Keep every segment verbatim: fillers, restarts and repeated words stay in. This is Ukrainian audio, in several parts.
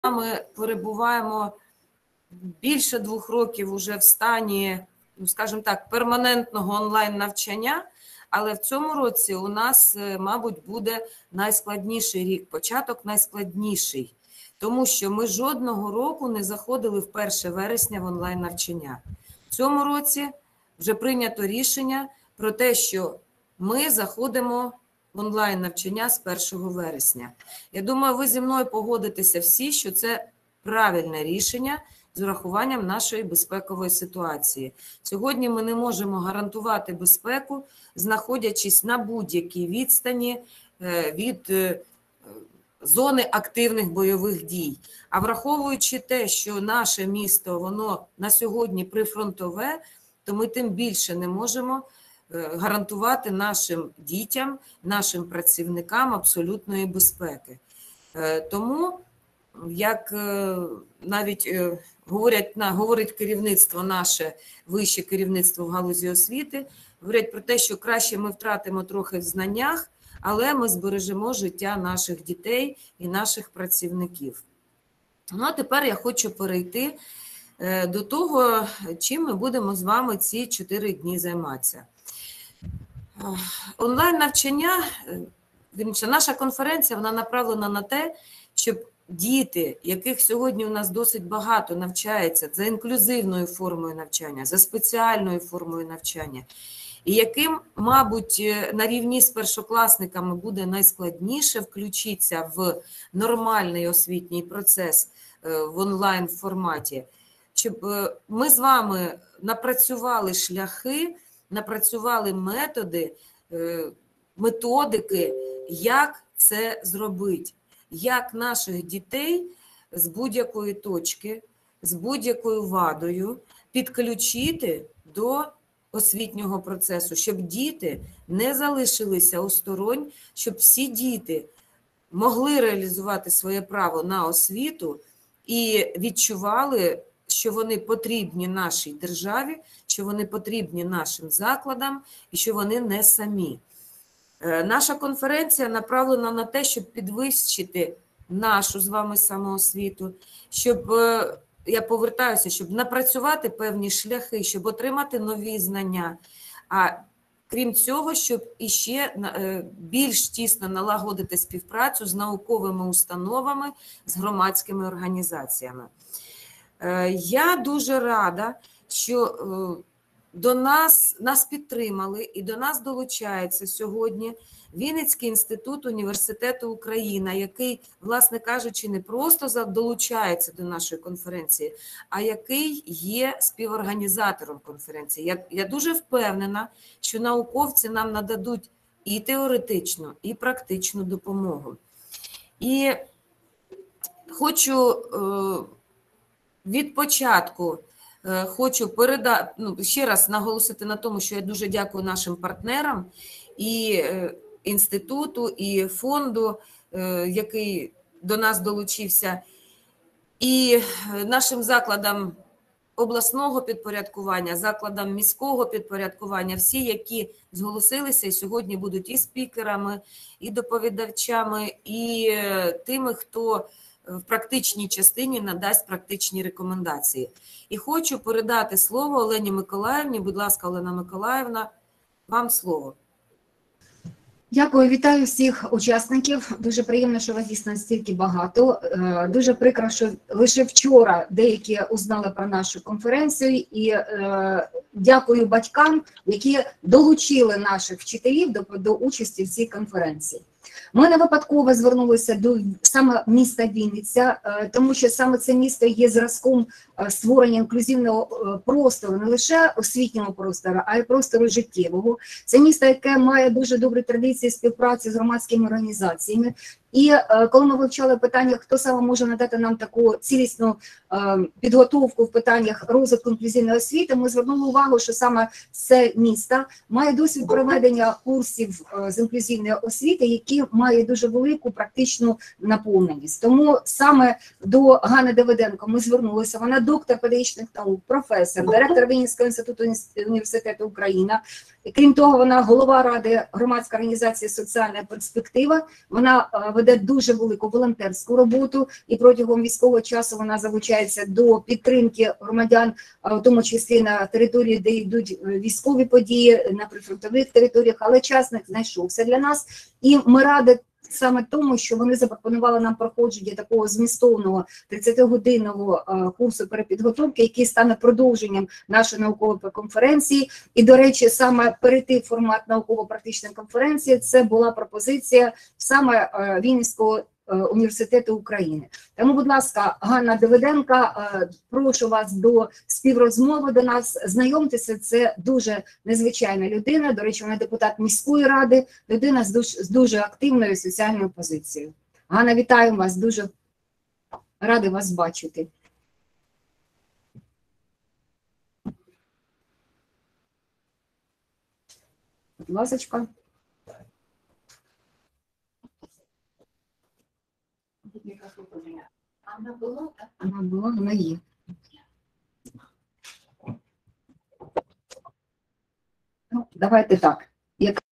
ми перебуваємо більше двох років уже в стані, ну, скажімо так, перманентного онлайн-навчання, але в цьому році у нас, мабуть, буде найскладніший рік, початок найскладніший, тому що ми жодного року не заходили в перше вересня в онлайн-навчання. В цьому році вже прийнято рішення про те, що ми заходимо в онлайн-навчання з першого вересня. Я думаю, ви зі мною погодитеся всі, що це правильне рішення з урахуванням нашої безпекової ситуації. Сьогодні ми не можемо гарантувати безпеку, знаходячись на будь-якій відстані від зони активних бойових дій. А враховуючи те, що наше місто, воно на сьогодні прифронтове, то ми тим більше не можемо гарантувати нашим дітям, нашим працівникам абсолютної безпеки. Тому, як навіть говорять, говорить керівництво наше, вище керівництво в галузі освіти, говорять про те, що краще ми втратимо трохи в знаннях, але ми збережемо життя наших дітей і наших працівників. Ну, а тепер я хочу перейти до того, чим ми будемо з вами ці чотири дні займатися. Онлайн-навчання, наша конференція, вона направлена на те, щоб діти, яких сьогодні у нас досить багато навчається за інклюзивною формою навчання, за спеціальною формою навчання, і яким, мабуть, на рівні з першокласниками буде найскладніше включитися в нормальний освітній процес в онлайн-форматі, щоб ми з вами напрацювали шляхи, напрацювали методи, методики, як це зробити, як наших дітей з будь-якої точки, з будь-якою вадою підключити до освітнього процесу, щоб діти не залишилися осторонь, щоб всі діти могли реалізувати своє право на освіту і відчували, що вони потрібні нашій державі, що вони потрібні нашим закладам і що вони не самі. Наша конференція направлена на те, щоб підвищити нашу з вами самоосвіту, щоб, я повертаюся, щоб напрацювати певні шляхи, щоб отримати нові знання, а крім цього, щоб іще більш тісно налагодити співпрацю з науковими установами, з громадськими організаціями. Я дуже рада, що до нас, нас підтримали і до нас долучається сьогодні Вінницький інститут університету Україна, який, власне кажучи, не просто долучається до нашої конференції, а який є співорганізатором конференції. Я, я дуже впевнена, що науковці нам нададуть і теоретичну, і практичну допомогу. І хочу від початку хочу передати, ну, ще раз наголосити на тому, що я дуже дякую нашим партнерам і інституту, і фонду, який до нас долучився, і нашим закладам обласного підпорядкування, закладам міського підпорядкування, всі, які зголосилися і сьогодні будуть і спікерами, і доповідачами, і тими, хто в практичній частині надасть практичні рекомендації. І хочу передати слово Олені Миколаївні. Будь ласка, Олена Миколаївна, вам слово. Дякую, вітаю всіх учасників. Дуже приємно, що вас дійсно стільки багато. Дуже прикро, що лише вчора деякі узнали про нашу конференцію, і е, дякую батькам, які долучили наших вчителів до, до участі в цій конференції. Ми не випадково звернулися до саме міста Вінниця, тому що саме це місто є зразком створення інклюзивного простору, не лише освітнього простору, а й простору життєвого. Це місто, яке має дуже добрі традиції співпраці з громадськими організаціями. І коли ми вивчали питання, хто саме може надати нам таку цілісну підготовку в питаннях розвитку інклюзивної освіти, ми звернули увагу, що саме це місто має досвід проведення курсів з інклюзивної освіти, які мають дуже велику практичну наповненість. Тому саме до Ганни Давиденко ми звернулися. Вона доктор педагогічних наук, професор, директор Вінницького інституту університету Україна. І, крім того, вона голова ради громадської організації «Соціальна перспектива». Вона веде дуже велику волонтерську роботу, і протягом військового часу вона залучається до підтримки громадян, в тому числі на території, де йдуть військові події, на прифронтових територіях, але час не знайшовся для нас. І ми раді саме тому, що вони запропонували нам проходження такого змістовного тридцятигодинного курсу перепідготовки, який стане продовженням нашої наукової конференції. І, до речі, саме перейти в формат науково-практичної конференції – це була пропозиція саме Вінницького університету України. Тому, будь ласка, Ганна Давиденка, прошу вас до співрозмови до нас. Знайомтеся, це дуже незвичайна людина. До речі, вона депутат міської ради, людина з дуже, з дуже активною соціальною позицією. Ганна, вітаю вас, дуже ради вас бачити. Будь ласочка. Вона була, так? Вона була, вона є. Ну, давайте так. Як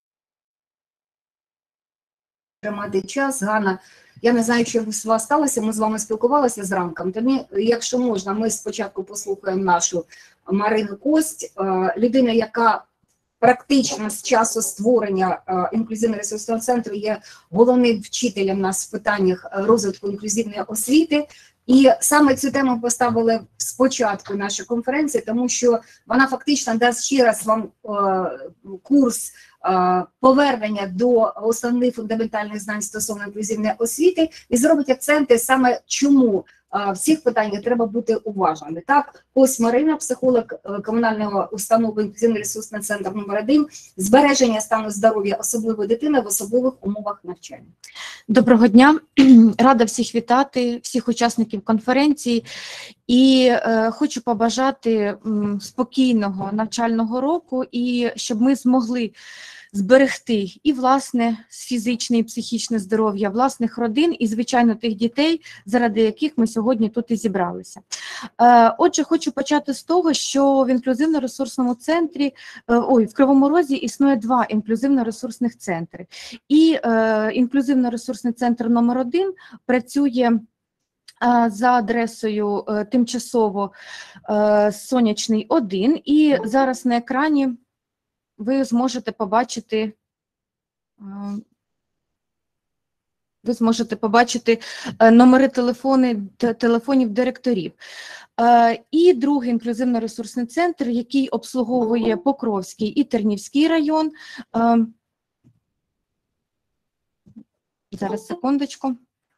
тримати час, Ганна, я не знаю, що у вас сталося, ми з вами спілкувалися зранку. Тому, якщо можна, ми спочатку послухаємо нашу Марину Кость, людина, яка практично з часу створення інклюзивно-ресурсного центру є головним вчителем нас в питаннях розвитку інклюзивної освіти. І саме цю тему поставили спочатку нашої конференції, тому що вона фактично дасть ще раз вам е, курс е, повернення до основних фундаментальних знань стосовно інклюзивної освіти і зробить акценти саме чому в цих питаннях треба бути уважними. Так, ось Марина, психолог комунальної установи інклюзивно-ресурсний центр номер один, збереження стану здоров'я особливої дитини в особливих умовах навчання. Доброго дня, рада всіх вітати, всіх учасників конференції, і е, хочу побажати м, спокійного навчального року, і щоб ми змогли зберегти і власне фізичне і психічне здоров'я власних родин і, звичайно, тих дітей, заради яких ми сьогодні тут і зібралися. Е, отже, хочу почати з того, що в інклюзивно-ресурсному центрі, е, ой, в Кривому Розі існує два інклюзивно-ресурсних центри. І е, інклюзивно-ресурсний центр номер один працює за адресою е, тимчасово е, Сонячний один, і зараз на екрані ви зможете побачити, ви зможете побачити номери телефони, телефонів директорів. І другий інклюзивно-ресурсний центр, який обслуговує Покровський і Тернівський район. Зараз, секундочку.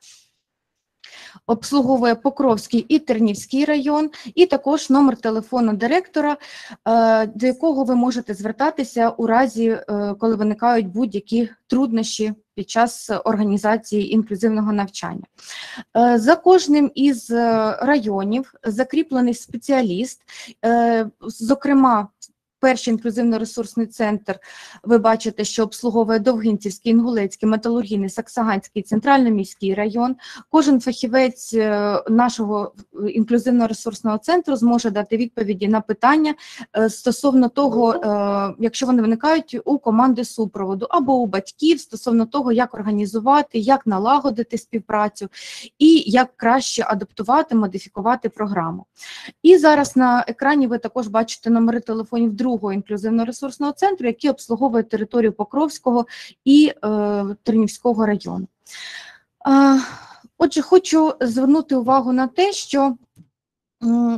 Обслуговує Покровський і Тернівський район, і також номер телефону директора, до якого ви можете звертатися у разі, коли виникають будь-які труднощі під час організації інклюзивного навчання. За кожним із районів закріплений спеціаліст, зокрема, перший інклюзивно-ресурсний центр, ви бачите, що обслуговує Довгинцівський, Інгулецький, Металургійний, Саксаганський, Центрально-міський район. Кожен фахівець нашого інклюзивно-ресурсного центру зможе дати відповіді на питання стосовно того, якщо вони виникають у команди супроводу або у батьків, стосовно того, як організувати, як налагодити співпрацю і як краще адаптувати, модифікувати програму. І зараз на екрані ви також бачите номери телефонів другого інклюзивно-ресурсного центру, який обслуговує територію Покровського і е, Тернівського району. Е, отже, хочу звернути увагу на те, що е,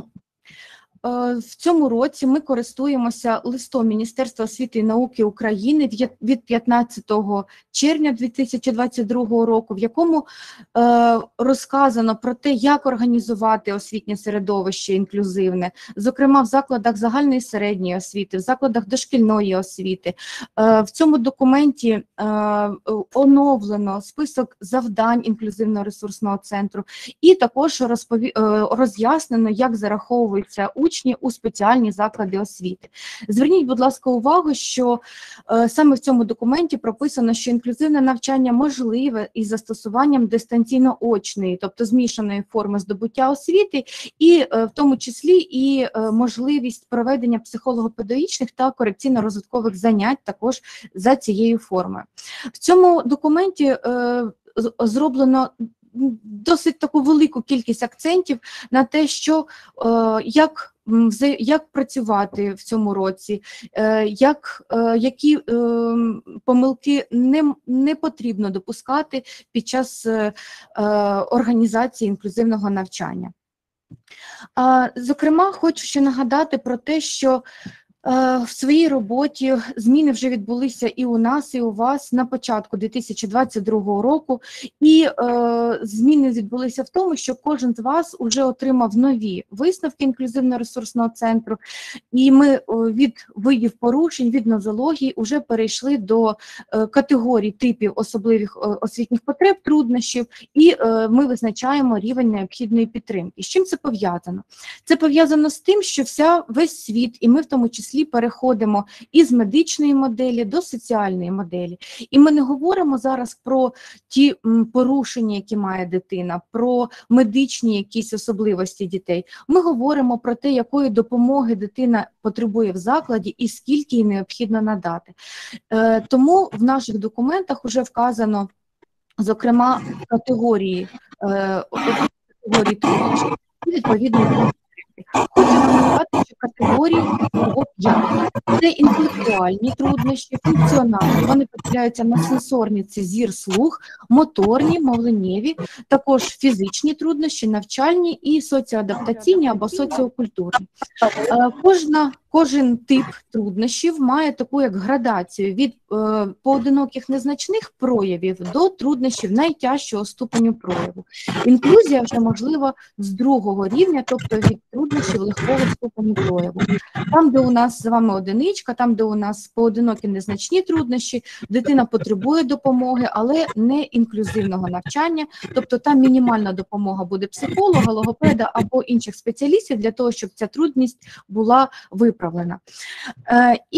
в цьому році ми користуємося листом Міністерства освіти і науки України від п'ятнадцятого червня дві тисячі двадцять другого року, в якому е, розказано про те, як організувати освітнє середовище інклюзивне, зокрема в закладах загальної середньої освіти, в закладах дошкільної освіти. Е, в цьому документі е, оновлено список завдань інклюзивно-ресурсного центру і також розпові... е, роз'яснено, як зараховуються учні у спеціальні заклади освіти. Зверніть, будь ласка, увагу, що е, саме в цьому документі прописано, що інклюзивне навчання можливе із застосуванням дистанційно-очної, тобто змішаної форми здобуття освіти, і е, в тому числі і е, можливість проведення психолого-педагогічних та корекційно-розвиткових занять також за цією формою. В цьому документі е, з- зроблено досить таку велику кількість акцентів на те, що е, як, м, вза- як працювати в цьому році, е, як, е, які е, помилки не, не потрібно допускати під час е, е, організації інклюзивного навчання. А, Зокрема, хочу ще нагадати про те, що е, в своїй роботі зміни вже відбулися і у нас, і у вас на початку дві тисячі двадцять другого року. І е, зміни відбулися в тому, що кожен з вас вже отримав нові висновки інклюзивно-ресурсного центру, і ми о, від видів порушень, від нозології вже перейшли до е, категорій типів особливих е, освітніх потреб, труднощів, і е, ми визначаємо рівень необхідної підтримки. З чим це пов'язано? Це пов'язано з тим, що вся, весь світ, і ми в тому числі переходимо із медичної моделі до соціальної моделі. І ми не говоримо зараз про ті м, порушення, які має дитина, про медичні якісь особливості дітей. Ми говоримо про те, якої допомоги дитина потребує в закладі і скільки їй необхідно надати. Е, тому в наших документах вже вказано, зокрема, категорії, е, категорії труднощів і відповідної підтримки. Хочу нагадати, що категорії всього п'ять. Це інтелектуальні труднощі, функціональні, вони поділяються на сенсорні, це зір, слух, моторні, мовленнєві, також фізичні труднощі, навчальні і соціоадаптаційні або соціокультурні. Е, Кожна, кожен тип труднощів має таку як градацію від е, поодиноких незначних проявів до труднощів найтяжчого ступеню прояву. Інклюзія вже можлива з другого рівня, тобто від труднощів легкого ступеню прояву. Там, де у нас з вами одиничка, там, де у нас поодинокі незначні труднощі, дитина потребує допомоги, але не інклюзивного навчання, тобто там мінімальна допомога буде психолога, логопеда або інших спеціалістів для того, щоб ця трудність була виправлена. Е, і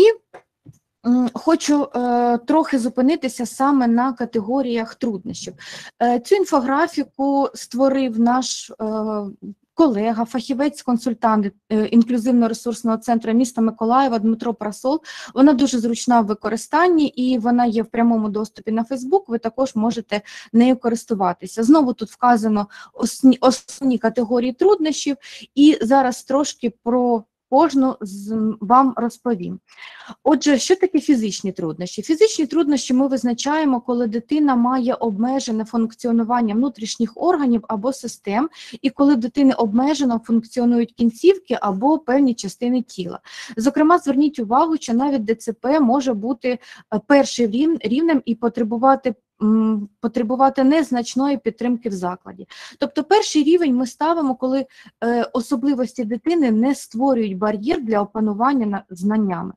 м, Хочу е, трохи зупинитися саме на категоріях труднощів. Е, цю інфографіку створив наш е, колега, фахівець-консультант е, інклюзивно-ресурсного центру міста Миколаєва Дмитро Прасол. Вона дуже зручна в використанні і вона є в прямому доступі на Фейсбук, ви також можете нею користуватися. Знову тут вказано основні, основні категорії труднощів і зараз трошки про кожну з вам розповім. Отже, що таке фізичні труднощі? Фізичні труднощі ми визначаємо, коли дитина має обмежене функціонування внутрішніх органів або систем, і коли в дитини обмежено функціонують кінцівки або певні частини тіла. Зокрема, зверніть увагу, що навіть ДЦП може бути першим рівнем і потребувати потребувати незначної підтримки в закладі. Тобто перший рівень ми ставимо, коли е, особливості дитини не створюють бар'єр для опанування знаннями.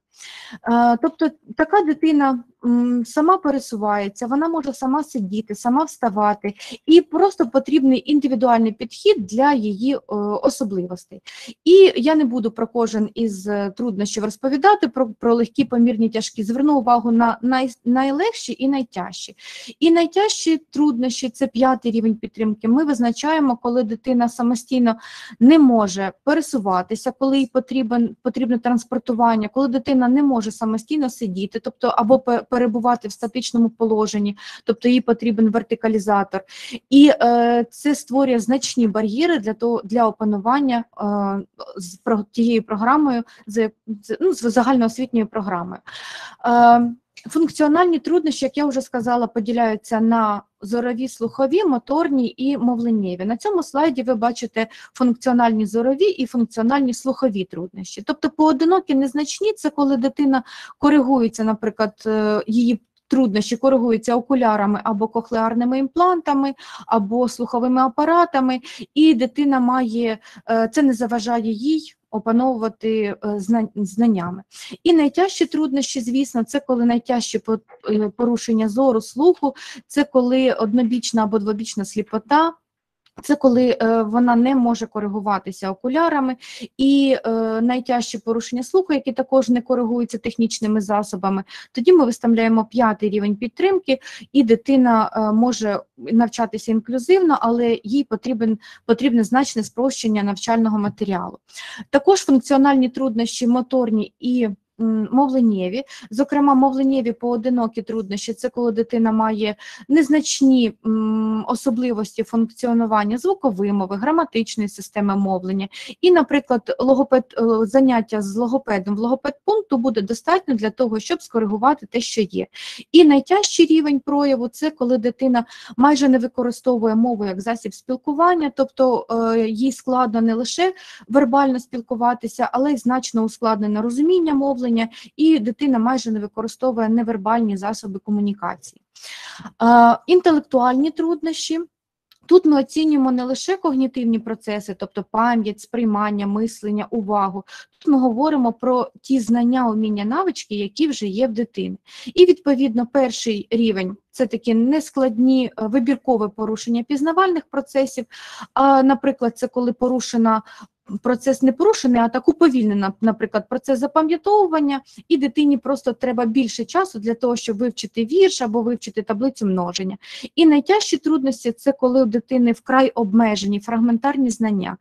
Е, тобто така дитина м, сама пересувається, вона може сама сидіти, сама вставати, і просто потрібний індивідуальний підхід для її е, особливостей. І я не буду про кожен із труднощів розповідати, про, про легкі, помірні, тяжкі. Зверну увагу на най, найлегші і найтяжчі. І найтяжчі труднощі – це п'ятий рівень підтримки. Ми визначаємо, коли дитина самостійно не може пересуватися, коли їй потрібен, потрібне транспортування, коли дитина не може самостійно сидіти, тобто або перебувати в статичному положенні, тобто їй потрібен вертикалізатор. І е, це створює значні бар'єри для того, для опанування е, з про, тією програмою, з, ну, з загальноосвітньою програмою. Е, Функціональні труднощі, як я вже сказала, поділяються на зорові, слухові, моторні і мовленнєві. На цьому слайді ви бачите функціональні зорові і функціональні слухові труднощі. Тобто поодинокі незначні – це коли дитина коригується, наприклад, її труднощі коригуються окулярами або кохлеарними імплантами, або слуховими апаратами, і дитина має, це не заважає їй опановувати знаннями. І найтяжчі труднощі, звісно, це коли найтяжчі порушення зору, слуху, це коли однобічна або двобічна сліпота, це коли е, вона не може коригуватися окулярами, і е, найтяжчі порушення слуху, які також не коригуються технічними засобами. Тоді ми виставляємо п'ятий рівень підтримки, і дитина е, може навчатися інклюзивно, але їй потрібен, потрібне значне спрощення навчального матеріалу. Також функціональні труднощі моторні і м, мовленнєві. Зокрема, мовленнєві поодинокі труднощі – це коли дитина має незначні м, особливості функціонування звуковимови, граматичної системи мовлення. І, наприклад, логопед, е, заняття з логопедом в логопедпункту буде достатньо для того, щоб скоригувати те, що є. І найтяжчий рівень прояву – це коли дитина майже не використовує мову як засіб спілкування, тобто е, їй складно не лише вербально спілкуватися, але й значно ускладнене розуміння мовлення, і дитина майже не використовує невербальні засоби комунікації. Е, інтелектуальні труднощі. Тут ми оцінюємо не лише когнітивні процеси, тобто пам'ять, сприймання, мислення, увагу. Тут ми говоримо про ті знання, уміння, навички, які вже є в дитини. І, відповідно, перший рівень – це такі нескладні вибіркове порушення пізнавальних процесів. А, наприклад, це коли порушена процес не порушений, а так уповільнений, наприклад, процес запам'ятовування, і дитині просто треба більше часу для того, щоб вивчити вірш або вивчити таблицю множення. І найтяжчі трудності – це коли у дитини вкрай обмежені фрагментарні знання,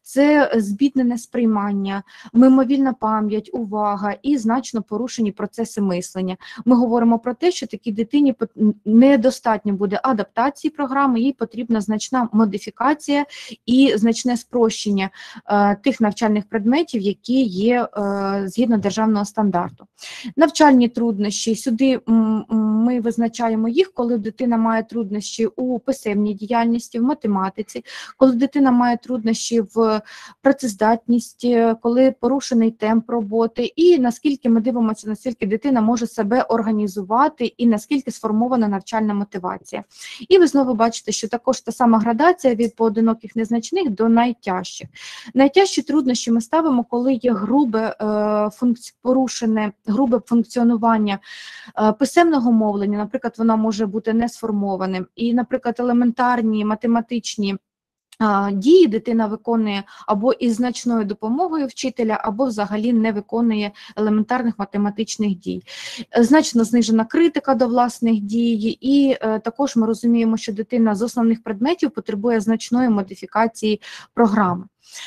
це збіднене сприймання, мимовільна пам'ять, увага і значно порушені процеси мислення. Ми говоримо про те, що такій дитині недостатньо буде адаптації програми, їй потрібна значна модифікація і значне спрощення тих навчальних предметів, які є е, згідно державного стандарту. Навчальні труднощі. Сюди м, ми визначаємо їх, коли дитина має труднощі у писемній діяльності, в математиці, коли дитина має труднощі в працездатності, коли порушений темп роботи, і наскільки ми дивимося, наскільки дитина може себе організувати і наскільки сформована навчальна мотивація. І ви знову бачите, що також та сама градація від поодиноких незначних до найтяжчих. Найтяжчі труднощі ми ставимо, коли є грубе, е, функці... порушене, грубе функціонування е, писемного мовлення, наприклад, воно може бути не сформованим, і, наприклад, елементарні математичні е, дії дитина виконує або із значною допомогою вчителя, або взагалі не виконує елементарних математичних дій. Е, значно знижена критика до власних дій, і е, також ми розуміємо, що дитина з основних предметів потребує значної модифікації програми.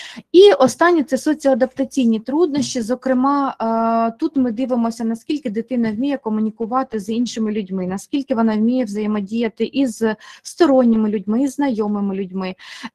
І останнє – це соціоадаптаційні труднощі. Зокрема, тут ми дивимося, наскільки дитина вміє комунікувати з іншими людьми, наскільки вона вміє взаємодіяти із сторонніми людьми, із знайомими людьми,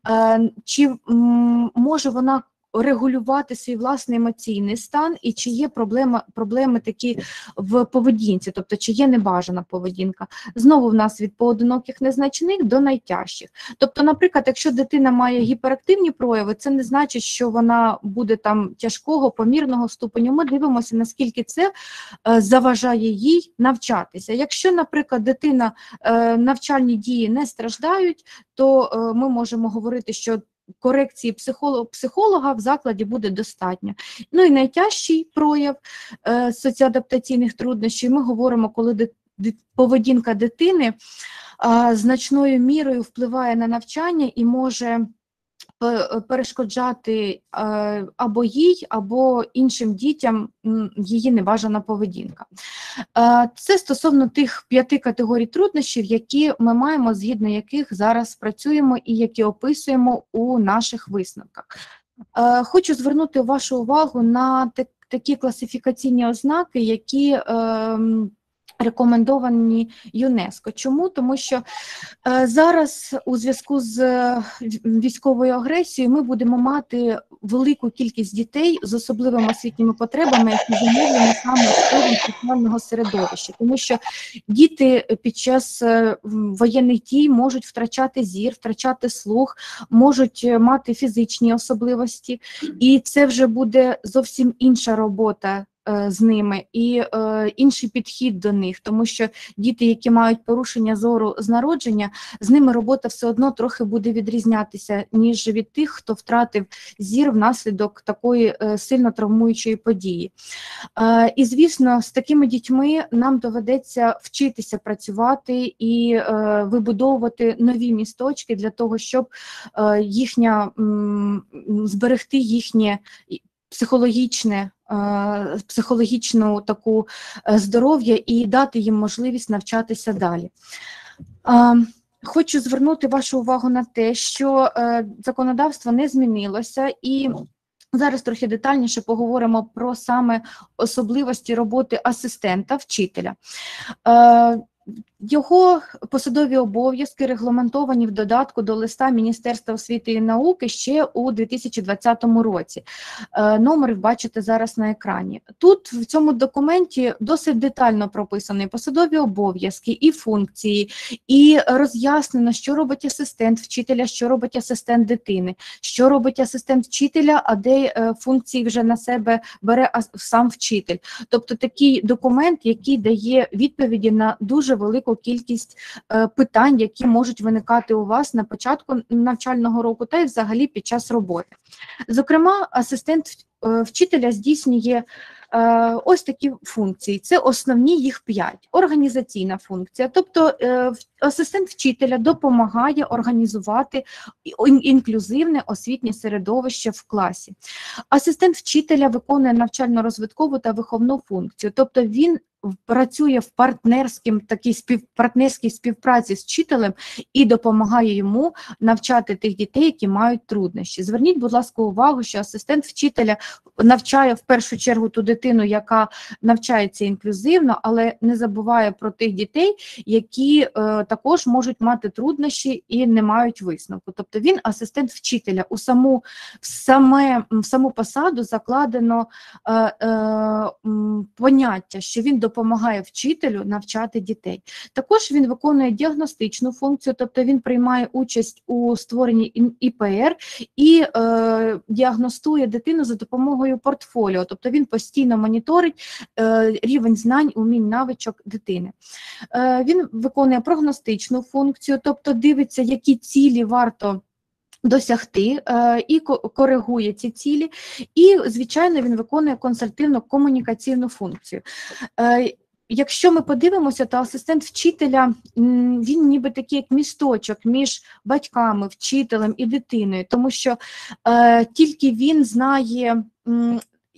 чи може вона регулювати свій власний емоційний стан, і чи є проблема, проблеми такі в поведінці, тобто чи є небажана поведінка. Знову в нас від поодиноких незначних до найтяжчих. Тобто, наприклад, якщо дитина має гіперактивні прояви, це не значить, що вона буде там тяжкого, помірного ступеню. Ми дивимося, наскільки це е, заважає їй навчатися. Якщо, наприклад, дитина е, навчальні дії не страждають, то е, ми можемо говорити, що корекції психолога, психолога в закладі буде достатньо. Ну і найтяжчий прояв е, соціоадаптаційних труднощів, ми говоримо, коли дит, дит, поведінка дитини е, значною мірою впливає на навчання і може перешкоджати е, або їй, або іншим дітям її небажана поведінка. Е, це стосовно тих п'яти категорій труднощів, які ми маємо, згідно яких зараз працюємо і які описуємо у наших висновках. Е, хочу звернути вашу увагу на так, такі класифікаційні ознаки, які е, рекомендовані ЮНЕСКО. Чому? Тому що е, зараз у зв'язку з е, військовою агресією ми будемо мати велику кількість дітей з особливими освітніми потребами, які зумовлені саме впливом соціального середовища. Тому що діти під час е, воєнних дій можуть втрачати зір, втрачати слух, можуть мати фізичні особливості, і це вже буде зовсім інша робота з ними і е, інший підхід до них, тому що діти, які мають порушення зору з народження, з ними робота все одно трохи буде відрізнятися, ніж від тих, хто втратив зір внаслідок такої е, сильно травмуючої події. Е, і, звісно, з такими дітьми нам доведеться вчитися працювати і е, вибудовувати нові місточки для того, щоб е, їхня, м, зберегти їхнє психологічне психологічну таку здоров'я і дати їм можливість навчатися далі. Хочу звернути вашу увагу на те, що законодавство не змінилося, і Зараз трохи детальніше поговоримо про саме особливості роботи асистента вчителя. Е, Його посадові обов'язки регламентовані в додатку до листа Міністерства освіти і науки ще у дві тисячі двадцятому році. Е, Номер бачите зараз на екрані. Тут в цьому документі досить детально прописані посадові обов'язки і функції, і роз'яснено, що робить асистент вчителя, що робить асистент дитини, що робить асистент вчителя, а де е, функції вже на себе бере сам вчитель. Тобто такий документ, який дає відповіді на дуже велику кількість е, питань, які можуть виникати у вас на початку навчального року та й взагалі під час роботи. Зокрема, асистент е, вчителя здійснює е, ось такі функції. Це основні їх п'ять. Організаційна функція, тобто е, асистент вчителя допомагає організувати інклюзивне освітнє середовище в класі. Асистент вчителя виконує навчально-розвиткову та виховну функцію, тобто він працює в партнерській, такій спів, партнерській співпраці з вчителем і допомагає йому навчати тих дітей, які мають труднощі. Зверніть, будь ласка, увагу, що асистент вчителя навчає в першу чергу ту дитину, яка навчається інклюзивно, але не забуває про тих дітей, які е, також можуть мати труднощі і не мають висновку. Тобто він асистент вчителя. У саму, в саме, в саму посаду закладено е, е, поняття, що він допомагає вчителю навчати дітей. Також він виконує діагностичну функцію, тобто він приймає участь у створенні І Пе Ер і е, діагностує дитину за допомогою портфоліо, тобто він постійно моніторить е, рівень знань, умінь, навичок дитини. Е, він виконує прогностичну функцію, тобто дивиться, які цілі варто досягти е, і коригує ці цілі, і, звичайно, він виконує консультативно-комунікаційну функцію. Е, Якщо ми подивимося, то асистент вчителя, він ніби такий як місточок між батьками, вчителем і дитиною, тому що е, тільки він знає, м,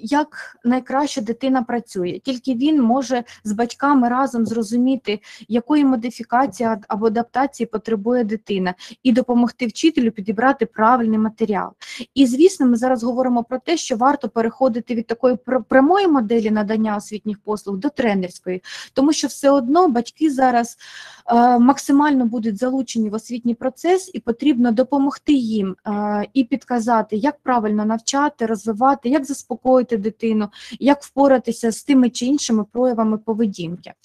як найкраще дитина працює, тільки він може з батьками разом зрозуміти, якої модифікації або адаптації потребує дитина, і допомогти вчителю підібрати правильний матеріал. І, звісно, ми зараз говоримо про те, що варто переходити від такої прямої моделі надання освітніх послуг до тренерської, тому що все одно батьки зараз е, максимально будуть залучені в освітній процес, і потрібно допомогти їм е, і підказати, як правильно навчати, розвивати, як заспокоїти дитину, як впоратися з тими чи іншими проявами поведінки.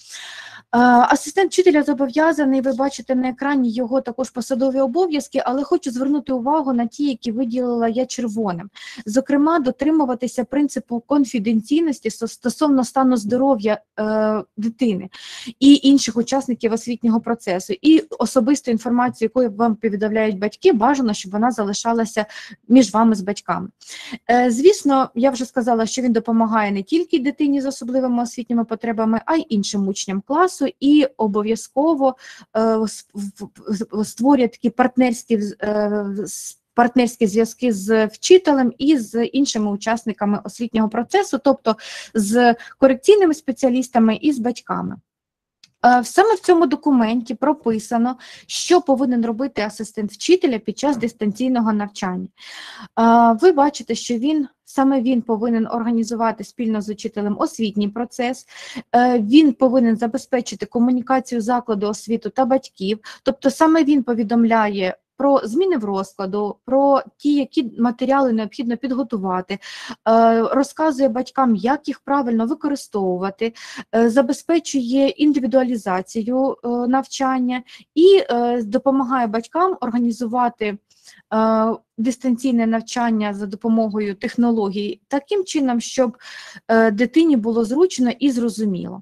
Асистент вчителя зобов'язаний, ви бачите на екрані його також посадові обов'язки, але хочу звернути увагу на ті, які виділила я червоним. Зокрема, дотримуватися принципу конфіденційності стосовно стану здоров'я е, дитини і інших учасників освітнього процесу. І особисту інформацію, яку вам повідомляють батьки, бажано, щоб вона залишалася між вами з батьками. Е, звісно, я вже сказала, що він допомагає не тільки дитині з особливими освітніми потребами, а й іншим учням класу, і обов'язково е, створює такі партнерські, е, партнерські зв'язки з вчителем і з іншими учасниками освітнього процесу, тобто з корекційними спеціалістами і з батьками. Саме в цьому документі прописано, що повинен робити асистент вчителя під час дистанційного навчання. Ви бачите, що він, саме він повинен організувати спільно з учителем освітній процес, він повинен забезпечити комунікацію закладу освіти та батьків, тобто саме він повідомляє про зміни в розкладу, про ті, які матеріали необхідно підготувати, розказує батькам, як їх правильно використовувати, забезпечує індивідуалізацію навчання і допомагає батькам організувати дистанційне навчання за допомогою технологій таким чином, щоб дитині було зручно і зрозуміло.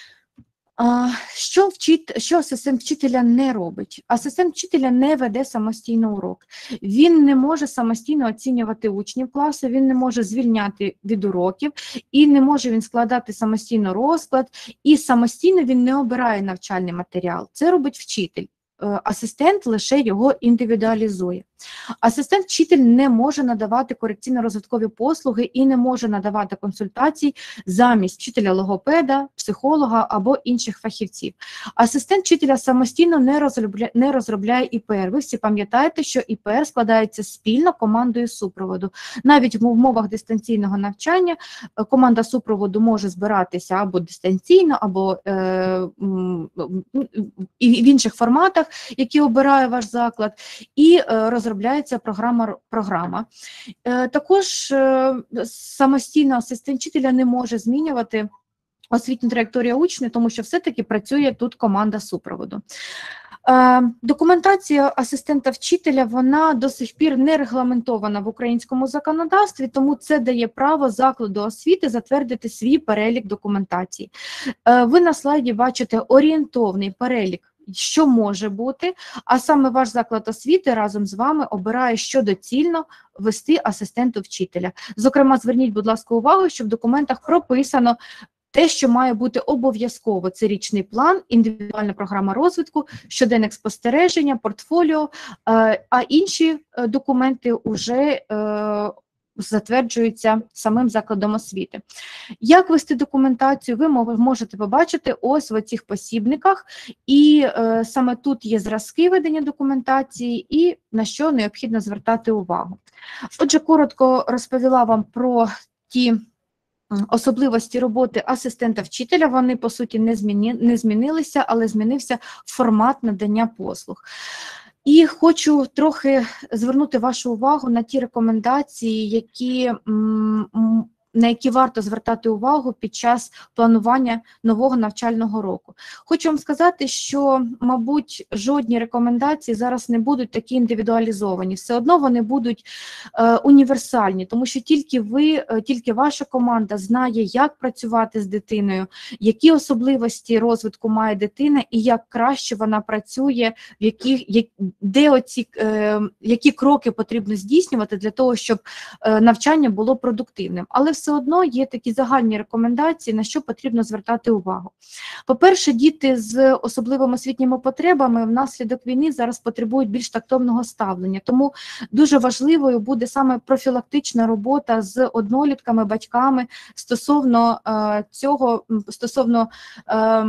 Що, вчит... що асистент вчителя не робить? Асистент вчителя не веде самостійно урок. Він не може самостійно оцінювати учнів класу, він не може звільняти від уроків, і не може він складати самостійно розклад, і самостійно він не обирає навчальний матеріал. Це робить вчитель. Асистент лише його індивідуалізує. Асистент вчитель не може надавати корекційно-розвиткові послуги і не може надавати консультацій замість вчителя-логопеда, психолога або інших фахівців. Асистент вчителя самостійно не розробляє, не розробляє І Пе Ер. Ви всі пам'ятаєте, що І Пе Ер складається спільно командою супроводу. Навіть в умовах дистанційного навчання команда супроводу може збиратися або дистанційно, або е, і в інших форматах, які обирає ваш заклад, і е, розробляється програма. програма. Е, також е, самостійно асистент вчителя не може змінювати освітню траєкторію учня, тому що все-таки працює тут команда супроводу. Е, документація асистента вчителя, вона до сих пір не регламентована в українському законодавстві, тому це дає право закладу освіти затвердити свій перелік документації. Е, ви на слайді бачите орієнтовний перелік, що може бути, а саме ваш заклад освіти разом з вами обирає, що доцільно вести асистенту вчителя. Зокрема, зверніть, будь ласка, увагу, що в документах прописано те, що має бути обов'язково. Це річний план, індивідуальна програма розвитку, щоденник спостереження, портфоліо, а інші документи вже затверджуються самим закладом освіти. Як вести документацію, ви можете побачити ось в цих посібниках, і е, саме тут є зразки ведення документації і на що необхідно звертати увагу. Отже, коротко розповіла вам про ті особливості роботи асистента вчителя, вони, по суті, не, зміни, не змінилися, але змінився формат надання послуг. І хочу трохи звернути вашу увагу на ті рекомендації, які, на які варто звертати увагу під час планування нового навчального року. Хочу вам сказати, що, мабуть, жодні рекомендації зараз не будуть такі індивідуалізовані. Все одно вони будуть е, універсальні, тому що тільки ви, тільки ваша команда знає, як працювати з дитиною, які особливості розвитку має дитина і як краще вона працює, в яких, як, де оці, е, які кроки потрібно здійснювати для того, щоб е, навчання було продуктивним. Але все одно є такі загальні рекомендації, на що потрібно звертати увагу. По-перше, діти з особливими освітніми потребами внаслідок війни зараз потребують більш тактовного ставлення, тому дуже важливою буде саме профілактична робота з однолітками, батьками стосовно е, цього, стосовно е,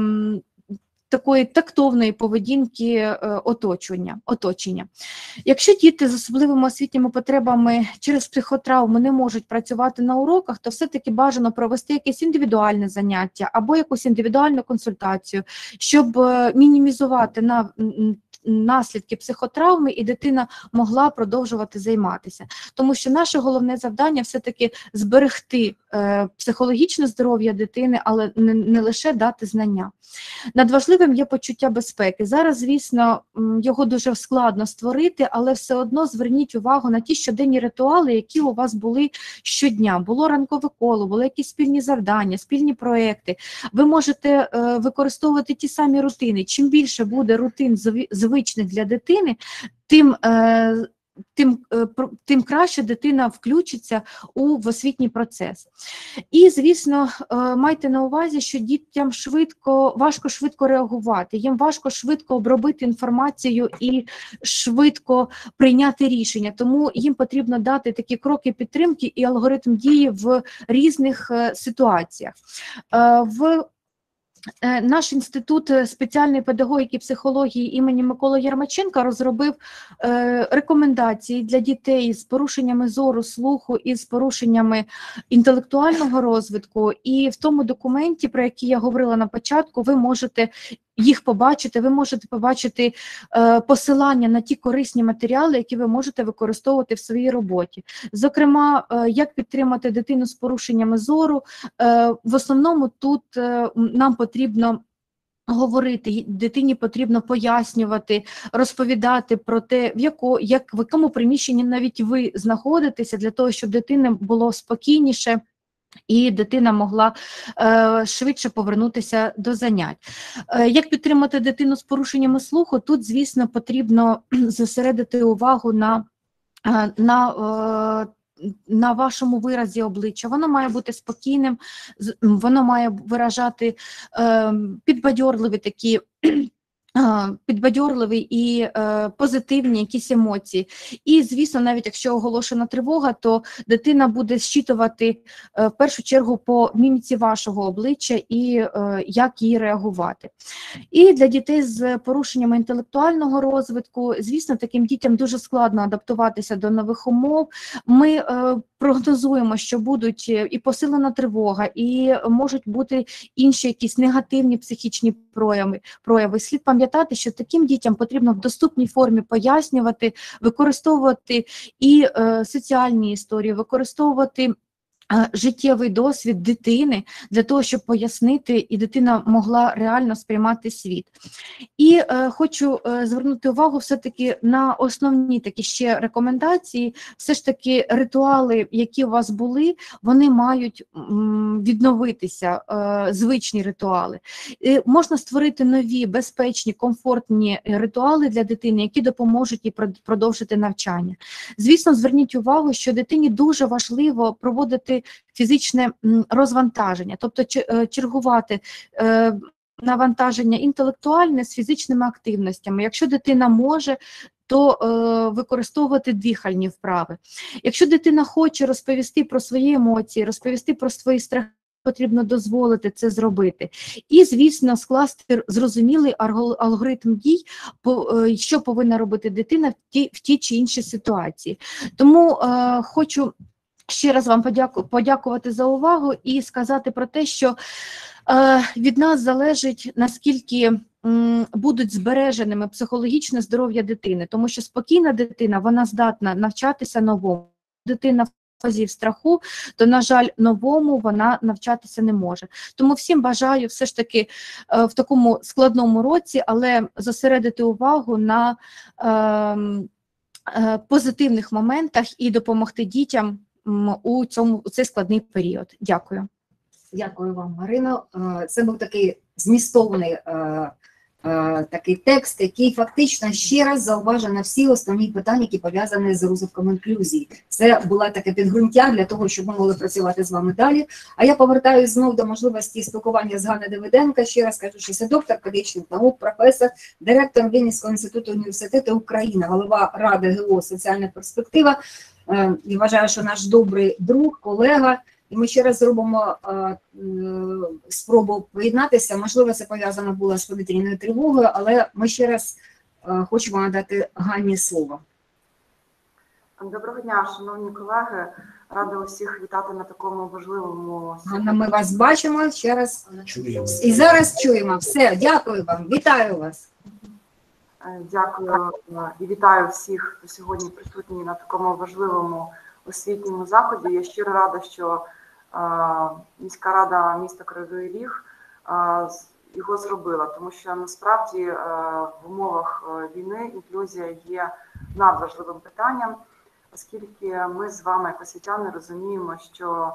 такої тактовної поведінки е, оточення, оточення. Якщо діти з особливими освітніми потребами через психотравму не можуть працювати на уроках, то все-таки бажано провести якесь індивідуальне заняття або якусь індивідуальну консультацію, щоб е, мінімізувати на наслідки психотравми, і дитина могла продовжувати займатися. Тому що наше головне завдання все-таки зберегти е, психологічне здоров'я дитини, але не, не лише дати знання. Надважливим є почуття безпеки. Зараз, звісно, його дуже складно створити, але все одно зверніть увагу на ті щоденні ритуали, які у вас були щодня. Було ранкове коло, були якісь спільні завдання, спільні проекти. Ви можете е, використовувати ті самі рутини. Чим більше буде рутин звичних для дитини, тим е, Тим, тим краще дитина включиться у в освітній процес. І, звісно, майте на увазі, що дітям швидко, важко швидко реагувати, їм важко швидко обробити інформацію і швидко прийняти рішення, тому їм потрібно дати такі кроки підтримки і алгоритм дії в різних ситуаціях. В Наш інститут спеціальної педагогіки і психології імені Миколи Єрмаченка розробив е, рекомендації для дітей з порушеннями зору, слуху і з порушеннями інтелектуального розвитку. І в тому документі, про який я говорила на початку, ви можете їх побачити, ви можете побачити е, посилання на ті корисні матеріали, які ви можете використовувати в своїй роботі. Зокрема, е, як підтримати дитину з порушеннями зору. Е, в основному тут е, нам потрібно говорити, дитині потрібно пояснювати, розповідати про те, в, яко, як, в якому приміщенні навіть ви знаходитеся, для того, щоб дитині було спокійніше, і дитина могла е, швидше повернутися до занять. Е, як підтримати дитину з порушеннями слуху? Тут, звісно, потрібно зосередити увагу на, е, на, е, на вашому виразі обличчя. Воно має бути спокійним, воно має виражати е, підбадьорливі такі підбадьорливий і е, позитивні якісь емоції. І, звісно, навіть якщо оголошена тривога, то дитина буде зчитувати е, в першу чергу по міміці вашого обличчя і е, як їй реагувати. І для дітей з порушеннями інтелектуального розвитку, звісно, таким дітям дуже складно адаптуватися до нових умов. Ми е, прогнозуємо, що будуть і посилена тривога, і можуть бути інші якісь негативні психічні прояви. прояви. Слід пам'ятати, що таким дітям потрібно в доступній формі пояснювати, використовувати і е, соціальні історії, використовувати життєвий досвід дитини для того, щоб пояснити, і дитина могла реально сприймати світ. І е, хочу е, звернути увагу все-таки на основні такі ще рекомендації. Все ж таки ритуали, які у вас були, вони мають м, відновитися, е, звичні ритуали. І можна створити нові, безпечні, комфортні ритуали для дитини, які допоможуть їй продовжити навчання. Звісно, зверніть увагу, що дитині дуже важливо проводити фізичне розвантаження, тобто чергувати навантаження інтелектуальне з фізичними активностями. Якщо дитина може, то е, використовувати дихальні вправи. Якщо дитина хоче розповісти про свої емоції, розповісти про свої страхи, потрібно дозволити це зробити. І, звісно, скласти зрозумілий алгоритм дій, що повинна робити дитина в тій, в тій чи іншій ситуації. Тому е, хочу ще раз вам подяку, подякувати за увагу і сказати про те, що е, від нас залежить, наскільки м, будуть збереженими психологічне здоров'я дитини, тому що спокійна дитина, вона здатна навчатися новому. Дитина в фазі страху, то, на жаль, новому вона навчатися не може. Тому всім бажаю все ж таки е, в такому складному році, але зосередити увагу на е, е, позитивних моментах і допомогти дітям у цьому у цей складний період. Дякую. Дякую вам, Марино. Це був такий змістовний такий текст, який фактично ще раз зауважив на всі основні питання, які пов'язані з розвитком інклюзії. Це було таке підґрунтя для того, щоб ми могли працювати з вами далі. А я повертаюся знову до можливості спілкування з Ганною Давиденко. Ще раз кажу, що це доктор педагогічних наук, професор, директор Вінницького інституту університету України, голова Ради ГО «Соціальна перспектива». Я вважаю, що наш добрий друг, колега, і ми ще раз зробимо е, спробу поєднатися. Можливо, це пов'язано було з повітряною тривогою, але ми ще раз е, хочемо надати Ганні слово. Доброго дня, шановні колеги. Рада усіх вітати на такому важливому... Ганна, ми вас бачимо ще раз. Чуємо. І зараз чуємо. Все, дякую вам, вітаю вас. Дякую і вітаю всіх, хто сьогодні присутній на такому важливому освітньому заході. Я щиро рада, що а, міська рада міста Кривий Ріг а, його зробила, тому що насправді а, в умовах війни інклюзія є надважливим питанням, оскільки ми з вами, як освітяни, розуміємо, що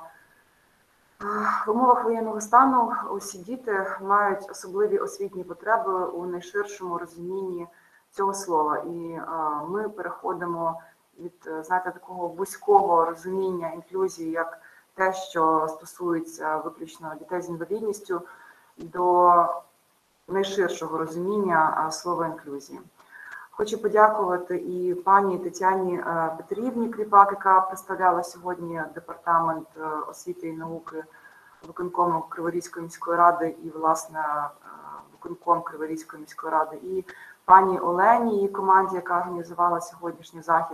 в умовах воєнного стану усі діти мають особливі освітні потреби у найширшому розумінні цього слова. І а, ми переходимо від, знаєте, такого вузького розуміння інклюзії, як те, що стосується виключно дітей з інвалідністю, до найширшого розуміння а, слова інклюзії. Хочу подякувати і пані Тетяні Петрівні Кріпак, яка представляла сьогодні департамент освіти і науки виконкому Криворізької міської ради і, власне, виконком Криворізької міської ради, і пані Олені, її команді, яка організувала сьогоднішній захід.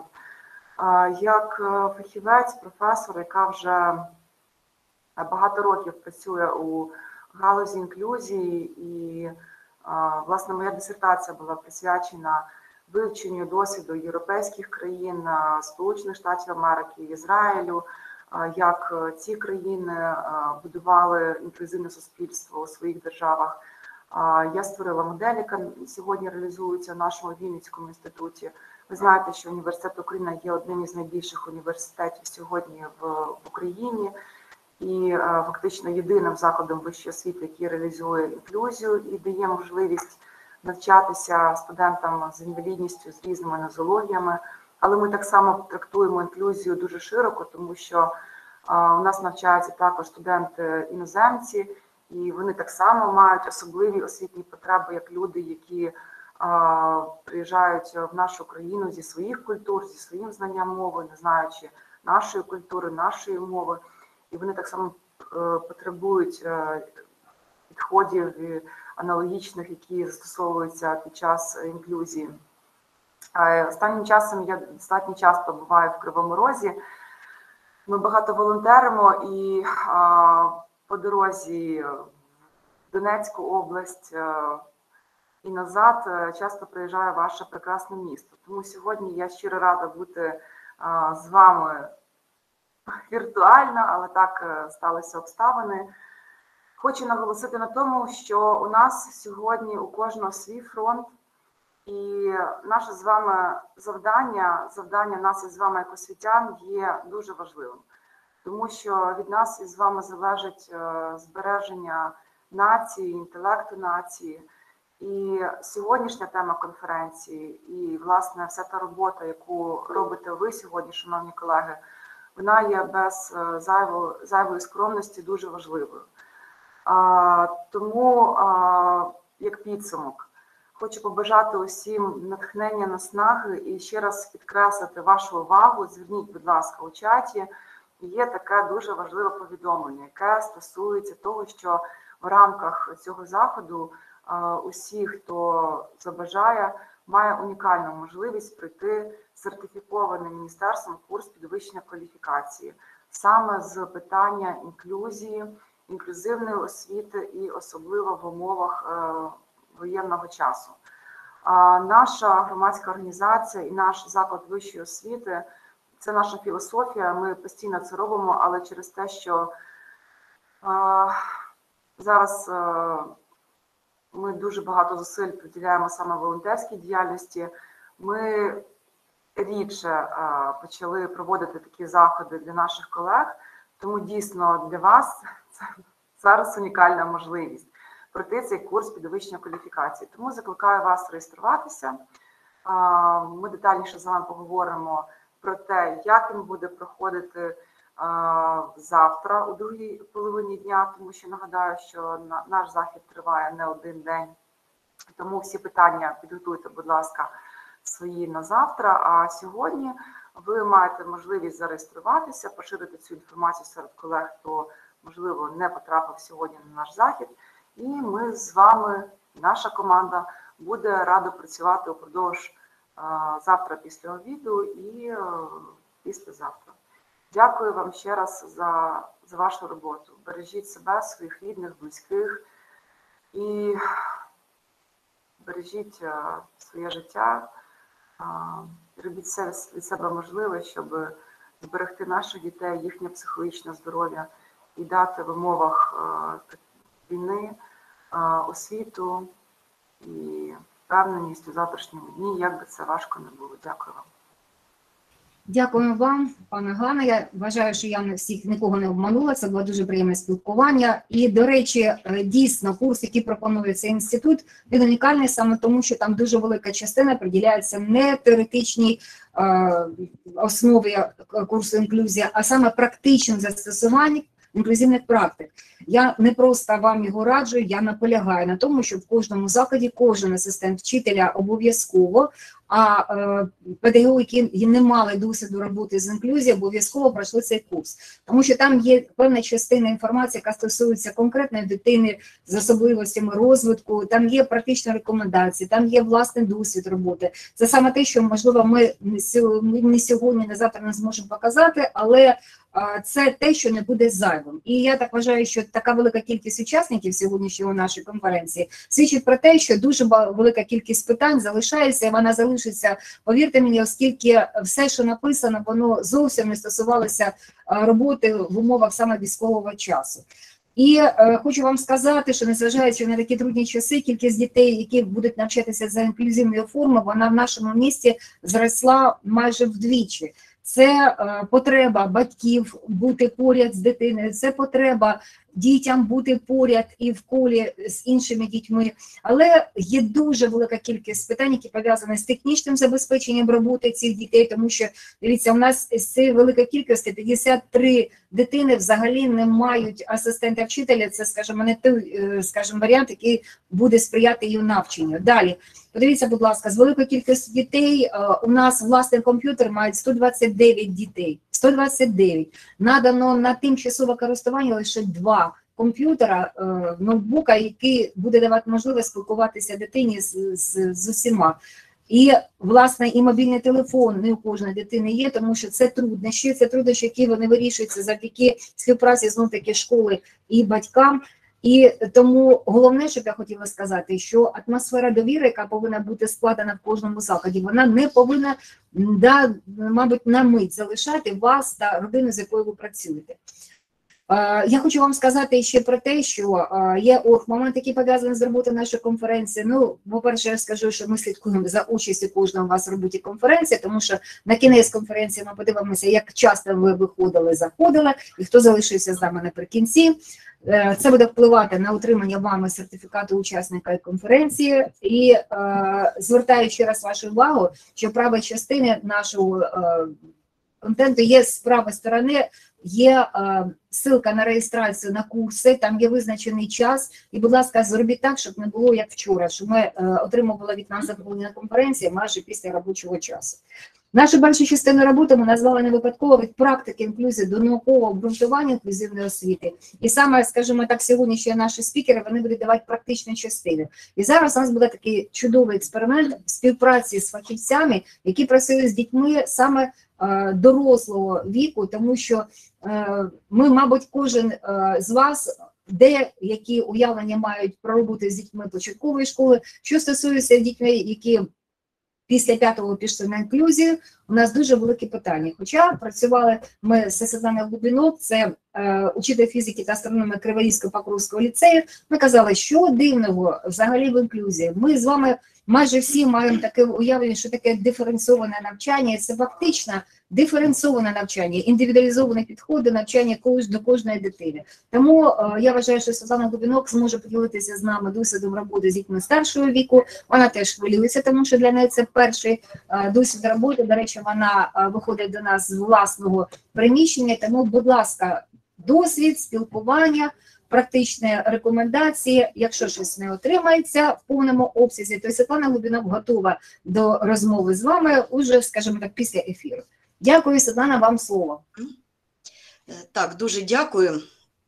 Як фахівець, професор, яка вже багато років працює у галузі інклюзії, і, власне, моя дисертація була присвячена вивченню досвіду європейських країн, Сполучених Штатів Америки, Ізраїлю, як ці країни будували інклюзивне суспільство у своїх державах. Я створила модель, яка сьогодні реалізується в нашому Вінницькому інституті. Ви знаєте, що університет Україна є одним із найбільших університетів сьогодні в Україні і фактично єдиним закладом вищої освіти, який реалізує інклюзію і дає можливість навчатися студентам з інвалідністю, з різними нозологіями. Але ми так само трактуємо інклюзію дуже широко, тому що а, у нас навчаються також студенти-іноземці, і вони так само мають особливі освітні потреби, як люди, які приїжджають в нашу країну зі своїх культур, зі своїм знанням мови, не знаючи нашої культури, нашої мови. І вони так само потребують підходів аналогічних, які застосовуються під час інклюзії. Останнім часом я достатньо часто буваю в Кривому Розі. Ми багато волонтеримо, і а, по дорозі в Донецьку область а, і назад часто приїжджає ваше прекрасне місто. Тому сьогодні я щиро рада бути а, з вами віртуально, але так сталися обставини. Хочу наголосити на тому, що у нас сьогодні у кожного свій фронт, і наше з вами завдання, завдання нас із вами як освітян є дуже важливим, тому що від нас із вами залежить збереження нації, інтелекту нації. І сьогоднішня тема конференції, і, власне, вся та робота, яку робите ви сьогодні, шановні колеги, вона є без зайвої, зайвої скромності дуже важливою. А, тому, а, як підсумок, хочу побажати усім натхнення, наснаги і ще раз підкреслити вашу увагу. Зверніть, будь ласка, у чаті є таке дуже важливе повідомлення, яке стосується того, що в рамках цього заходу а, усі, хто забажає, має унікальну можливість пройти сертифікований міністерством курс підвищення кваліфікації саме з питання інклюзії, інклюзивної освіти і особливо в умовах е, воєнного часу. А наша громадська організація і наш заклад вищої освіти – це наша філософія, ми постійно це робимо, але через те, що е, зараз е, ми дуже багато зусиль приділяємо саме волонтерській діяльності, ми рідше е, почали проводити такі заходи для наших колег, тому дійсно для вас це зараз унікальна можливість пройти цей курс підвищення кваліфікації. Тому закликаю вас реєструватися. Ми детальніше з вами поговоримо про те, як він буде проходити завтра у другій половині дня, тому що нагадаю, що наш захід триває не один день. Тому всі питання підготуйте, будь ласка, свої на завтра. А сьогодні ви маєте можливість зареєструватися, поширити цю інформацію серед колег, хто, можливо, не потрапив сьогодні на наш захід. І ми з вами, наша команда, буде рада працювати упродовж завтра після обіду і післязавтра. Дякую вам ще раз за, за вашу роботу. Бережіть себе, своїх рідних, близьких і бережіть своє життя. Робіть все від себе можливе, щоб зберегти наших дітей, їхнє психологічне здоров'я і дати в умовах війни освіту і впевненість у завтрашньому дні, як би це важко не було. Дякую вам. Дякую вам, пане Ганна. Я вважаю, що я всіх нікого не обманула. Це було дуже приємне спілкування. І, до речі, дійсно, курс, який пропонує цей інститут, він унікальний саме тому, що там дуже велика частина приділяється не теоретичній е, основі курсу інклюзія, а саме практичним застосуванням інклюзивних практик. Я не просто вам його раджу, я наполягаю на тому, що в кожному закладі кожен асистент вчителя обов'язково, а е, педагоги, які не мали досвіду роботи з інклюзією, обов'язково пройшли цей курс. Тому що там є певна частина інформації, яка стосується конкретної дитини з особливостями розвитку, там є практичні рекомендації, там є власний досвід роботи. Це саме те, що, можливо, ми не сьогодні, не завтра не зможемо показати, але це те, що не буде зайвим. І я так вважаю, що така велика кількість учасників сьогоднішньої нашої конференції свідчить про те, що дуже велика кількість питань залишається, і вона залишиться, повірте мені, оскільки все, що написано, воно зовсім не стосувалося роботи в умовах саме військового часу. І е, хочу вам сказати, що незважаючи на такі трудні часи, кількість дітей, які будуть навчатися за інклюзивною формою, вона в нашому місті зросла майже вдвічі. Це е, потреба батьків бути поряд з дитиною, це потреба дітям бути поряд і в колі з іншими дітьми. Але є дуже велика кількість питань, які пов'язані з технічним забезпеченням роботи цих дітей, тому що, дивіться, у нас з цієї великої кількості п'ятдесят три дитини взагалі не мають асистента вчителя. Це, скажімо, не той, скажімо, варіант, який буде сприяти її навчанню. Далі, подивіться, будь ласка, з великої кількості дітей у нас власний комп'ютер мають сто двадцять дев'ять дітей. сто двадцять дев'ять. Надано на тимчасове користування лише два комп'ютера, ноутбука, який буде давати можливість спілкуватися дитині з, з, з усіма. І, власне, і мобільний телефон не у кожної дитини є, тому що це труднощі, це труднощі, які вони вирішуються завдяки співпраці, знов-таки, школи і батькам. І тому головне, що я хотіла сказати, що атмосфера довіри, яка повинна бути складена в кожному закладі, вона не повинна, да, мабуть, на мить залишати вас та родину, з якою ви працюєте. Я хочу вам сказати ще про те, що є ох, момент, який пов'язаний з роботою нашої конференції. Ну, по-перше, я скажу, що ми слідкуємо за участю кожного вас в роботі конференції, тому що на кінець конференції ми подивимося, як часто ви виходили, заходили, і хто залишився з нами наприкінці. Це буде впливати на отримання вами сертифікату учасника конференції. І е, звертаю ще раз вашу увагу, що права частини нашого е, контенту є з правої сторони, є е, ссылка на реєстрацію на курси, там є визначений час. І, будь ласка, зробіть так, щоб не було як вчора, щоб ми е, отримували від нас задоволення конференції майже після робочого часу. Нашу першу частину роботи ми назвали не випадково від практики інклюзії до наукового обґрунтування інклюзивної освіти. І саме, скажімо так, сьогодні ще наші спікери, вони будуть давати практичні частини. І зараз у нас буде такий чудовий експеримент в співпраці з фахівцями, які працюють з дітьми саме е, дорослого віку, тому що е, ми, мабуть, кожен е, з вас деякі уявлення мають про роботу з дітьми початкової школи, що стосується дітей, які після п'ятого пішли на інклюзію, у нас дуже великі питання. Хоча працювали ми з Світланою Глубінок, це е, учитель фізики та астрономії Криворізько-Покровського ліцею, ми казали, що дивного взагалі в інклюзії. Ми з вами майже всі маємо таке уявлення, що таке диференційоване навчання, і це фактично диференційоване навчання, індивідуалізовані підходи навчання когось до кожної дитини. Тому е, я вважаю, що Світлана Глубінок зможе поділитися з нами досвідом роботи з дітьми старшого віку. Вона теж хвилюється, тому що для неї це перший е, досвід роботи. До речі, вона е, виходить до нас з власного приміщення, тому, будь ласка, досвід, спілкування, практичні рекомендації. Якщо щось не отримається в повному обсязі, то Світлана Глубінок готова до розмови з вами уже, скажімо так, після ефіру. Дякую, Світлана, вам слово. Так, дуже дякую.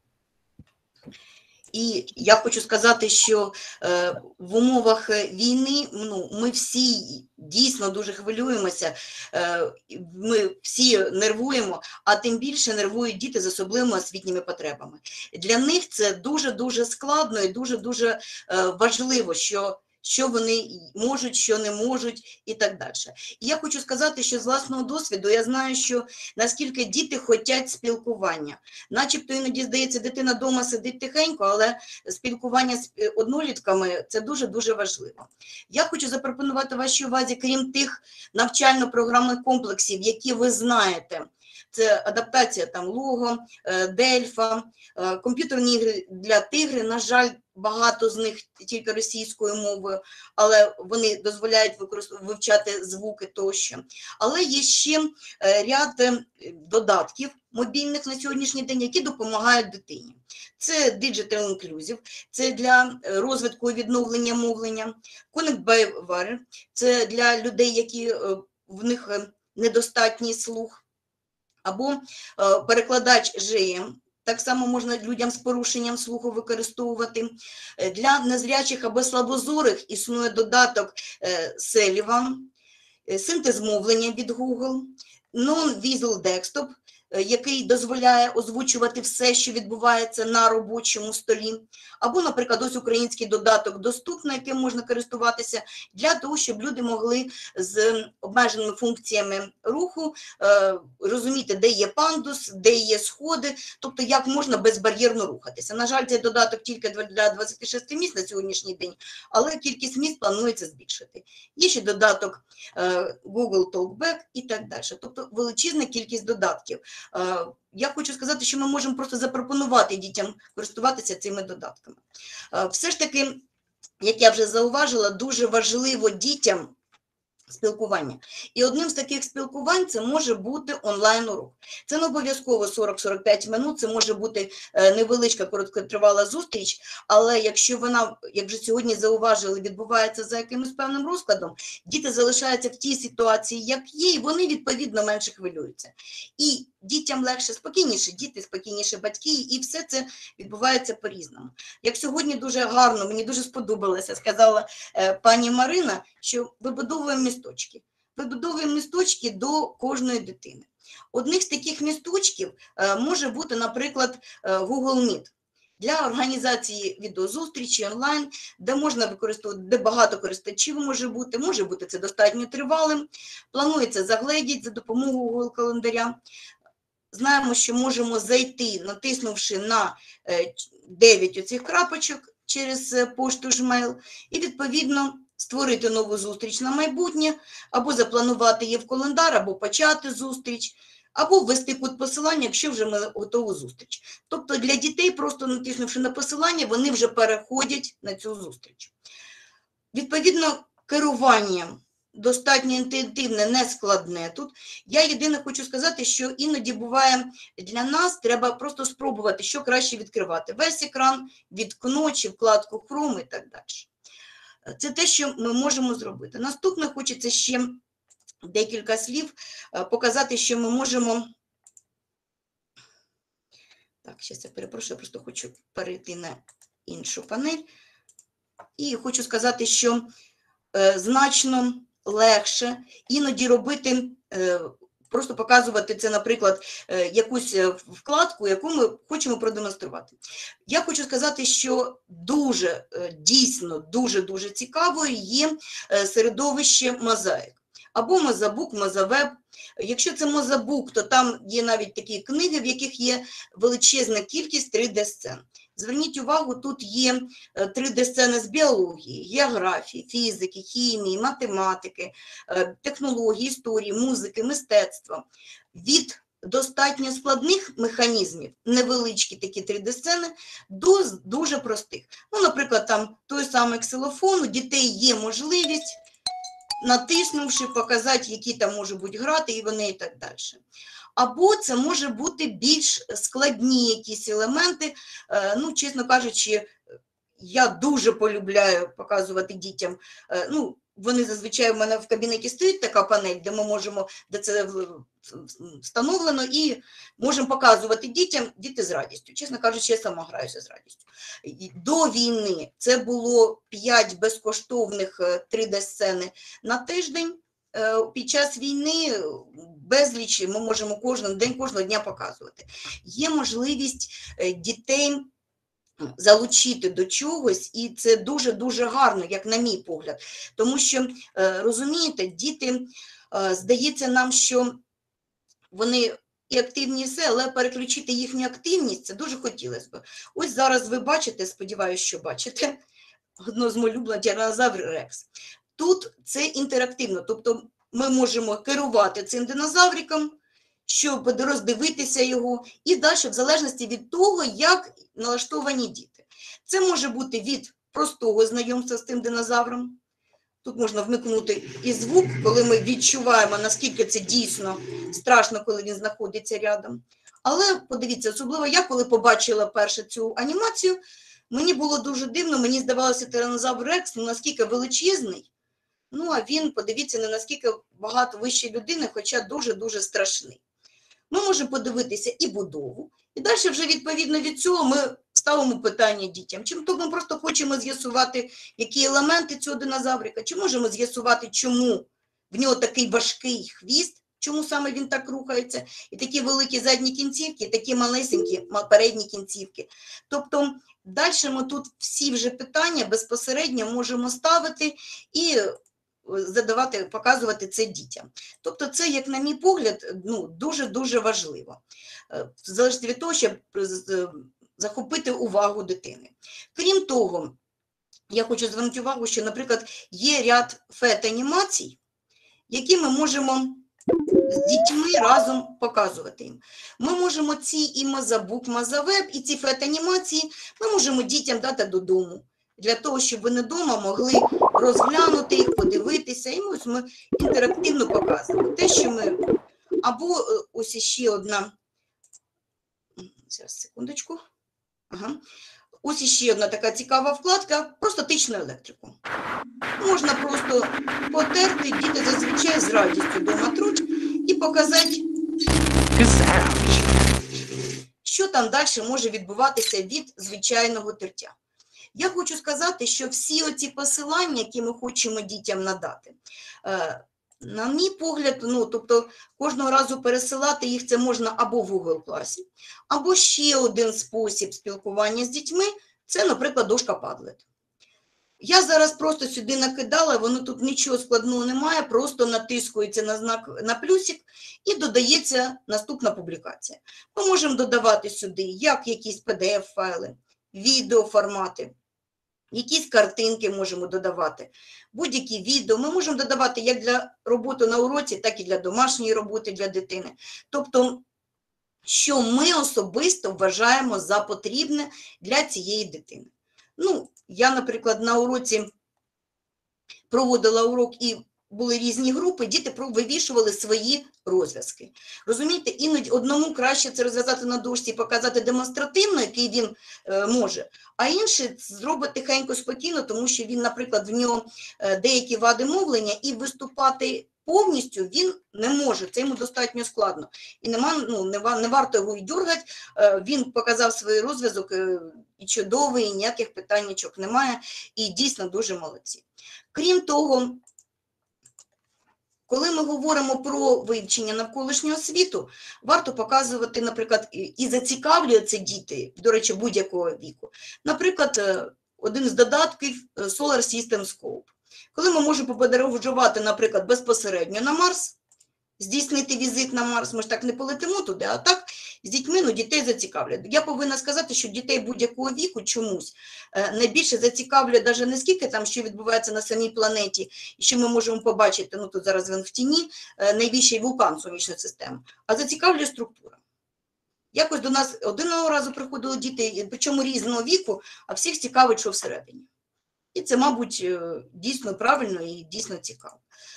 І я хочу сказати, що е, в умовах війни ну, ми всі дійсно дуже хвилюємося, е, ми всі нервуємо, а тим більше нервують діти з особливими освітніми потребами. Для них це дуже-дуже складно і дуже-дуже е, важливо, що що вони можуть, що не можуть і так далі. І я хочу сказати, що з власного досвіду я знаю, що наскільки діти хочуть спілкування. Начебто іноді, здається, дитина вдома сидить тихенько, але спілкування з однолітками – це дуже-дуже важливо. Я хочу запропонувати вашій увазі, крім тих навчально-програмних комплексів, які ви знаєте, це адаптація там Лого, Дельфа, комп'ютерні ігри для Тигри, на жаль, багато з них тільки російською мовою, але вони дозволяють вивчати звуки тощо. Але є ще ряд додатків мобільних на сьогоднішній день, які допомагають дитині. Це Digital Inclusive, це для розвитку і відновлення мовлення, Connect by Wire, це для людей, які в них недостатній слух, або перекладач жі ем. Так само можна людям з порушенням слуху використовувати. Для незрячих або слабозорих існує додаток Sullivan, синтез мовлення від Google, Non-Visual Desktop, який дозволяє озвучувати все, що відбувається на робочому столі. Або, наприклад, ось український додаток «Доступно», яким можна користуватися для того, щоб люди могли з обмеженими функціями руху е, розуміти, де є пандус, де є сходи, тобто як можна безбар'єрно рухатися. На жаль, цей додаток тільки для двадцяти шести міст на сьогоднішній день, але кількість міст планується збільшити. Є ще додаток е, Google Talkback і так далі. Тобто величезна кількість додатків. Я хочу сказати, що ми можемо просто запропонувати дітям користуватися цими додатками. Все ж таки, як я вже зауважила, дуже важливо дітям спілкування. І одним з таких спілкувань це може бути онлайн-урок. Це не обов'язково сорок - сорок п'ять минут, це може бути невеличка короткотривала зустріч, але якщо вона, як вже сьогодні зауважили, відбувається за якимось певним розкладом, діти залишаються в тій ситуації, як є, і вони, відповідно, менше хвилюються. І дітям легше, спокійніше, діти спокійніше, батьки, і все це відбувається по-різному. Як сьогодні дуже гарно, мені дуже сподобалося, сказала е, пані Марина, що вибудовуємо місточки. Вибудовуємо місточки до кожної дитини. Одних з таких місточків е, може бути, наприклад, е, Google Meet. Для організації відеозустрічі онлайн, де можна використовувати, де багато користувачів може бути, може бути це достатньо тривалим, планується загледіть за допомогою Google календаря. Знаємо, що можемо зайти, натиснувши на дев'ять оцих крапочок через пошту Gmail, і, відповідно, створити нову зустріч на майбутнє, або запланувати її в календар, або почати зустріч, або ввести код посилання, якщо вже ми готову зустріч. Тобто для дітей, просто натиснувши на посилання, вони вже переходять на цю зустріч. Відповідно, керування достатньо інтуїтивне, не складне тут. Я єдине хочу сказати, що іноді буває для нас, треба просто спробувати, що краще відкривати. Весь екран, вікно чи вкладку Chrome і так далі. Це те, що ми можемо зробити. Наступне хочеться ще декілька слів показати, що ми можемо... Так, зараз я перепрошую, я просто хочу перейти на іншу панель. І хочу сказати, що е, значно легше іноді робити, е, просто показувати це, наприклад, е, якусь вкладку, яку ми хочемо продемонструвати. Я хочу сказати, що дуже, е, дійсно, дуже-дуже цікавою є е, середовище Мозаїк. Або Мозабук, Мозавеб. Якщо це Мозабук, то там є навіть такі книги, в яких є величезна кількість три де-сцен. Зверніть увагу, тут є три де-сцени з біології, географії, фізики, хімії, математики, технології, історії, музики, мистецтва. Від достатньо складних механізмів, невеличкі такі три де-сцени, до дуже простих. Ну, наприклад, там той самий ксилофон, у дітей є можливість, натиснувши, показати, які там можуть бути грати, і вони і так далі. Або це може бути більш складні якісь елементи. Ну, чесно кажучи, я дуже полюбляю показувати дітям. Ну, вони зазвичай в мене в кабінеті стоїть така панель, де ми можемо, де це встановлено, і можемо показувати дітям, діти з радістю. Чесно кажучи, я сама граюся з радістю. До війни це було п'ять безкоштовних три де-сцени на тиждень. Під час війни безліч ми можемо кожен день, кожного дня показувати. Є можливість дітей залучити до чогось, і це дуже-дуже гарно, як на мій погляд. Тому що, розумієте, діти, здається нам, що вони і активні, і все, але переключити їхню активність, це дуже хотілося б. Ось зараз ви бачите, сподіваюся, що бачите, одно з моїх улюблених тиранозавр Рекс. Тут це інтерактивно, тобто ми можемо керувати цим динозавриком, щоб роздивитися його, і далі в залежності від того, як налаштовані діти. Це може бути від простого знайомства з тим динозавром. Тут можна вмикнути і звук, коли ми відчуваємо, наскільки це дійсно страшно, коли він знаходиться рядом. Але подивіться, особливо я, коли побачила перше цю анімацію, мені було дуже дивно, мені здавалося, тиранозавр Рекс, ну, наскільки величезний, ну, а він, подивіться, не наскільки багато вище людини, хоча дуже-дуже страшний. Ми можемо подивитися і будову, і далі вже відповідно від цього ми ставимо питання дітям. Чим то ми просто хочемо з'ясувати, які елементи цього динозаврика, чи можемо з'ясувати, чому в нього такий важкий хвіст, чому саме він так рухається, і такі великі задні кінцівки, і такі малесенькі передні кінцівки. Тобто далі ми тут всі вже питання безпосередньо можемо ставити і задавати, показувати це дітям. Тобто це, як на мій погляд, ну, дуже-дуже важливо. Залежить від того, щоб захопити увагу дитини. Крім того, я хочу звернути увагу, що, наприклад, є ряд фет-анімацій, які ми можемо з дітьми разом показувати їм. Ми можемо ці і Мазабук, Мазавеб, і ці фет-анімації ми можемо дітям дати додому, для того, щоб вони вдома могли розглянути їх, подивитися, і ось ми інтерактивно показуємо те, що ми... Або ось іще одна, зараз, секундочку, ага. Ось іще одна така цікава вкладка про статичну електрику. Можна просто потерти, діти зазвичай з радістю вдома труть, і показати, що там далі може відбуватися від звичайного тертя. Я хочу сказати, що всі оці посилання, які ми хочемо дітям надати, на мій погляд, ну, тобто кожного разу пересилати їх це можна або в Google класі, або ще один спосіб спілкування з дітьми – це, наприклад, дошка Padlet. Я зараз просто сюди накидала, воно тут нічого складного немає, просто натискується на знак, на плюсик і додається наступна публікація. Ми можемо додавати сюди як якісь пі ді еф-файли, відеоформати, якісь картинки можемо додавати, будь-які відео. Ми можемо додавати як для роботи на уроці, так і для домашньої роботи для дитини. Тобто, що ми особисто вважаємо за потрібне для цієї дитини. Ну, я, наприклад, на уроці проводила урок і були різні групи, діти вивішували свої розв'язки. Розумієте, іноді одному краще це розв'язати на дошці і показати демонстративно, який він е, може, а інший зробить тихенько, спокійно, тому що він, наприклад, в нього е, деякі вади мовлення, і виступати повністю він не може, це йому достатньо складно. І нема, ну, не, не варто його і дергати, е, він показав свій розв'язок, е, і чудовий, і ніяких питаннячок немає, і дійсно дуже молодці. Крім того, коли ми говоримо про вивчення навколишнього світу, варто показувати, наприклад, і зацікавлює це діти, до речі, будь-якого віку. Наприклад, один з додатків Solar System Scope. Коли ми можемо подорожувати, наприклад, безпосередньо на Марс, здійснити візит на Марс, ми ж так не полетимо туди, а так з дітьми, ну, дітей зацікавлює. Я повинна сказати, що дітей будь-якого віку чомусь найбільше зацікавлює навіть не скільки там, що відбувається на самій планеті, і що ми можемо побачити, ну тут зараз він в тіні, найбільший вулкан сонячної системи, а зацікавлює структура. Якось до нас одного разу приходили діти, причому різного віку, а всіх цікавить, що всередині. І це, мабуть, дійсно правильно і дійсно цікаво.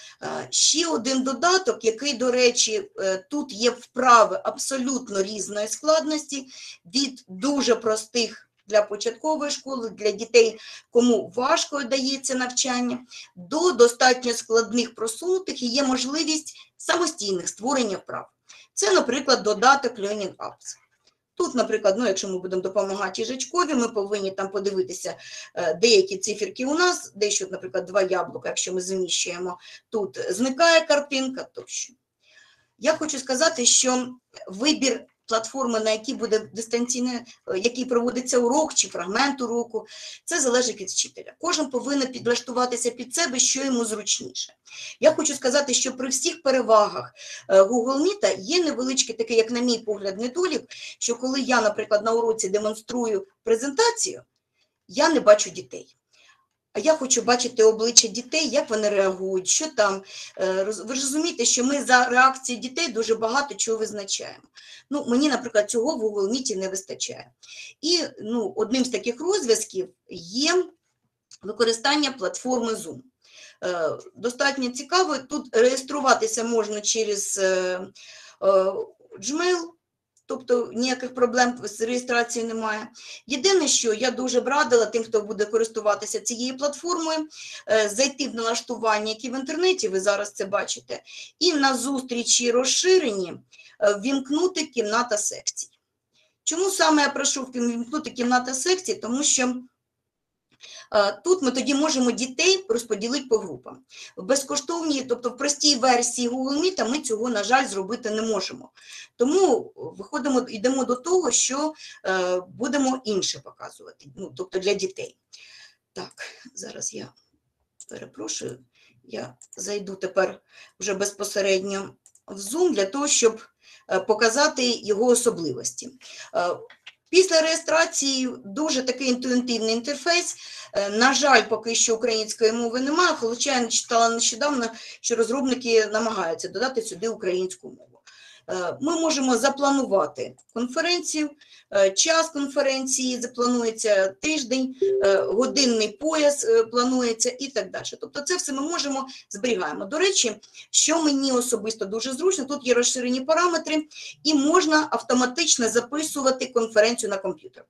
Ще один додаток, який, до речі, тут є вправи абсолютно різної складності, від дуже простих для початкової школи, для дітей, кому важко дається навчання, до достатньо складних, просунутих, і є можливість самостійних створення вправ. Це, наприклад, додаток Learning Apps. Тут, наприклад, ну, якщо ми будемо допомагати їжачкові, ми повинні там подивитися деякі циферки у нас, дещо, наприклад, два яблука, якщо ми зміщуємо, тут зникає картинка тощо. Я хочу сказати, що вибір платформи, на якій буде дистанційно, який проводиться урок чи фрагмент уроку, це залежить від вчителя. Кожен повинен підлаштуватися під себе, що йому зручніше. Я хочу сказати, що при всіх перевагах Google Meet є невеличкий такий, як на мій погляд, недолік, що коли я, наприклад, на уроці демонструю презентацію, я не бачу дітей. А я хочу бачити обличчя дітей, як вони реагують, що там. Ви ж розумієте, що ми за реакцією дітей дуже багато чого визначаємо. Ну, мені, наприклад, цього в Google Meet не вистачає. І ну, одним з таких розв'язків є використання платформи Zoom. Достатньо цікаво, тут реєструватися можна через Gmail, тобто ніяких проблем з реєстрацією немає. Єдине, що я дуже б радила тим, хто буде користуватися цією платформою, зайти в налаштування, які в інтернеті, ви зараз це бачите, і на зустрічі розширені ввімкнути кімната секцій. Чому саме я прошу ввімкнути кімната секцій? Тому що тут ми тоді можемо дітей розподілити по групам. В безкоштовній, тобто в простій версії Google Meet ми цього, на жаль, зробити не можемо. Тому виходимо, йдемо до того, що е, будемо інше показувати, ну, тобто для дітей. Так, зараз я перепрошую, я зайду тепер вже безпосередньо в Zoom для того, щоб показати його особливості. Після реєстрації дуже такий інтуїтивний інтерфейс. На жаль, поки що української мови немає, хоча я читала нещодавно, що розробники намагаються додати сюди українську мову. Ми можемо запланувати конференцію, час конференції запланується тиждень, годинний пояс планується і так далі. Тобто це все ми можемо, зберігаємо. До речі, що мені особисто дуже зручно, тут є розширені параметри і можна автоматично записувати конференцію на комп'ютер.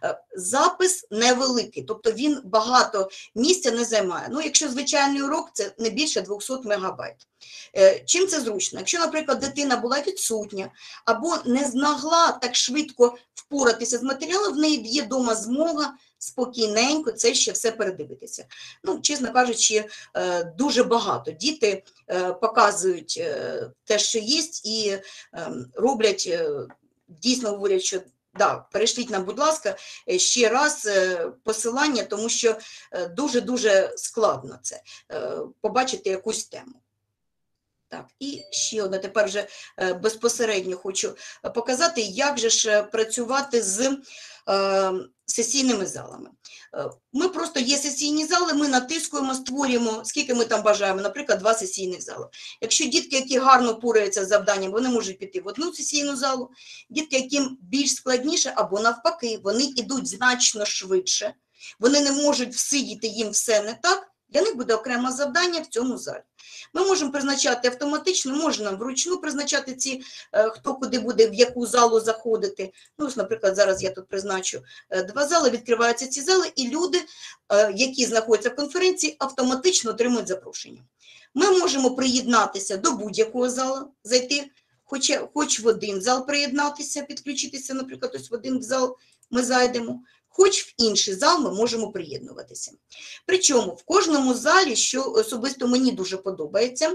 Запис невеликий, тобто він багато місця не займає. Ну, якщо звичайний урок, це не більше двісті мегабайт. Чим це зручно? Якщо, наприклад, дитина була відсутня або не змогла так швидко впоратися з матеріалом, в неї є вдома змога спокійненько це ще все передивитися. Ну, чесно кажучи, дуже багато діти показують те, що є, і роблять, дійсно говорять, що да, перешліть нам, будь ласка, ще раз посилання, тому що дуже-дуже складно це, побачити якусь тему. Так, і ще одне, тепер вже безпосередньо хочу показати, як же ж працювати з е, сесійними залами. Ми просто є сесійні зали, ми натискуємо, створюємо, скільки ми там бажаємо, наприклад, два сесійних зали. Якщо дітки, які гарно впораються з завданням, вони можуть піти в одну сесійну залу, дітки, яким більш складніше, або навпаки, вони йдуть значно швидше, вони не можуть всидіти, їм все не так, для них буде окреме завдання в цьому залі. Ми можемо призначати автоматично, можна вручну призначати ці, хто куди буде, в яку залу заходити. Ну, ось, наприклад, зараз я тут призначу два зали, відкриваються ці зали, і люди, які знаходяться в конференції, автоматично отримують запрошення. Ми можемо приєднатися до будь-якого залу, зайти, хоч, хоч в один зал приєднатися, підключитися, наприклад, ось в один зал ми зайдемо. Хоч в інший зал ми можемо приєднуватися. Причому в кожному залі, що особисто мені дуже подобається,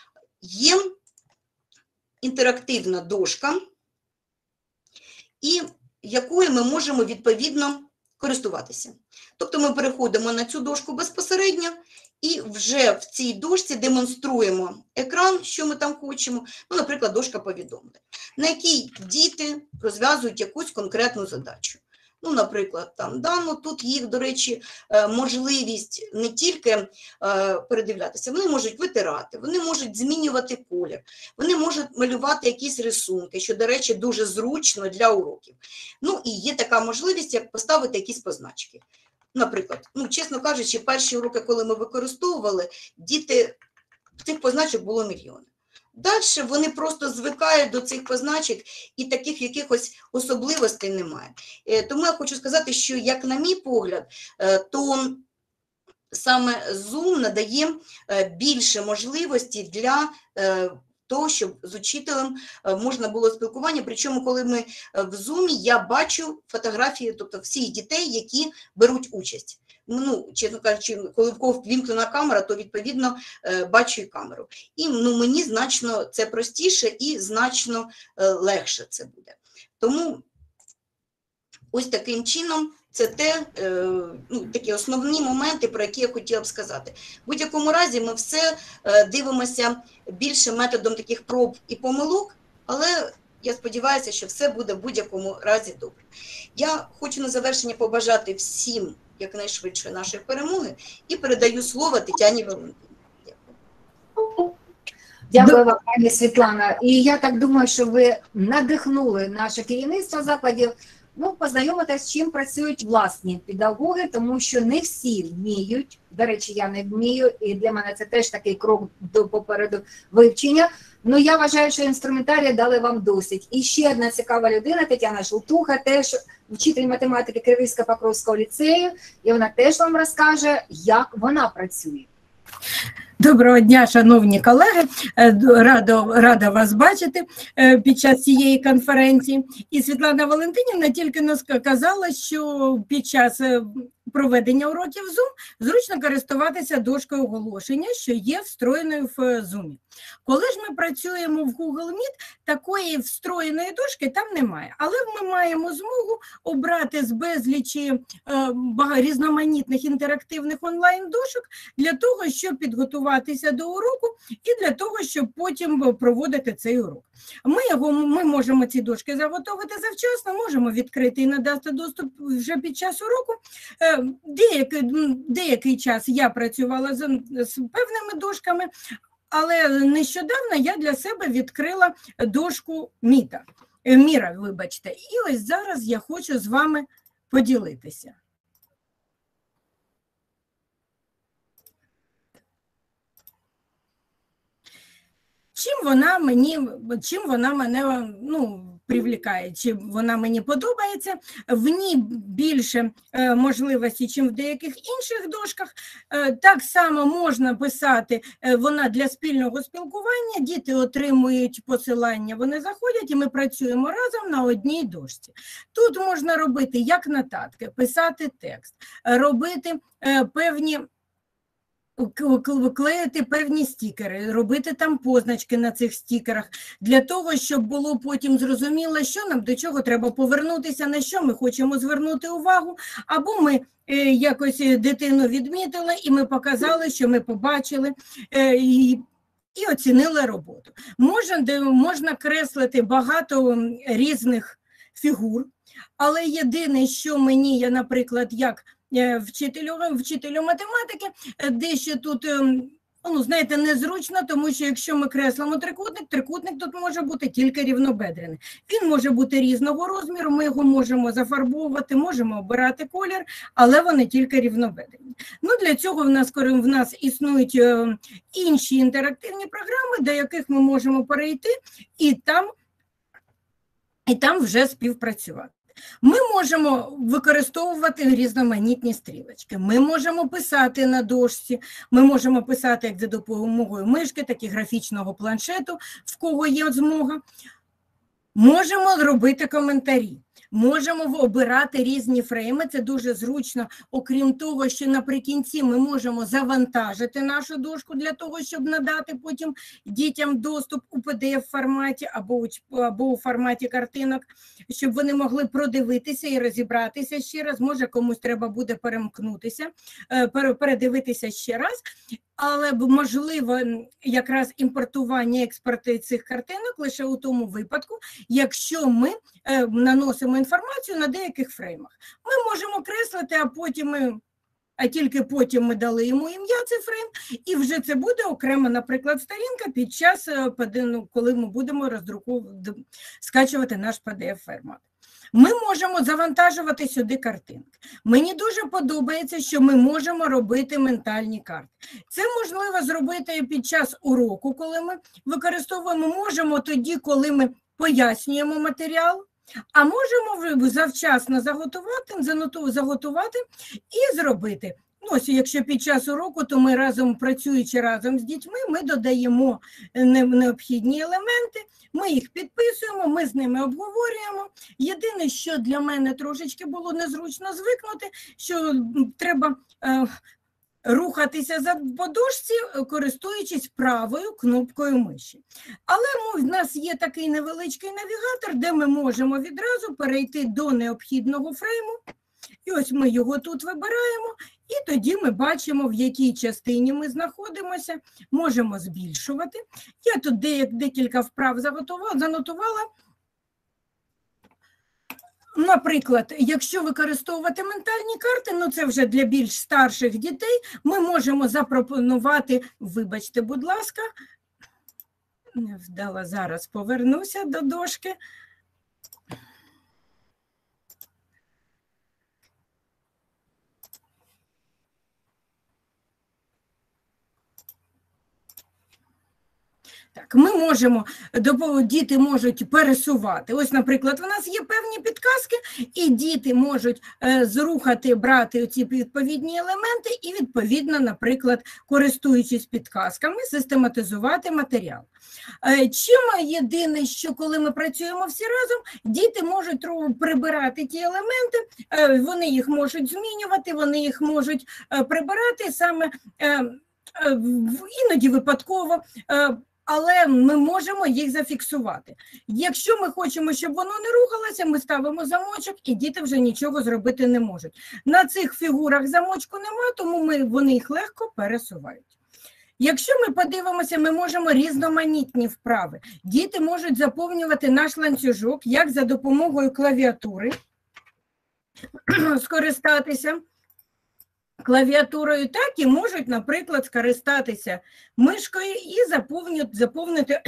є інтерактивна дошка, і якою ми можемо відповідно користуватися. Тобто ми переходимо на цю дошку безпосередньо і вже в цій дошці демонструємо екран, що ми там хочемо, ну, наприклад, дошка повідомлень, на якій діти розв'язують якусь конкретну задачу. Ну, наприклад, там, да, ну, тут їх, до речі, можливість не тільки передивлятися, вони можуть витирати, вони можуть змінювати колір, вони можуть малювати якісь рисунки, що, до речі, дуже зручно для уроків. Ну, і є така можливість, як поставити якісь позначки. Наприклад, ну, чесно кажучи, перші уроки, коли ми використовували, діти, цих позначок було мільйони. Далі вони просто звикають до цих позначок і таких якихось особливостей немає. Тому я хочу сказати, що, як на мій погляд, то саме Zoom надає більше можливості для того, щоб з учителем можна було спілкування. Причому, коли ми в Zoom, я бачу фотографії, тобто всіх дітей, які беруть участь. Ну, чесно кажучи, коли в кого ввімкнена камера, то, відповідно, бачу і камеру. І, ну, мені значно це простіше і значно легше це буде. Тому ось таким чином це те, ну, такі основні моменти, про які я хотіла б сказати. В будь-якому разі ми все дивимося більше методом таких проб і помилок, але я сподіваюся, що все буде в будь-якому разі добре. Я хочу на завершення побажати всім якнайшвидше нашої перемоги і передаю слово Тетяні Валентинівні. Дякую. Дякую вам, пані Світлана. І я так думаю, що ви надихнули наше керівництво закладів, ну, познайомитися, з чим працюють власні педагоги, тому що не всі вміють, до речі, я не вмію, і для мене це теж такий крок до попереду вивчення. Ну, я вважаю, що інструментарії дали вам досить. І ще одна цікава людина, Тетяна Желтуха, теж вчитель математики Кривицько-Покровського ліцею, і вона теж вам розкаже, як вона працює. Доброго дня, шановні колеги, рада, рада вас бачити під час цієї конференції. І Світлана Валентинівна тільки нас казала, що під час проведення уроків Zoom зручно користуватися дошкою оголошення, що є встроєною в Zoom. Коли ж ми працюємо в Google Meet, такої встроєної дошки там немає. Але ми маємо змогу обрати з безлічі е, бага- різноманітних інтерактивних онлайн-дошок для того, щоб підготуватися до уроку і для того, щоб потім проводити цей урок. Ми, його, ми можемо ці дошки заготовити завчасно, можемо відкрити і надати доступ вже під час уроку. Е, Деякий, деякий час я працювала з, з певними дошками, але нещодавно я для себе відкрила дошку Міта, е, Міра, вибачте. І ось зараз я хочу з вами поділитися. Чим вона мені, чим вона мене, ну, привлікає, чи вона мені подобається. В ній більше е, можливостей, ніж в деяких інших дошках. Е, так само можна писати, е, вона для спільного спілкування, діти отримують посилання, вони заходять і ми працюємо разом на одній дошці. Тут можна робити як нотатки, писати текст, робити е, певні клеїти певні стікери, робити там позначки на цих стікерах, для того, щоб було потім зрозуміло, що нам до чого треба повернутися, на що ми хочемо звернути увагу, або ми е, якось дитину відмітили, і ми показали, що ми побачили, е, і, і оцінили роботу. Можна, де, можна креслити багато різних фігур, але єдине, що мені, я, наприклад, як Вчителю, вчителю математики, дещо тут, ну, знаєте, незручно, тому що якщо ми креслимо трикутник, трикутник тут може бути тільки рівнобедрений. Він може бути різного розміру, ми його можемо зафарбовувати, можемо обирати колір, але вони тільки рівнобедрені. Ну, для цього в нас, в нас існують інші інтерактивні програми, до яких ми можемо перейти і там, і там вже співпрацювати. Ми можемо використовувати різноманітні стрілочки, ми можемо писати на дошці, ми можемо писати як за допомогою мишки, так і графічного планшету, в кого є змога. Можемо робити коментарі, можемо обирати різні фрейми, це дуже зручно, окрім того, що наприкінці ми можемо завантажити нашу дошку для того, щоб надати потім дітям доступ у пі ді еф-форматі або, або у форматі картинок, щоб вони могли продивитися і розібратися ще раз, може комусь треба буде перемкнутися, передивитися ще раз. Але можливо якраз імпортування, експорти цих картинок лише у тому випадку, якщо ми е, наносимо інформацію на деяких фреймах. Ми можемо креслити, а потім ми, а тільки потім ми дали йому ім'я, цей фрейм, і вже це буде окрема, наприклад, сторінка під час, коли ми будемо роздруковувати, скачувати наш пі ді еф-формат. Ми можемо завантажувати сюди картинки. Мені дуже подобається, що ми можемо робити ментальні карти. Це можливо зробити під час уроку, коли ми використовуємо, можемо тоді, коли ми пояснюємо матеріал, а можемо завчасно заготувати, заготувати і зробити. Ну, ось, якщо під час уроку, то ми разом, працюючи разом з дітьми, ми додаємо необхідні елементи, ми їх підписуємо, ми з ними обговорюємо. Єдине, що для мене трошечки було незручно звикнути, що треба е, рухатися за подушці, користуючись правою кнопкою миші. Але в нас є такий невеличкий навігатор, де ми можемо відразу перейти до необхідного фрейму. І ось ми його тут вибираємо, і тоді ми бачимо, в якій частині ми знаходимося, можемо збільшувати. Я тут декілька вправ занотувала. Наприклад, якщо використовувати ментальні карти, ну це вже для більш старших дітей, ми можемо запропонувати, вибачте, будь ласка, не вдала, зараз повернуся до дошки. Так, ми можемо, діти можуть пересувати. Ось, наприклад, у нас є певні підказки, і діти можуть е, зрухати, брати ці відповідні елементи і, відповідно, наприклад, користуючись підказками, систематизувати матеріал. Е, чим єдине, що коли ми працюємо всі разом, діти можуть прибирати ті елементи, е, вони їх можуть змінювати, вони їх можуть е, прибирати саме е, е, іноді випадково, е, але ми можемо їх зафіксувати. Якщо ми хочемо, щоб воно не рухалося, ми ставимо замочок, і діти вже нічого зробити не можуть. На цих фігурах замочку нема, тому ми, вони їх легко пересувають. Якщо ми подивимося, ми можемо різноманітні вправи. Діти можуть заповнювати наш ланцюжок, як за допомогою клавіатури, скористатися клавіатурою, так і можуть, наприклад, скористатися мишкою і заповнити, заповнити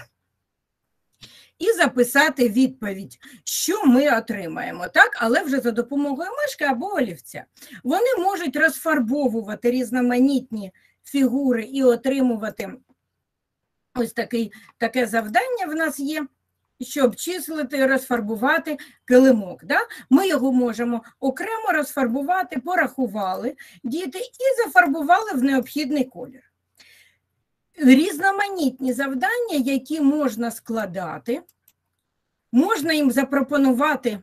і записати відповідь, що ми отримаємо, так? Але вже за допомогою мишки або олівця. Вони можуть розфарбовувати різноманітні фігури і отримувати ось такий, таке завдання в нас є, щоб числити, розфарбувати килимок. Да? Ми його можемо окремо розфарбувати, порахували діти і зафарбували в необхідний колір. Різноманітні завдання, які можна складати, можна їм запропонувати,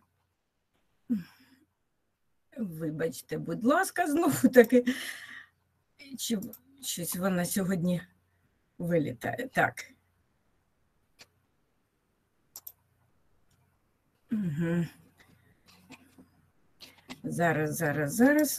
вибачте, будь ласка, знову таки, чи щось вона сьогодні вилітає. Так. Угу. Зараз, зараз, зараз.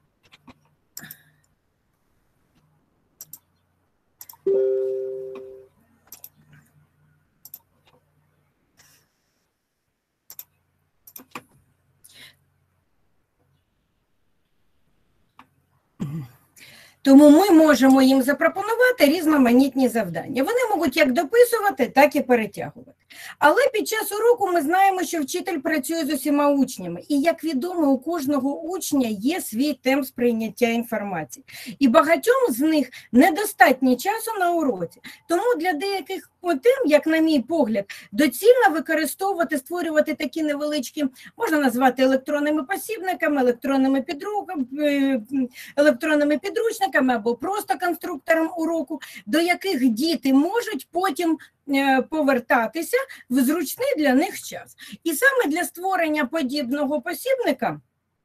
Тому ми можемо їм запропонувати різноманітні завдання. Вони можуть як дописувати, так і перетягувати. Але під час уроку ми знаємо, що вчитель працює з усіма учнями. І, як відомо, у кожного учня є свій темп сприйняття інформації. І багатьом з них недостатньо часу на уроці. Тому для деяких тем, як на мій погляд, доцільно використовувати, створювати такі невеличкі, можна назвати електронними посібниками, електронними підручниками, електронними підручниками або просто конструктором уроку, до яких діти можуть потім повертатися в зручний для них час. І саме для створення подібного посібника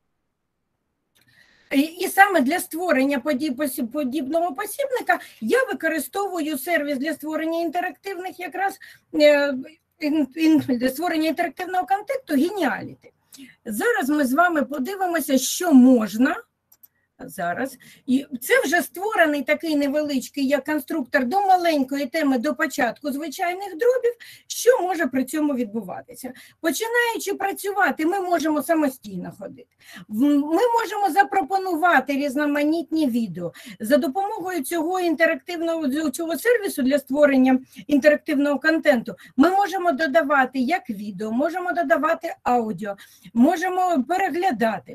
І саме для створення подібного посібника я використовую сервіс для створення інтерактивних якраз для створення інтерактивного контенту Geniality. Зараз ми з вами подивимося, що можна. Зараз. І це вже створений такий невеличкий як конструктор до маленької теми, до початку звичайних дробів, що може при цьому відбуватися. Починаючи працювати, ми можемо самостійно ходити. Ми можемо запропонувати різноманітні відео. За допомогою цього інтерактивного цього сервісу для створення інтерактивного контенту ми можемо додавати як відео, можемо додавати аудіо, можемо переглядати.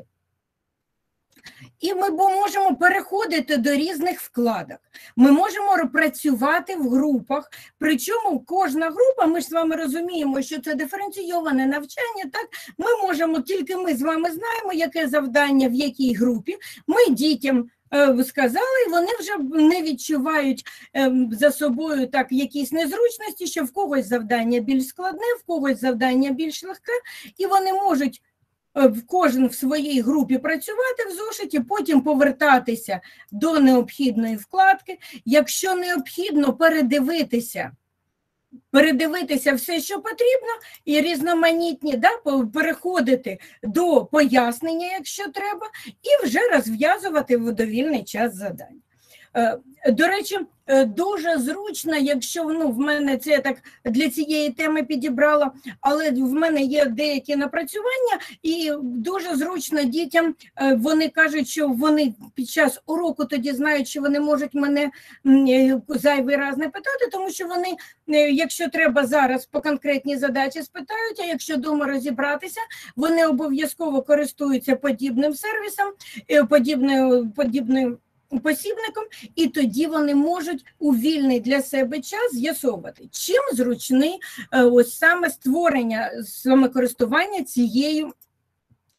І ми можемо переходити до різних вкладок. Ми можемо працювати в групах, причому кожна група, ми ж з вами розуміємо, що це диференційоване навчання, так? Ми можемо, тільки ми з вами знаємо, яке завдання в якій групі. Ми дітям сказали, і вони вже не відчувають за собою так якісь незручності, що в когось завдання більш складне, в когось завдання більш легке, і вони можуть в кожен в своїй групі працювати в зошиті, потім повертатися до необхідної вкладки. Якщо необхідно, передивитися, передивитися все, що потрібно, і різноманітні, да, переходити до пояснення, якщо треба, і вже розв'язувати в довільний час завдань. До речі, дуже зручно, якщо ну, в мене це я так для цієї теми підібрала, але в мене є деякі напрацювання, і дуже зручно дітям, вони кажуть, що вони під час уроку тоді знають, що вони можуть мене зайвий раз не питати, тому що вони, якщо треба зараз по конкретній задачі спитають, а якщо вдома розібратися, вони обов'язково користуються подібним сервісом, подібною, подібною посібником, і тоді вони можуть у вільний для себе час з'ясовувати, чим зручний ось саме створення, саме користування цією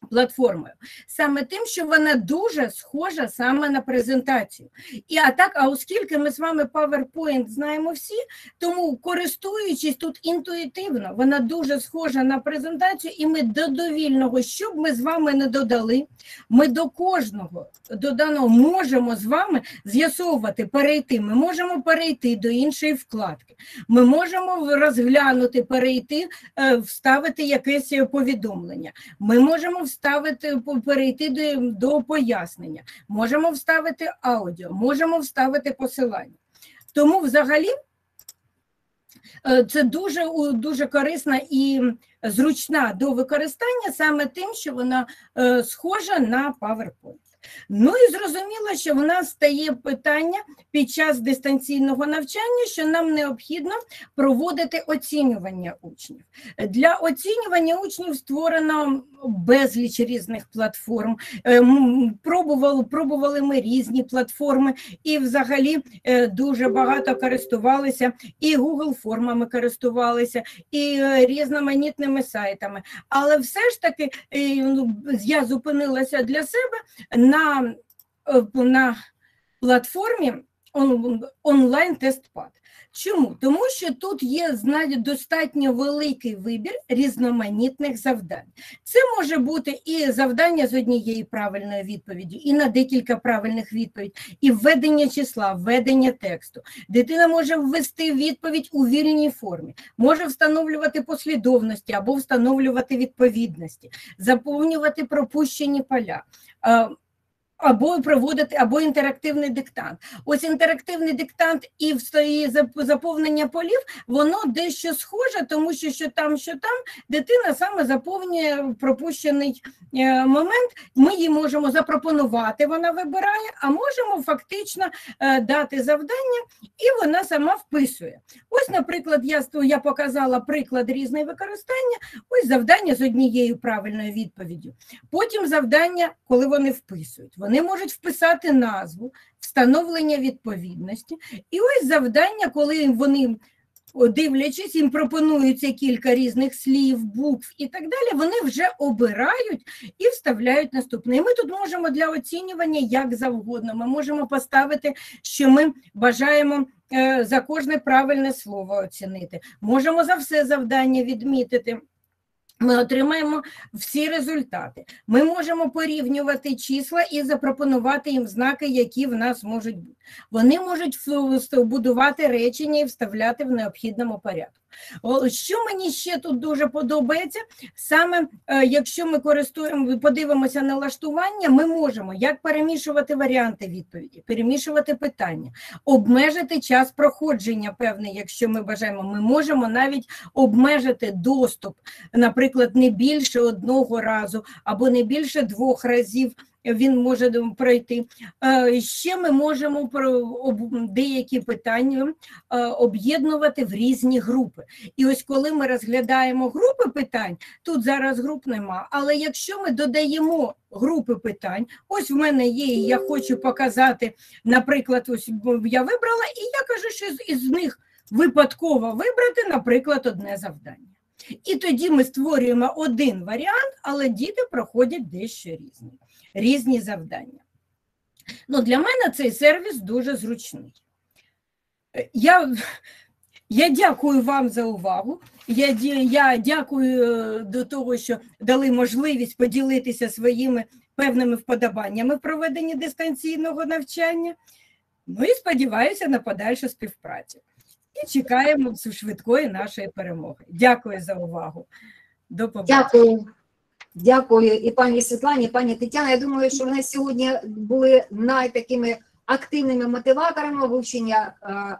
платформою? Саме тим, що вона дуже схожа саме на презентацію. І а так, а оскільки ми з вами PowerPoint знаємо всі, тому користуючись тут інтуїтивно, вона дуже схожа на презентацію, і ми до довільного, що б ми з вами не додали, ми до кожного доданого можемо з вами з'ясовувати, перейти. Ми можемо перейти до іншої вкладки. Ми можемо розглянути, перейти, вставити якесь повідомлення. Ми можемо вставити, перейти до, до пояснення. Можемо вставити аудіо, можемо вставити посилання. Тому взагалі це дуже, дуже корисна і зручна до використання саме тим, що вона схожа на PowerPoint. Ну і зрозуміло, що в нас стає питання під час дистанційного навчання, що нам необхідно проводити оцінювання учнів. Для оцінювання учнів створено безліч різних платформ, пробували, пробували ми різні платформи і взагалі дуже багато користувалися, і Google формами користувалися, і різноманітними сайтами. Але все ж таки я зупинилася для себе на, на платформі онлайн-тестпад. Чому? Тому що тут є достатньо великий вибір різноманітних завдань. Це може бути і завдання з однієї правильної відповіді, і на декілька правильних відповідей, і введення числа, введення тексту. Дитина може ввести відповідь у вільній формі, може встановлювати послідовності або встановлювати відповідності, заповнювати пропущені поля. Або проводити, або інтерактивний диктант. Ось інтерактивний диктант і заповнення полів, воно дещо схоже, тому що що там, що там, дитина саме заповнює пропущений момент, ми їй можемо запропонувати, вона вибирає, а можемо фактично дати завдання, і вона сама вписує. Ось, наприклад, я, я показала приклад різних використання, ось завдання з однією правильною відповіддю. Потім завдання, коли вони вписують. Вони можуть вписати назву, встановлення відповідності. І ось завдання, коли вони, дивлячись, їм пропонується кілька різних слів, букв і так далі, вони вже обирають і вставляють наступне. І ми тут можемо для оцінювання як завгодно. Ми можемо поставити, що ми бажаємо за кожне правильне слово оцінити. Можемо за все завдання відмітити. Ми отримаємо всі результати. Ми можемо порівнювати числа і запропонувати їм знаки, які в нас можуть бути. Вони можуть будувати речення і вставляти в необхідному порядку. Що мені ще тут дуже подобається, саме якщо ми користуємо, подивимося на налаштування, ми можемо як перемішувати варіанти відповіді, перемішувати питання, обмежити час проходження певний, якщо ми бажаємо. Ми можемо навіть обмежити доступ, наприклад, не більше одного разу або не більше двох разів він може пройти. Ще ми можемо деякі питання об'єднувати в різні групи. І ось коли ми розглядаємо групи питань, тут зараз груп нема, але якщо ми додаємо групи питань, ось в мене є, і я хочу показати, наприклад, ось я вибрала, і я кажу, що із них випадково вибрати, наприклад, одне завдання. І тоді ми створюємо один варіант, але діти проходять дещо різні, різні завдання. Ну, для мене цей сервіс дуже зручний. Я, я дякую вам за увагу. Я, я дякую до того, що дали можливість поділитися своїми певними вподобаннями в проведенні дистанційного навчання. Ну і сподіваюся на подальшу співпрацю. І чекаємо швидкої нашої перемоги. Дякую за увагу. До побачення. Дякую. Дякую і пані Світлані, і пані Тетяна. Я думаю, що вони сьогодні були найтакими активними мотиваторами вивчення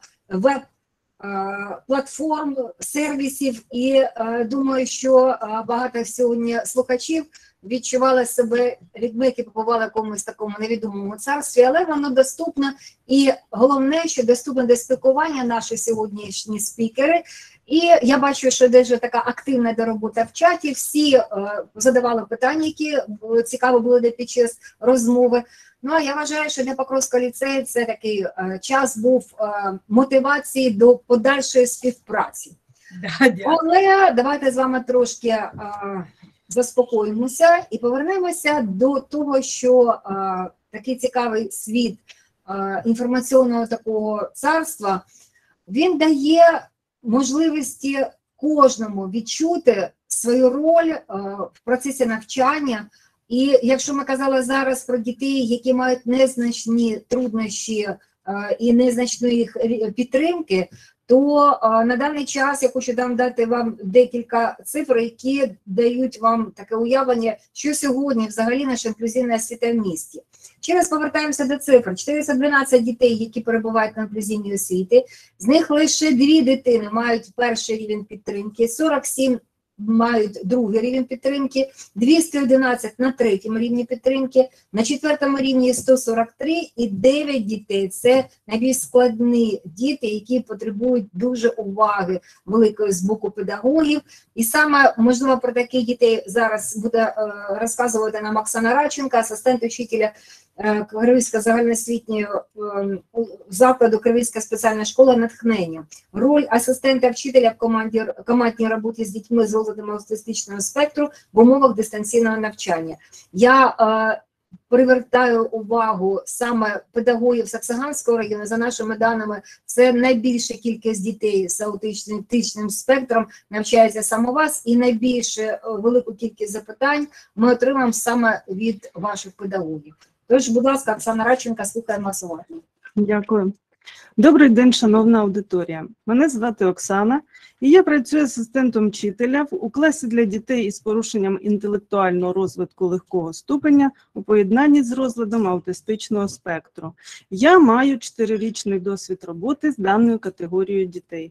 веб-платформ, сервісів. І думаю, що багато сьогодні слухачів відчували себе людьми, які побували в якомусь такому невідомому царстві, але воно доступно. І головне, що доступно до спілкування наші сьогоднішні спікери. І я бачу, що дуже така активна робота в чаті. Всі е, задавали питання, які цікаво було під час розмови. Ну, а я вважаю, що для Покровського ліцею це такий е, час був е, мотивації до подальшої співпраці. Да, але давайте з вами трошки е, заспокоїмося і повернемося до того, що а, такий цікавий світ а, інформаційного такого царства, він дає можливості кожному відчути свою роль а, в процесі навчання. І якщо ми казали зараз про дітей, які мають незначні труднощі а, і незначної їх підтримки, то а, на даний час я хочу дам дати вам декілька цифр, які дають вам таке уявлення, що сьогодні взагалі наша інклюзивна освіта в місті. Ще раз повертаємося до цифр. чотириста дванадцять дітей, які перебувають на інклюзивній освіті, з них лише дві дитини мають перший рівень підтримки, сорок сім мають другий рівень підтримки, двісті одинадцять на третьому рівні підтримки, на четвертому рівні сто сорок три і дев'ять дітей – це найбільш складні діти, які потребують дуже уваги великої з боку педагогів. І саме, можливо, про таких дітей зараз буде е, розказувати нам Оксана Радченко, асистент учителя е, Криворізького загальноосвітнього е, закладу Криворізька спеціальна школа натхнення. Роль асистента вчителя в команді, командній роботі з дітьми з розладом аутистичного спектру в умовах дистанційного навчання. Я е, привертаю увагу саме педагогів Саксаганського району. За нашими даними, це найбільша кількість дітей з аутичним спектром навчається саме у вас, і найбільше велику кількість запитань ми отримаємо саме від ваших педагогів. Тож, будь ласка, Оксана Радченко, слухаємо вас уважно. Дякую. Добрий день, шановна аудиторія. Мене звати Оксана, і я працюю асистентом вчителя у класі для дітей із порушенням інтелектуального розвитку легкого ступеня у поєднанні з розладом аутистичного спектру. Я маю чотирирічний досвід роботи з даною категорією дітей.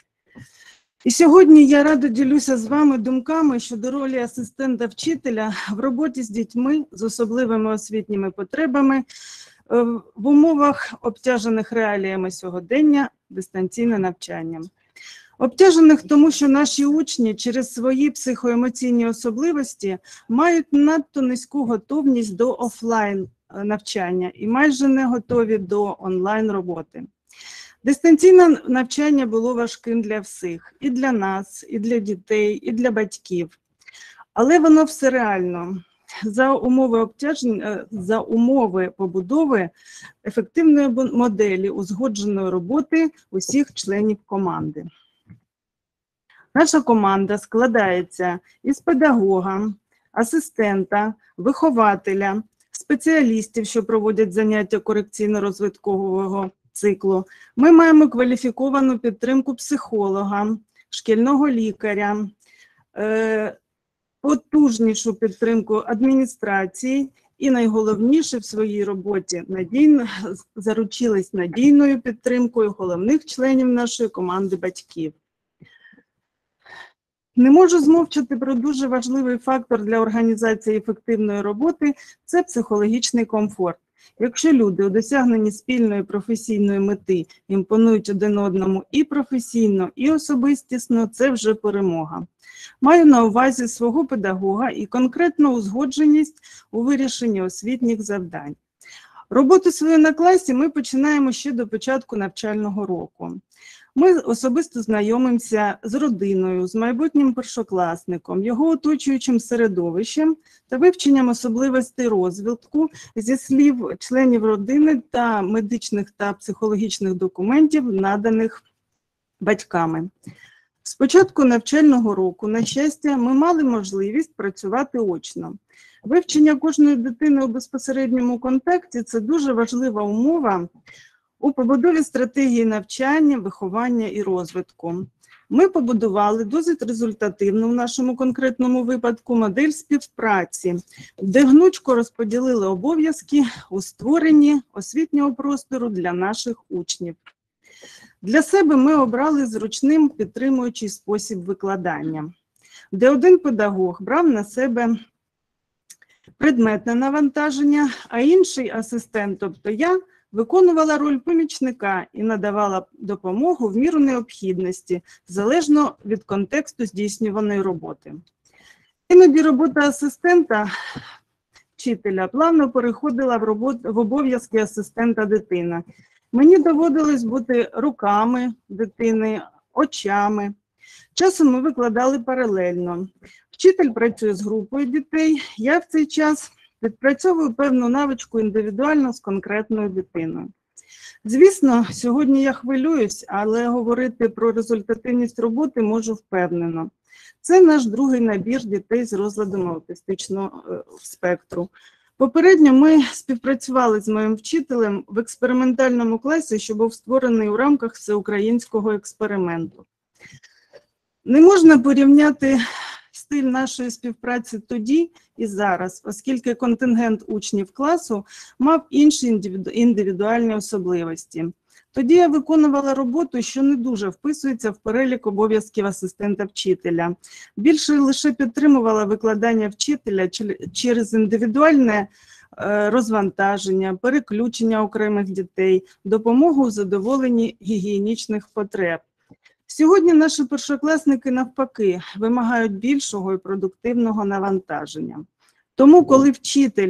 І сьогодні я радо ділюся з вами думками щодо ролі асистента вчителя в роботі з дітьми з особливими освітніми потребами в умовах, обтяжених реаліями сьогодення, дистанційне навчання. Обтяжених тому, що наші учні через свої психоемоційні особливості мають надто низьку готовність до офлайн навчання і майже не готові до онлайн роботи. Дистанційне навчання було важким для всіх, і для нас, і для дітей, і для батьків. Але воно все реально. За умови обтяжень, за умови побудови ефективної моделі узгодженої роботи усіх членів команди. Наша команда складається із педагога, асистента, вихователя, спеціалістів, що проводять заняття корекційно-розвиткового циклу. Ми маємо кваліфіковану підтримку психолога, шкільного лікаря, потужнішу підтримку адміністрації і, найголовніше в своїй роботі, надійно, заручились надійною підтримкою головних членів нашої команди батьків. Не можу змовчати про дуже важливий фактор для організації ефективної роботи – це психологічний комфорт. Якщо люди у досягненні спільної професійної мети імпонують один одному і професійно, і особистісно, це вже перемога. Маю на увазі свого педагога і конкретну узгодженість у вирішенні освітніх завдань. Роботу свою на класі ми починаємо ще до початку навчального року. Ми особисто знайомимося з родиною, з майбутнім першокласником, його оточуючим середовищем та вивченням особливостей розвитку зі слів членів родини та медичних та психологічних документів, наданих батьками. З початку навчального року, на щастя, ми мали можливість працювати очно. Вивчення кожної дитини у безпосередньому контакті – це дуже важлива умова у побудові стратегії навчання, виховання і розвитку. Ми побудували досить результативну в нашому конкретному випадку модель співпраці, де гнучко розподілили обов'язки у створенні освітнього простору для наших учнів. Для себе ми обрали зручним підтримуючий спосіб викладання, де один педагог брав на себе предметне навантаження, а інший асистент, тобто я, виконувала роль помічника і надавала допомогу в міру необхідності, залежно від контексту здійснюваної роботи. Іноді робота асистента вчителя плавно переходила в, роботу, в обов'язки асистента дитини. Мені доводилось бути руками дитини, очами. Часом ми викладали паралельно. В Вчитель працює з групою дітей, я в цей час відпрацьовую певну навичку індивідуально з конкретною дитиною. Звісно, сьогодні я хвилююсь, але говорити про результативність роботи можу впевнено. Це наш другий набір дітей з розладом аутистичного спектру. Попередньо ми співпрацювали з моїм вчителем в експериментальному класі, що був створений у рамках всеукраїнського експерименту. Не можна порівняти стиль нашої співпраці тоді і зараз, оскільки контингент учнів класу мав інші індивідуальні особливості. Тоді я виконувала роботу, що не дуже вписується в перелік обов'язків асистента вчителя. Більше лише підтримувала викладання вчителя через індивідуальне розвантаження, переключення окремих дітей, допомогу у задоволенні гігієнічних потреб. Сьогодні наші першокласники, навпаки, вимагають більшого і продуктивного навантаження. Тому, коли вчитель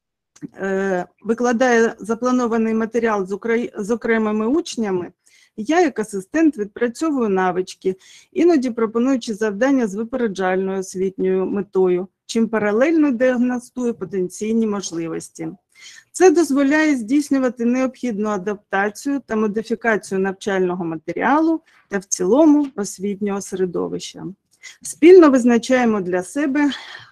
е, викладає запланований матеріал з, окрем, з окремими учнями, я, як асистент, відпрацьовую навички, іноді пропонуючи завдання з випереджальною освітньою метою, чим паралельно діагностую потенційні можливості. Це дозволяє здійснювати необхідну адаптацію та модифікацію навчального матеріалу та в цілому освітнього середовища. Спільно визначаємо для себе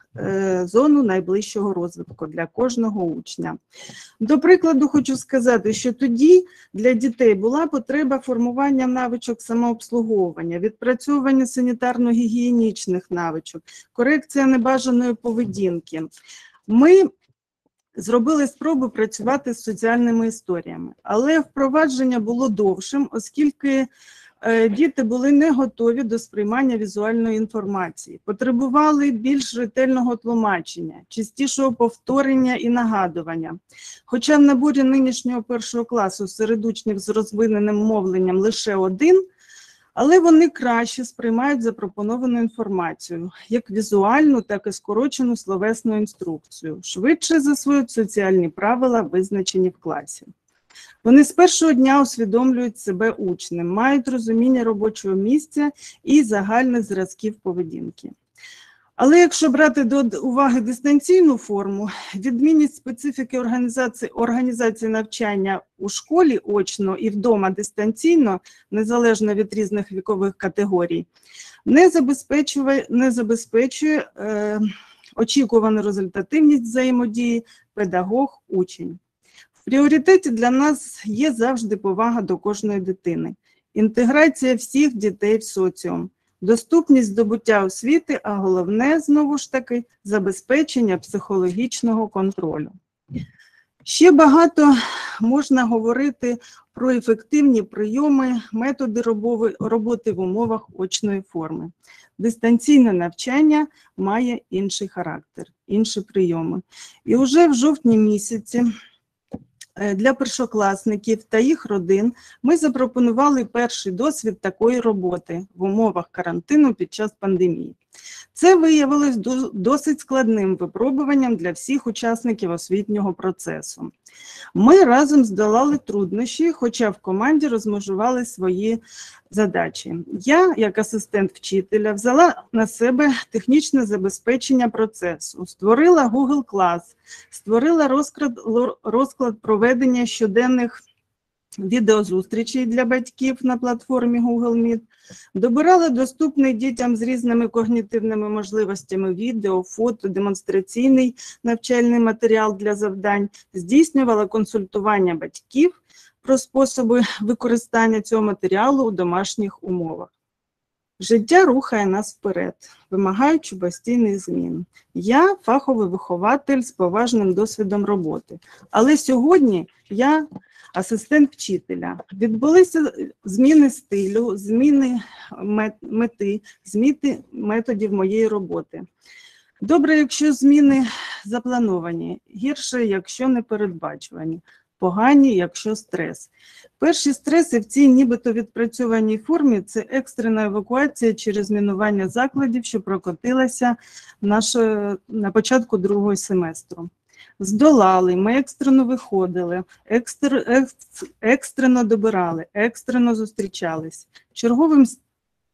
е, зону найближчого розвитку для кожного учня. До прикладу, хочу сказати, що тоді для дітей була потреба формування навичок самообслуговування, відпрацьовування санітарно-гігієнічних навичок, корекція небажаної поведінки. Ми зробили спробу працювати з соціальними історіями, але впровадження було довшим, оскільки е, діти були не готові до сприймання візуальної інформації, потребували більш ретельного тлумачення, частішого повторення і нагадування. Хоча в наборі нинішнього першого класу серед учнів з розвиненим мовленням лише один, але вони краще сприймають запропоновану інформацію, як візуальну, так і скорочену словесну інструкцію, швидше засвоюють соціальні правила, визначені в класі. Вони з першого дня усвідомлюють себе учнем, мають розуміння робочого місця і загальних зразків поведінки. Але якщо брати до уваги дистанційну форму, відмінність специфіки організації, організації навчання у школі очно і вдома дистанційно, незалежно від різних вікових категорій, не забезпечує, не забезпечує е, очікувану результативність взаємодії педагог-учень. В пріоритеті для нас є завжди повага до кожної дитини, інтеграція всіх дітей в соціум, доступність здобуття освіти, а головне, знову ж таки, забезпечення психологічного контролю. Ще багато можна говорити про ефективні прийоми, методи роботи в умовах очної форми. Дистанційне навчання має інший характер, інші прийоми. І вже в жовтні місяці для першокласників та їх родин ми запропонували перший досвід такої роботи в умовах карантину під час пандемії. Це виявилось досить складним випробуванням для всіх учасників освітнього процесу. Ми разом здолали труднощі, хоча в команді розмежували свої задачі. Я, як асистент вчителя, взяла на себе технічне забезпечення процесу, створила Google Class, створила розклад, розклад проведення щоденних відеозустрічей для батьків на платформі Google Meet, добирала доступний дітям з різними когнітивними можливостями відео, фото, демонстраційний навчальний матеріал для завдань, здійснювала консультування батьків про способи використання цього матеріалу у домашніх умовах. Життя рухає нас вперед, вимагаючи постійних змін. Я фаховий вихователь з поважним досвідом роботи, але сьогодні я асистент вчителя. Відбулися зміни стилю, зміни мети, зміни методів моєї роботи. Добре, якщо зміни заплановані, гірше, якщо не передбачувані, погані, якщо стрес. Перші стреси в цій нібито відпрацьованій формі – це екстрена евакуація через мінування закладів, що прокотилася наше, на початку другого семестру. Здолали, ми екстрено виходили, екстр, екс, екстрено добирали, екстрено зустрічались. Черговим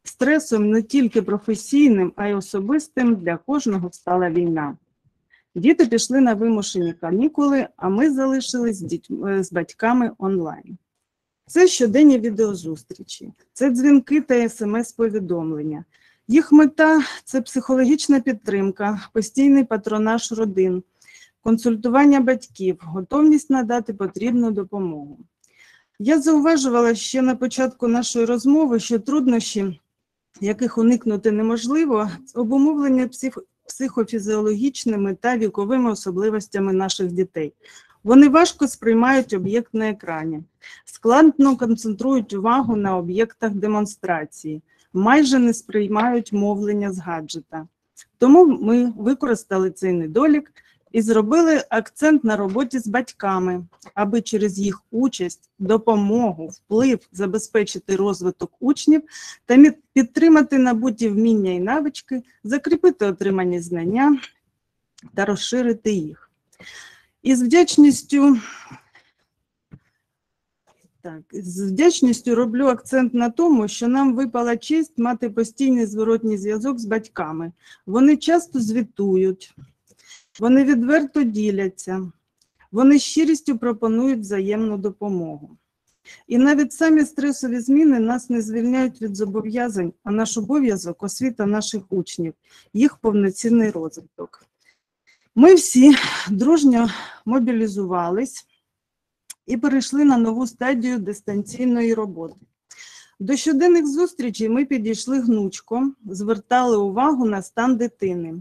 Стресом не тільки професійним, а й особистим для кожного стала війна. Діти пішли на вимушені канікули, а ми залишились з, дітьми, з батьками онлайн. Це щоденні відеозустрічі, це дзвінки та смс-повідомлення. Їх мета – це психологічна підтримка, постійний патронаж родин, консультування батьків, готовність надати потрібну допомогу. Я зауважувала ще на початку нашої розмови, що труднощі, яких уникнути неможливо, обумовлені псих... психофізіологічними та віковими особливостями наших дітей. Вони важко сприймають об'єкт на екрані, складно концентрують увагу на об'єктах демонстрації, майже не сприймають мовлення з гаджета. Тому ми використали цей недолік і зробили акцент на роботі з батьками, аби через їх участь, допомогу, вплив забезпечити розвиток учнів та підтримати набуті вміння і навички, закріпити отримані знання та розширити їх. І з вдячністю, так, з вдячністю роблю акцент на тому, що нам випала честь мати постійний зворотній зв'язок з батьками. Вони часто звітують, вони відверто діляться, вони з щирістю пропонують взаємну допомогу. І навіть самі стресові зміни нас не звільняють від зобов'язань, а наш обов'язок – освіта наших учнів, їх повноцінний розвиток. Ми всі дружньо мобілізувались і перейшли на нову стадію дистанційної роботи. До щоденних зустрічей ми підійшли гнучко, звертали увагу на стан дитини.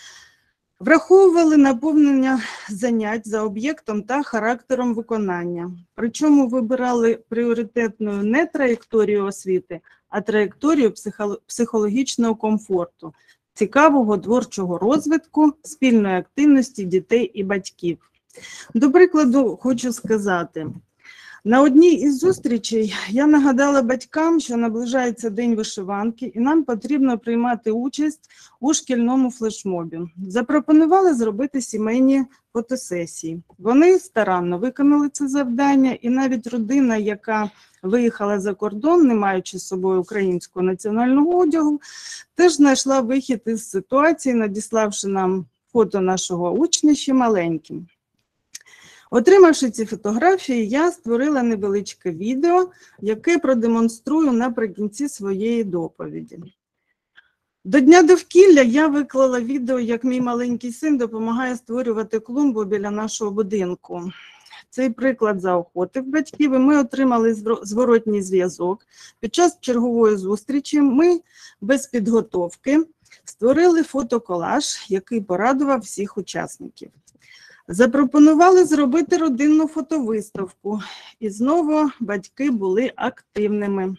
Враховували наповнення занять за об'єктом та характером виконання. Причому вибирали пріоритетною не траєкторію освіти, а траєкторію психологічного комфорту, цікавого творчого розвитку, спільної активності дітей і батьків. До прикладу, хочу сказати, на одній із зустрічей я нагадала батькам, що наближається День вишиванки і нам потрібно приймати участь у шкільному флешмобі. Запропонували зробити сімейні фотосесії. Вони старанно виконали це завдання, і навіть родина, яка виїхала за кордон, не маючи з собою українського національного одягу, теж знайшла вихід із ситуації, надіславши нам фото нашого учня ще маленьким. Отримавши ці фотографії, я створила невеличке відео, яке продемонструю наприкінці своєї доповіді. До Дня довкілля я виклала відео, як мій маленький син допомагає створювати клумбу біля нашого будинку. Цей приклад заохотив батьків, і ми отримали зворотній зв'язок. Під час чергової зустрічі ми без підготовки створили фотоколаж, який порадував всіх учасників. Запропонували зробити родинну фотовиставку, і знову батьки були активними.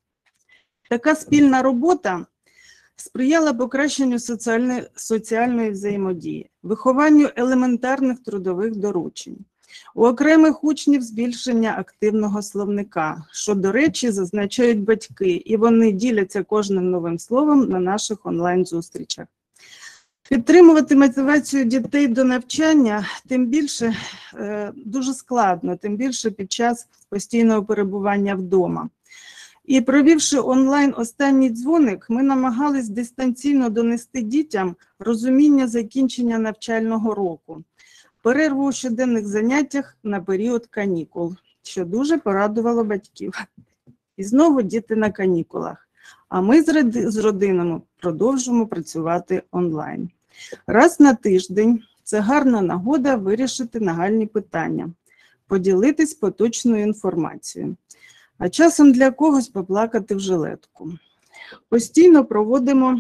Така спільна робота сприяла покращенню соціальної, соціальної взаємодії, вихованню елементарних трудових доручень. У окремих учнів збільшення активного словника, що, до речі, зазначають батьки, і вони діляться кожним новим словом на наших онлайн-зустрічах. Підтримувати мотивацію дітей до навчання тим більше е, дуже складно, тим більше під час постійного перебування вдома. І провівши онлайн останній дзвоник, ми намагались дистанційно донести дітям розуміння закінчення навчального року, перерву у щоденних заняттях на період канікул, що дуже порадувало батьків. І знову діти на канікулах, а ми з родинами продовжуємо працювати онлайн. Раз на тиждень це гарна нагода вирішити нагальні питання, поділитись поточною інформацією, а часом для когось поплакати в жилетку. Постійно проводимо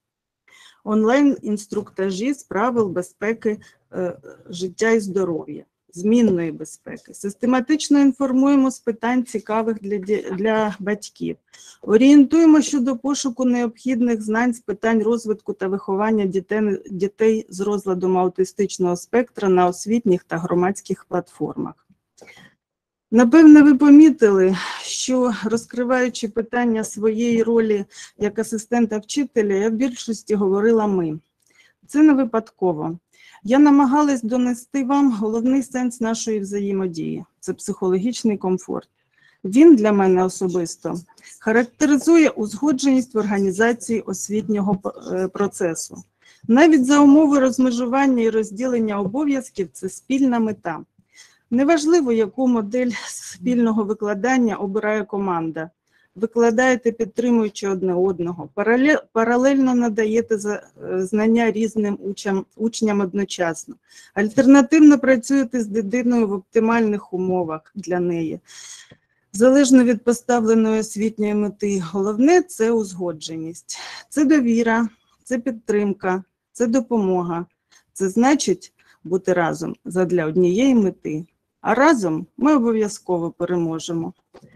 онлайн-інструктажі з правил безпеки е, життя і здоров'я, змінної безпеки. Систематично інформуємо з питань цікавих для, для батьків. Орієнтуємо щодо пошуку необхідних знань з питань розвитку та виховання дітей, дітей з розладом аутистичного спектра на освітніх та громадських платформах. Напевне, ви помітили, що, розкриваючи питання своєї ролі як асистента вчителя, я в більшості говорила «ми». Це не випадково. Я намагалась донести вам головний сенс нашої взаємодії – це психологічний комфорт. Він для мене особисто характеризує узгодженість в організації освітнього е, процесу. Навіть за умови розмежування і розділення обов'язків – це спільна мета. Неважливо, яку модель спільного викладання обирає команда. Викладаєте, підтримуючи одне одного, паралельно надаєте знання різним учням, учням одночасно. Альтернативно працюєте з дитиною в оптимальних умовах для неї. Залежно від поставленої освітньої мети, головне – це узгодженість. Це довіра, це підтримка, це допомога. Це значить бути разом задля однієї мети. А разом ми обов'язково переможемо.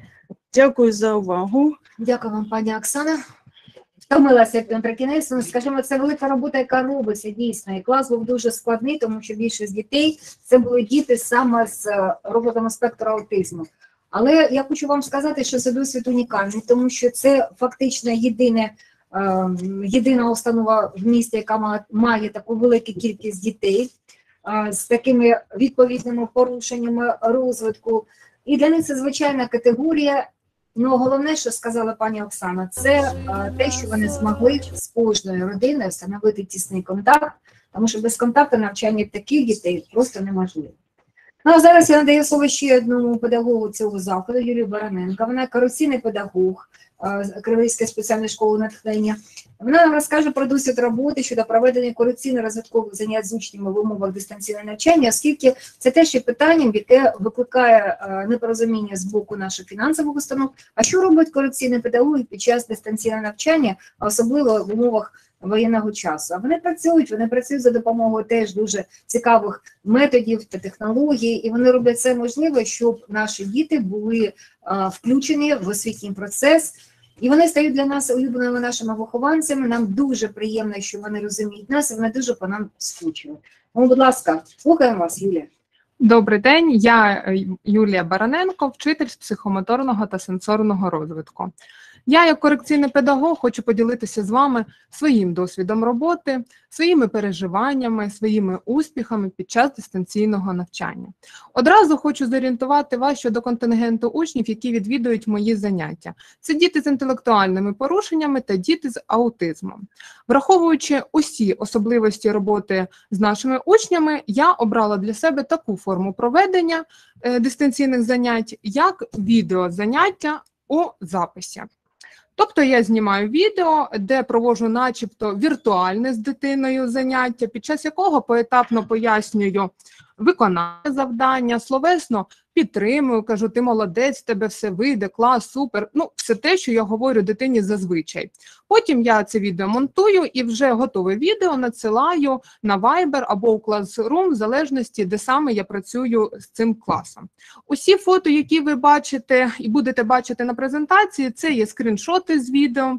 Дякую за увагу. Дякую вам, пані Оксана. Втомилася наприкінець. Ну, скажімо, це велика робота, яка робиться дійсно. І клас був дуже складний, тому що більшість дітей це були діти саме з роботами спектру аутизму. Але я хочу вам сказати, що це досвід унікальний, тому що це фактично єдине, е, єдина установа в місті, яка має таку велику кількість дітей е, з такими відповідними порушеннями розвитку. І для них це звичайна категорія. Ну, головне, що сказала пані Оксана, це е, те, що вони змогли з кожною родиною встановити тісний контакт, тому що без контакту навчання таких дітей просто неможливо. Ну, а зараз я надаю слово ще одному педагогу цього закладу, Юлії Бароненко. Вона корекційний педагог е, Криворізької спеціальної школи натхнення. Вона нам розкаже про досвід роботи щодо проведення корекційно-розвиткових занять з учнями в умовах дистанційного навчання, оскільки це теж є питанням, яке викликає е, непорозуміння з боку наших фінансових установ. А що робить корекційні педагоги під час дистанційного навчання, а особливо в умовах воєнного часу? А вони працюють, вони працюють за допомогою теж дуже цікавих методів та технологій, і вони роблять все можливе, щоб наші діти були а, включені в освітній процес, і вони стають для нас улюбленими нашими вихованцями. Нам дуже приємно, що вони розуміють нас, і вони дуже по нам скучили. Ну, будь ласка, слухаємо вас, Юлія. Добрий день, я Юлія Бароненко, вчитель з психомоторного та сенсорного розвитку. Я, як корекційний педагог, хочу поділитися з вами своїм досвідом роботи, своїми переживаннями, своїми успіхами під час дистанційного навчання. Одразу хочу зорієнтувати вас щодо контингенту учнів, які відвідують мої заняття. Це діти з інтелектуальними порушеннями та діти з аутизмом. Враховуючи усі особливості роботи з нашими учнями, я обрала для себе таку форму проведення е, дистанційних занять, як відеозаняття у записі. Тобто я знімаю відео, де проводжу начебто віртуальне з дитиною заняття, під час якого поетапно пояснюю виконання завдання, словесно підтримую, кажу, ти молодець, в тебе все вийде, клас, супер. Ну, все те, що я говорю дитині зазвичай. Потім я це відео монтую і вже готове відео надсилаю на Viber або у Classroom, в залежності, де саме я працюю з цим класом. Усі фото, які ви бачите і будете бачити на презентації, це є скріншоти з відео,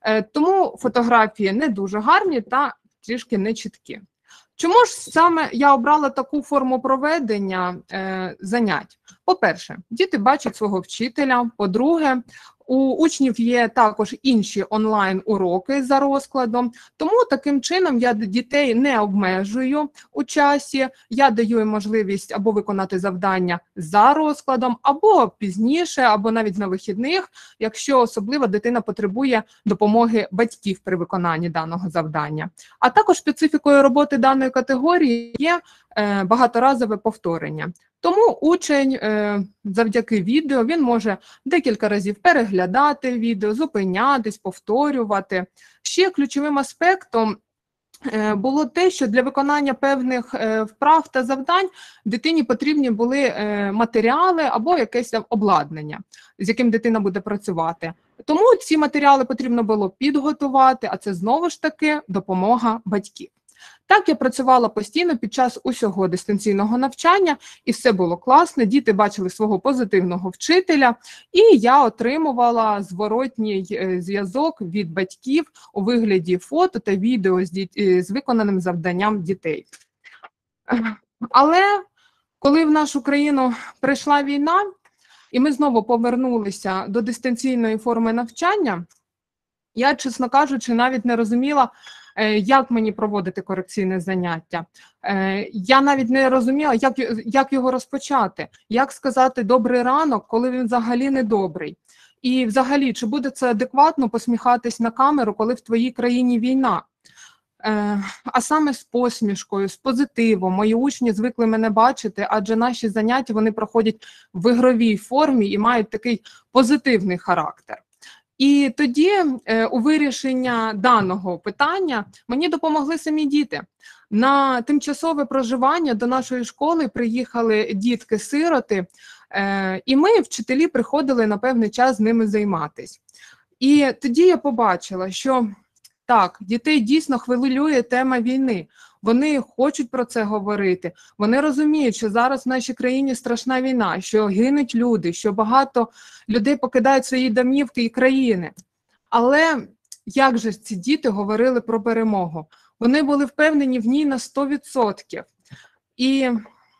тому фотографії не дуже гарні та трішки нечіткі. Чому ж саме я обрала таку форму проведення е, занять? По-перше, діти бачать свого вчителя. По-друге, у учнів є також інші онлайн-уроки за розкладом, тому таким чином я дітей не обмежую у часі, я даю їм можливість або виконати завдання за розкладом, або пізніше, або навіть на вихідних, якщо особливо дитина потребує допомоги батьків при виконанні даного завдання. А також специфікою роботи даної категорії є е, багаторазове повторення. Тому учень е, завдяки відео він може декілька разів переглядати відео, зупинятись, повторювати. Ще ключовим аспектом е, було те, що для виконання певних е, вправ та завдань дитині потрібні були е, матеріали або якесь обладнання, з яким дитина буде працювати. Тому ці матеріали потрібно було підготувати, а це знову ж таки допомога батьків. Так, я працювала постійно під час усього дистанційного навчання, і все було класно, діти бачили свого позитивного вчителя, і я отримувала зворотній зв'язок від батьків у вигляді фото та відео з, діт... з виконаним завданням дітей. Але коли в нашу країну прийшла війна, і ми знову повернулися до дистанційної форми навчання, я, чесно кажучи, навіть не розуміла, е, як мені проводити корекційне заняття. Е, Я навіть не розуміла, як, як його розпочати, як сказати «добрий ранок», коли він взагалі не добрий. І взагалі, чи буде це адекватно посміхатись на камеру, коли в твоїй країні війна? Е, а саме з посмішкою, з позитивом. Мої учні звикли мене бачити, адже наші заняття вони проходять в ігровій формі і мають такий позитивний характер. І тоді е, у вирішенні даного питання мені допомогли самі діти. На тимчасове проживання до нашої школи приїхали дітки-сироти, е, і ми, вчителі, приходили на певний час з ними займатися. І тоді я побачила, що так, дітей дійсно хвилює тема війни. Вони хочуть про це говорити. Вони розуміють, що зараз в нашій країні страшна війна, що гинуть люди, що багато людей покидають свої домівки і країни. Але як же ці діти говорили про перемогу? Вони були впевнені в ній на сто відсотків. І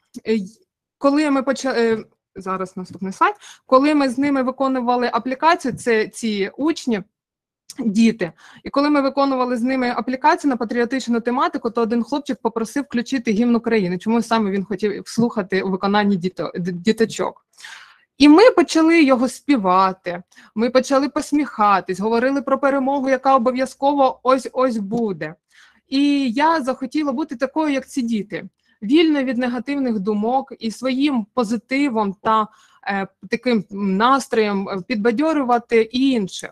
коли ми почали, зараз наступний слайд, коли ми з ними виконували аплікацію, це ці учні, діти. І коли ми виконували з ними аплікацію на патріотичну тематику, то один хлопчик попросив включити гімн України, чому саме він хотів слухати у виконанні діто, діточок. І ми почали його співати, ми почали посміхатись, говорили про перемогу, яка обов'язково ось-ось буде. І я захотіла бути такою, як ці діти, вільною від негативних думок і своїм позитивом та е, таким настроєм підбадьорювати інших.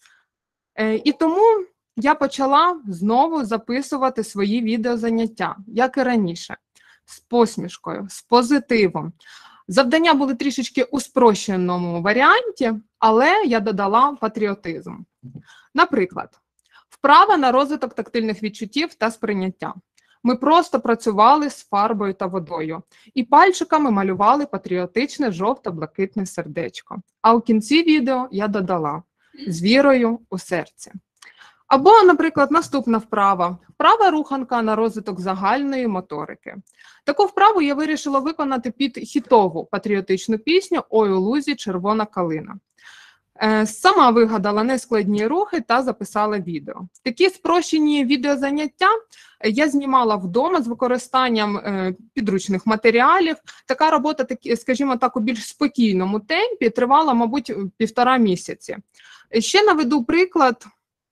І тому я почала знову записувати свої відеозаняття, як і раніше, з посмішкою, з позитивом. Завдання були трішечки у спрощеному варіанті, але я додала патріотизм. Наприклад, вправа на розвиток тактильних відчуттів та сприйняття. Ми просто працювали з фарбою та водою і пальчиками малювали патріотичне жовто-блакитне сердечко. А у кінці відео я додала з вірою у серці. Або, наприклад, наступна вправа. Вправа руханка на розвиток загальної моторики. Таку вправу я вирішила виконати під хітову патріотичну пісню «Ой у лузі червона калина». Сама вигадала нескладні рухи та записала відео. Такі спрощені відеозаняття я знімала вдома з використанням підручних матеріалів. Така робота, скажімо так, у більш спокійному темпі тривала, мабуть, півтора місяці. Ще наведу приклад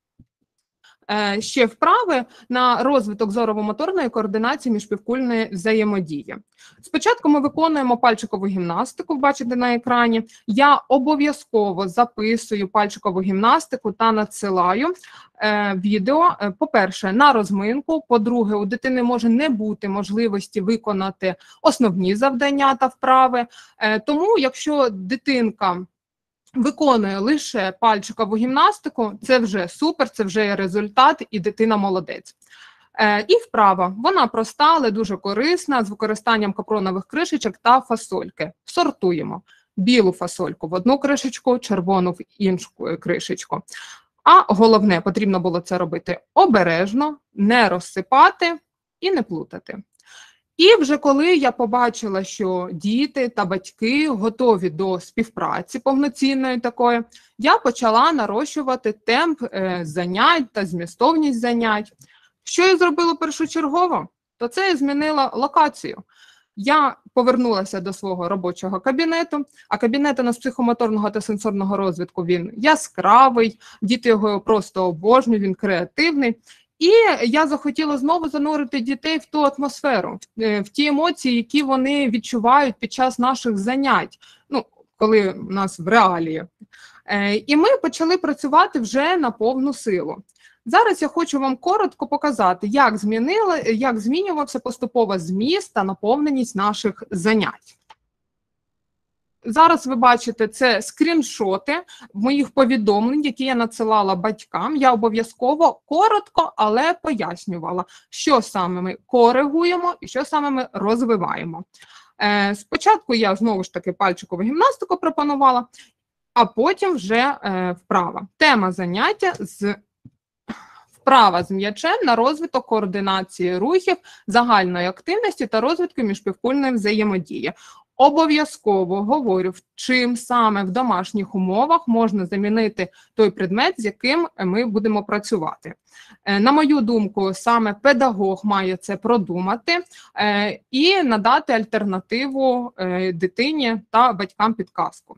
ще вправи на розвиток зорово-моторної координації міжпівкульної взаємодії. Спочатку ми виконуємо пальчикову гімнастику, бачите на екрані. Я обов'язково записую пальчикову гімнастику та надсилаю е, відео, по-перше, на розминку, по-друге, у дитини може не бути можливості виконати основні завдання та вправи, е, тому якщо дитинка виконує лише пальчикову гімнастику, це вже супер, це вже є результат, і дитина молодець. Е, і вправа. Вона проста, але дуже корисна, з використанням капронових кришечок та фасольки. Сортуємо. Білу фасольку в одну кришечку, червону в іншу кришечку. А головне, потрібно було це робити обережно, не розсипати і не плутати. І вже коли я побачила, що діти та батьки готові до співпраці повноцінної такої, я почала нарощувати темп е, занять та змістовність занять. Що я зробила першочергово? То це я змінила локацію. Я повернулася до свого робочого кабінету, а кабінет у нас психомоторного та сенсорного розвитку, він яскравий, діти його просто обожнюють, він креативний. І я захотіла знову занурити дітей в ту атмосферу, в ті емоції, які вони відчувають під час наших занять, ну, коли у нас в реалії. І ми почали працювати вже на повну силу. Зараз я хочу вам коротко показати, як, змінила, як змінювався поступово зміст та наповненість наших занять. Зараз ви бачите, це скріншоти моїх повідомлень, які я надсилала батькам. Я обов'язково коротко, але пояснювала, що саме ми коригуємо і що саме ми розвиваємо. Е, спочатку я знову ж таки пальчикову гімнастику пропонувала, а потім вже е, вправа. Тема заняття з вправа з м'ячем на розвиток координації рухів, загальної активності та розвитку міжпівкульної взаємодії. обов'язково говорю, чим саме в домашніх умовах можна замінити той предмет, з яким ми будемо працювати. На мою думку, саме педагог має це продумати і надати альтернативу дитині та батькам підказку.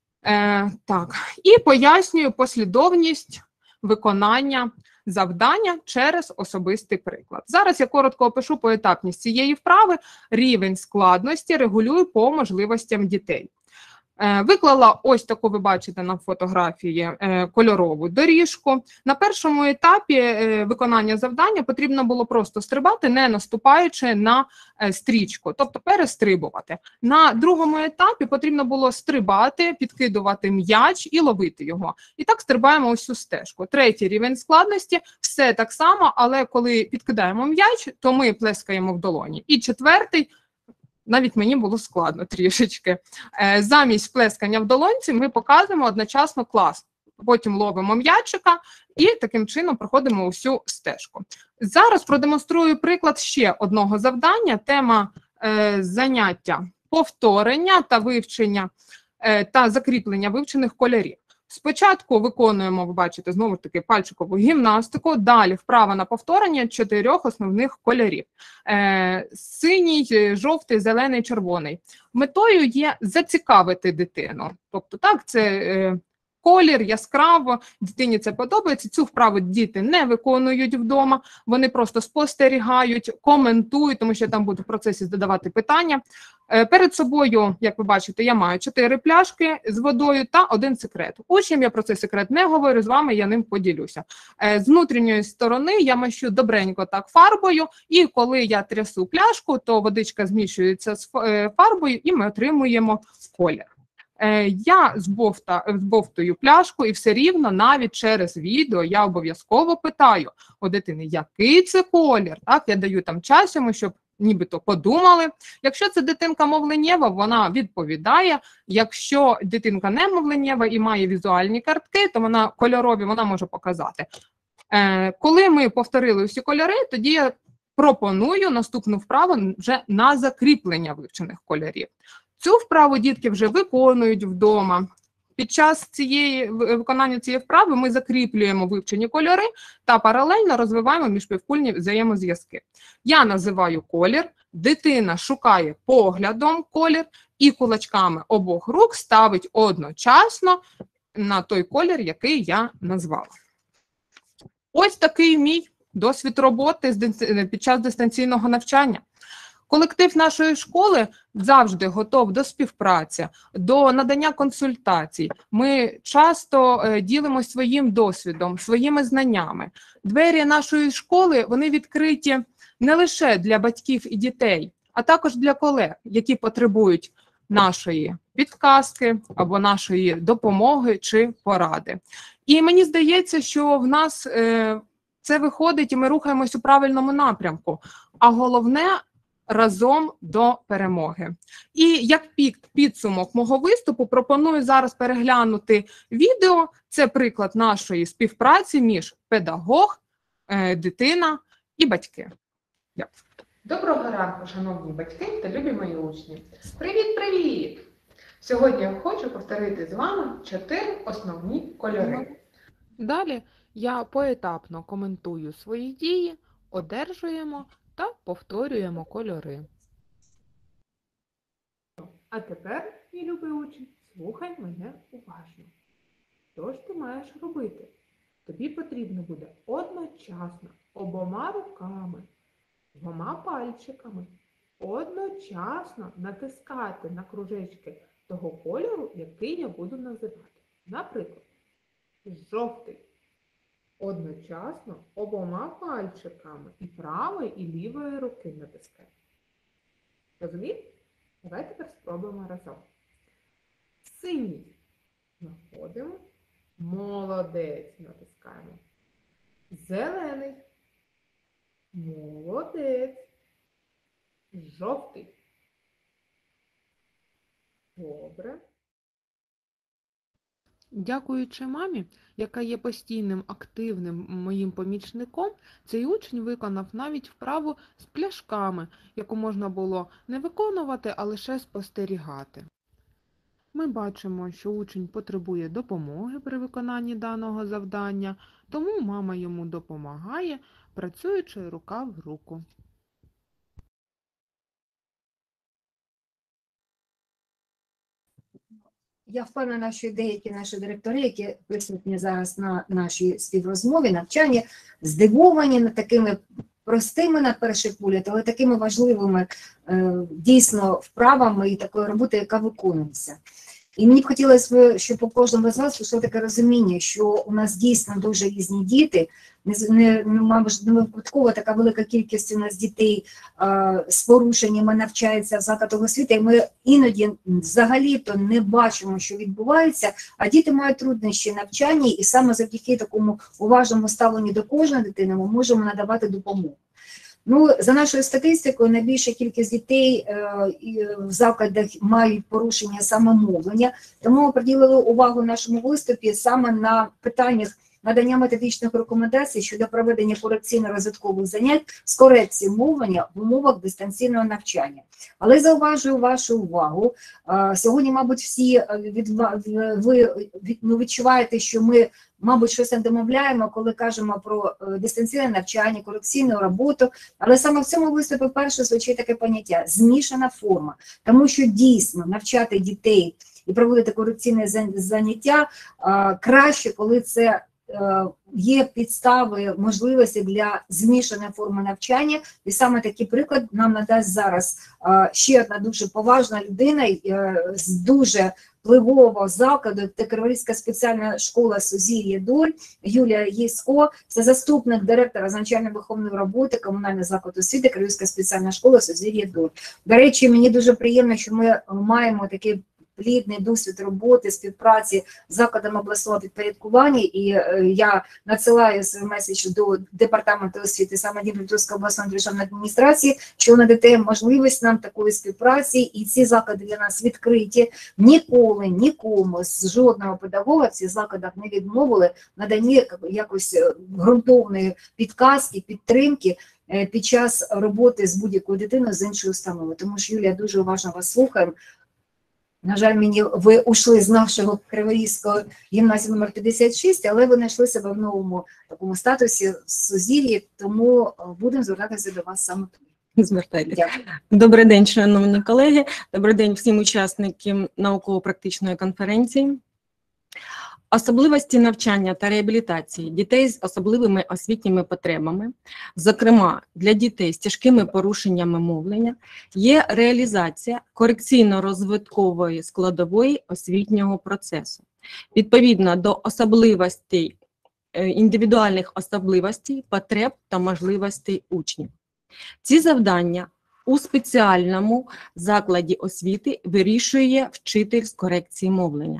Так, і пояснюю послідовність виконання завдання через особистий приклад. Зараз я коротко опишу поетапність цієї вправи. Рівень складності регулюю по можливостям дітей. Виклала ось таку, ви бачите на фотографії, кольорову доріжку. На першому етапі виконання завдання потрібно було просто стрибати, не наступаючи на стрічку, тобто перестрибувати. На другому етапі потрібно було стрибати, підкидувати м'яч і ловити його. І так стрибаємо ось цю стежку. Третій рівень складності – все так само, але коли підкидаємо м'яч, то ми плескаємо в долоні. І четвертий – навіть мені було складно трішечки. Замість плескання в долонці ми показуємо одночасно клас. Потім ловимо м'ячика і таким чином проходимо усю стежку. Зараз продемонструю приклад ще одного завдання. Тема е, заняття повторення та вивчення е, та закріплення вивчених кольорів. Спочатку виконуємо, ви бачите, знову ж таки пальчикову гімнастику, далі вправа на повторення чотирьох основних кольорів. Е, синій, жовтий, зелений, червоний. Метою є зацікавити дитину. Тобто так, це е, колір, яскраво, дитині це подобається. Цю вправу діти не виконують вдома, вони просто спостерігають, коментують, тому що там будуть в процесі задавати питання. Перед собою, як ви бачите, я маю чотири пляшки з водою та один секрет. Учням я про цей секрет не говорю, з вами я ним поділюся. З внутрішньої сторони я мащу добренько так фарбою, і коли я трясу пляшку, то водичка змішується з фарбою і ми отримуємо колір. Я збовтую пляшку і все рівно навіть через відео я обов'язково питаю у дитини, який це колір. Так, я даю там час йому, щоб нібито подумали. Якщо це дитинка мовленнєва, вона відповідає. Якщо дитинка не мовленнєва і має візуальні картки, то вона кольорові, вона може показати. Е, коли ми повторили всі кольори, тоді я пропоную наступну вправу вже на закріплення вивчених кольорів. Цю вправу дітки вже виконують вдома. Під час цієї, виконання цієї вправи ми закріплюємо вивчені кольори та паралельно розвиваємо міжпівкульні взаємозв'язки. Я називаю колір, дитина шукає поглядом колір і кулачками обох рук ставить одночасно на той колір, який я назвала. Ось такий мій досвід роботи під час дистанційного навчання. Колектив нашої школи завжди готов до співпраці, до надання консультацій. Ми часто е, ділимося своїм досвідом, своїми знаннями. Двері нашої школи, вони відкриті не лише для батьків і дітей, а також для колег, які потребують нашої підказки або нашої допомоги чи поради. І мені здається, що в нас е, це виходить і ми рухаємось у правильному напрямку. А головне – разом до перемоги. І як підсумок мого виступу пропоную зараз переглянути відео. Це приклад нашої співпраці між педагог, дитина і батьки. Дякую. Доброго ранку, шановні батьки та любі мої учні. Привіт-привіт! Сьогодні я хочу повторити з вами чотири основні кольори. Далі я поетапно коментую свої дії, одержуємо та повторюємо кольори. А тепер, мій любий учень, слухай мене уважно. Що ж ти маєш робити? Тобі потрібно буде одночасно, обома руками, двома пальчиками, одночасно натискати на кружечки того кольору, який я буду називати. Наприклад, жовтий. Одночасно обома пальчиками і правої, і лівої руки натискаємо. Розумієте? Давайте тепер спробуємо разом. Синій. Знаходимо. Молодець. Натискаємо. Зелений. Молодець. Жовтий. Добре. Дякуючи мамі, яка є постійним активним моїм помічником, цей учень виконав навіть вправу з пляшками, яку можна було не виконувати, а лише спостерігати. Ми бачимо, що учень потребує допомоги при виконанні даного завдання, тому мама йому допомагає, працюючи рука в руку. Я впевнена, що деякі наші директори, які присутні зараз на нашій співрозмові, навчанні, здивовані над такими простими на перший погляд, але такими важливими е, дійсно вправами і такою роботою, яка виконується. І мені б хотілося, щоб у кожному з вас вийшло таке розуміння, що у нас дійсно дуже різні діти, не, не, мабуть, не випадково така велика кількість у нас дітей а, з порушеннями навчається в закладах освіти, і ми іноді взагалі-то не бачимо, що відбувається, а діти мають труднощі навчання, і саме завдяки такому уважному ставленню до кожної дитини ми можемо надавати допомогу. Ну, за нашою статистикою, найбільша кількість дітей е, в закладах мають порушення саме мовлення, тому ми приділили увагу в нашому виступі саме на питаннях надання методичних рекомендацій щодо проведення корекційно-розвиткових занять з корекції мовлення в умовах дистанційного навчання. Але зауважую вашу увагу, е, сьогодні, мабуть, всі від, ви від, ну, відчуваєте, що ми мабуть, щось не домовляємо, коли кажемо про дистанційне навчання, корекційну роботу, але саме в цьому виступі вперше звучить таке поняття – змішана форма, тому що дійсно навчати дітей і проводити корекційне заняття краще, коли це є підстави, можливості для змішаної форми навчання, і саме такий приклад нам надасть зараз ще одна дуже поважна людина з дуже впливового закладу, це Криворізька спеціальна школа «Сузір'я Доль», Юлія Єсько, це заступник директора з навчально-виховної роботи комунального закладу освіти Криворізька спеціальна школа «Сузір'я Доль». До речі, мені дуже приємно, що ми маємо такий плідний досвід роботи, співпраці з закладами обласного підпорядкування, і я надсилаю свій меседж до департаменту освіти саме Дніпропетровської обласної державної адміністрації, що надаєте можливість нам такої співпраці, і ці заклади для нас відкриті. Ніколи, нікому з жодного педагога в цих закладах не відмовили наданні якось ґрунтовної підказки, підтримки під час роботи з будь-якою дитиною з іншою установою. Тому що, Юлія, дуже уважно вас слухаємо. На жаль, мені ви ушли з нашого Криворізького гімназії номер п'ятдесят шість, але ви знайшли себе в новому такому статусі в Сузір'ї, тому будемо звертатися до вас саме тут. Звертайтеся. Добрий день, шановні колеги. Добрий день всім учасникам науково-практичної конференції. Особливості навчання та реабілітації дітей з особливими освітніми потребами, зокрема для дітей з тяжкими порушеннями мовлення, є реалізація корекційно-розвиткової складової освітнього процесу. Відповідно до особливостей, індивідуальних особливостей, потреб та можливостей учнів. Ці завдання у спеціальному закладі освіти вирішує вчитель з корекції мовлення.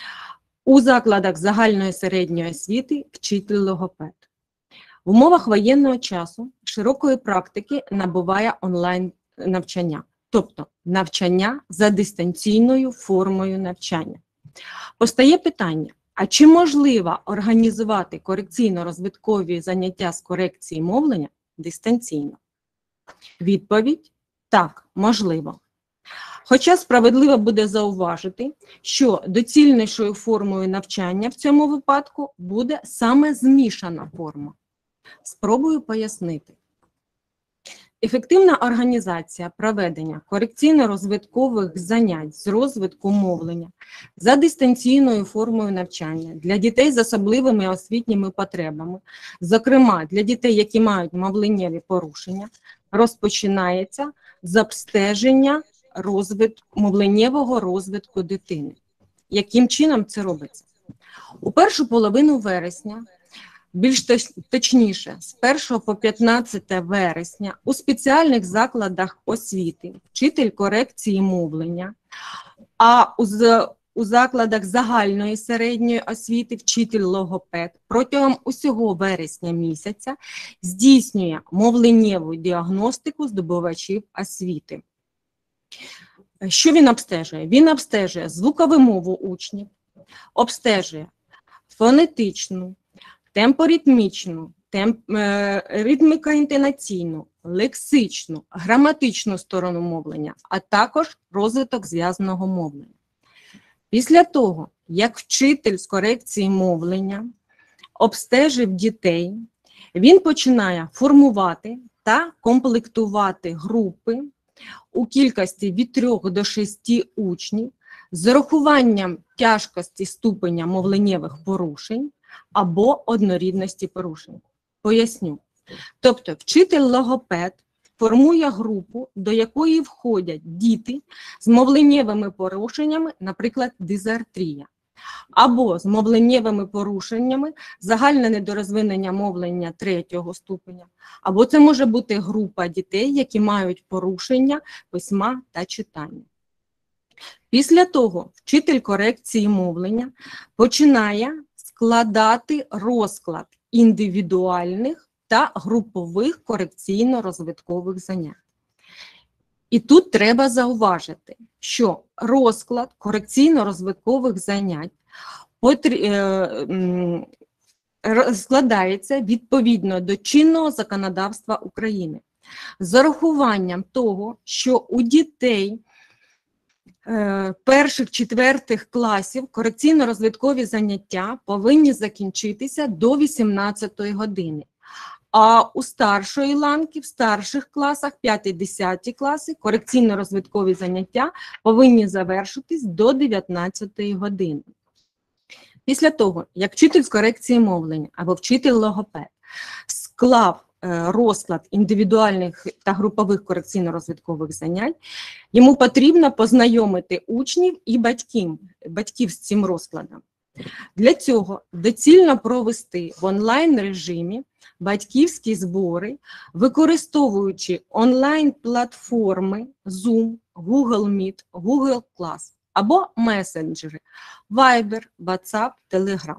У закладах загальної середньої освіти вчитель-логопед. В умовах воєнного часу широкої практики набуває онлайн-навчання, тобто навчання за дистанційною формою навчання. Постає питання, а чи можливо організувати корекційно-розвиткові заняття з корекції мовлення дистанційно? Відповідь – так, можливо. Хоча справедливо буде зауважити, що доцільнішою формою навчання в цьому випадку буде саме змішана форма. Спробую пояснити. Ефективна організація проведення корекційно-розвиткових занять з розвитку мовлення за дистанційною формою навчання для дітей з особливими освітніми потребами, зокрема для дітей, які мають мовленнєві порушення, розпочинається з обстеження розвитку, мовленнєвого розвитку дитини. Яким чином це робиться? У першу половину вересня, більш точніше, з першого по п'ятнадцяте вересня у спеціальних закладах освіти вчитель корекції мовлення, а у, у закладах загальної середньої освіти вчитель-логопед протягом усього вересня місяця здійснює мовленнєву діагностику здобувачів освіти. Що він обстежує? Він обстежує звукову мову учнів, обстежує фонетичну, темпоритмічну, темп, е, ритміко-інтонаційну, лексичну, граматичну сторону мовлення, а також розвиток зв'язаного мовлення. Після того, як вчитель з корекції мовлення обстежив дітей, він починає формувати та комплектувати групи у кількості від трьох до шести учнів з урахуванням тяжкості ступеня мовленнєвих порушень або однорідності порушень. Поясню. Тобто вчитель-логопед формує групу, до якої входять діти з мовленнєвими порушеннями, наприклад, дизартрія, або з мовленнєвими порушеннями загальне недорозвинення мовлення третього ступеня, або це може бути група дітей, які мають порушення письма та читання. Після того вчитель корекції мовлення починає складати розклад індивідуальних та групових корекційно-розвиткових занять. І тут треба зауважити, що розклад корекційно-розвиткових занять складається відповідно до чинного законодавства України з урахуванням того, що у дітей перших-четвертих класів корекційно-розвиткові заняття повинні закінчитися до вісімнадцятої години. А у старшої ланки, в старших класах, п'ятий-десятий класи, корекційно-розвиткові заняття повинні завершитись до дев'ятнадцятої години. Після того, як вчитель з корекції мовлення або вчитель-логопед склав розклад індивідуальних та групових корекційно-розвиткових занять, йому потрібно познайомити учнів і батьків, батьків з цим розкладом. Для цього доцільно провести в онлайн-режимі батьківські збори, використовуючи онлайн-платформи Zoom, Google Meet, Google Class або месенджери Viber, WhatsApp, Telegram.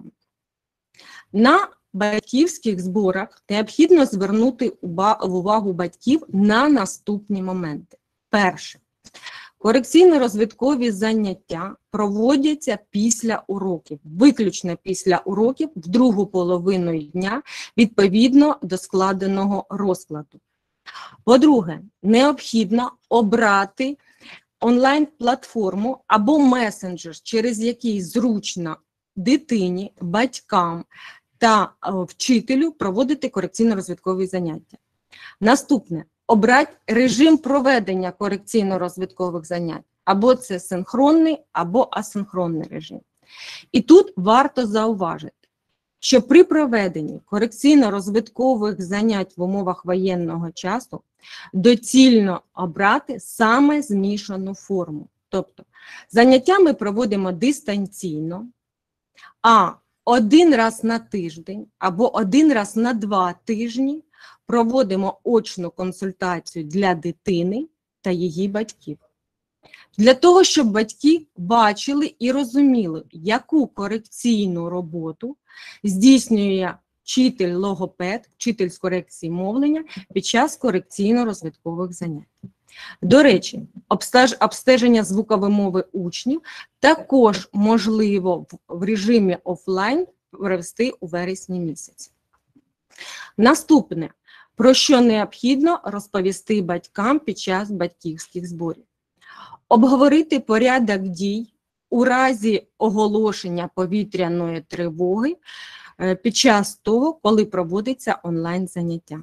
На батьківських зборах необхідно звернути увагу батьків на наступні моменти. Перше. Корекційно-розвиткові заняття проводяться після уроків, виключно після уроків в другу половину дня, відповідно до складеного розкладу. По-друге, необхідно обрати онлайн-платформу або месенджер, через який зручно дитині, батькам та вчителю проводити корекційно-розвиткові заняття. Наступне. Обрати режим проведення корекційно-розвиткових занять. Або це синхронний, або асинхронний режим. І тут варто зауважити, що при проведенні корекційно-розвиткових занять в умовах воєнного часу доцільно обрати саме змішану форму. Тобто заняття ми проводимо дистанційно, а один раз на тиждень або один раз на два тижні проводимо очну консультацію для дитини та її батьків. Для того, щоб батьки бачили і розуміли, яку корекційну роботу здійснює вчитель-логопед, вчитель з корекції мовлення під час корекційно-розвиткових занять. До речі, обстеж, обстеження звукової мови учнів також можливо в режимі офлайн провести у вересні місяці. Наступне, про що необхідно розповісти батькам під час батьківських зборів. Обговорити порядок дій у разі оголошення повітряної тривоги під час того, коли проводиться онлайн-заняття.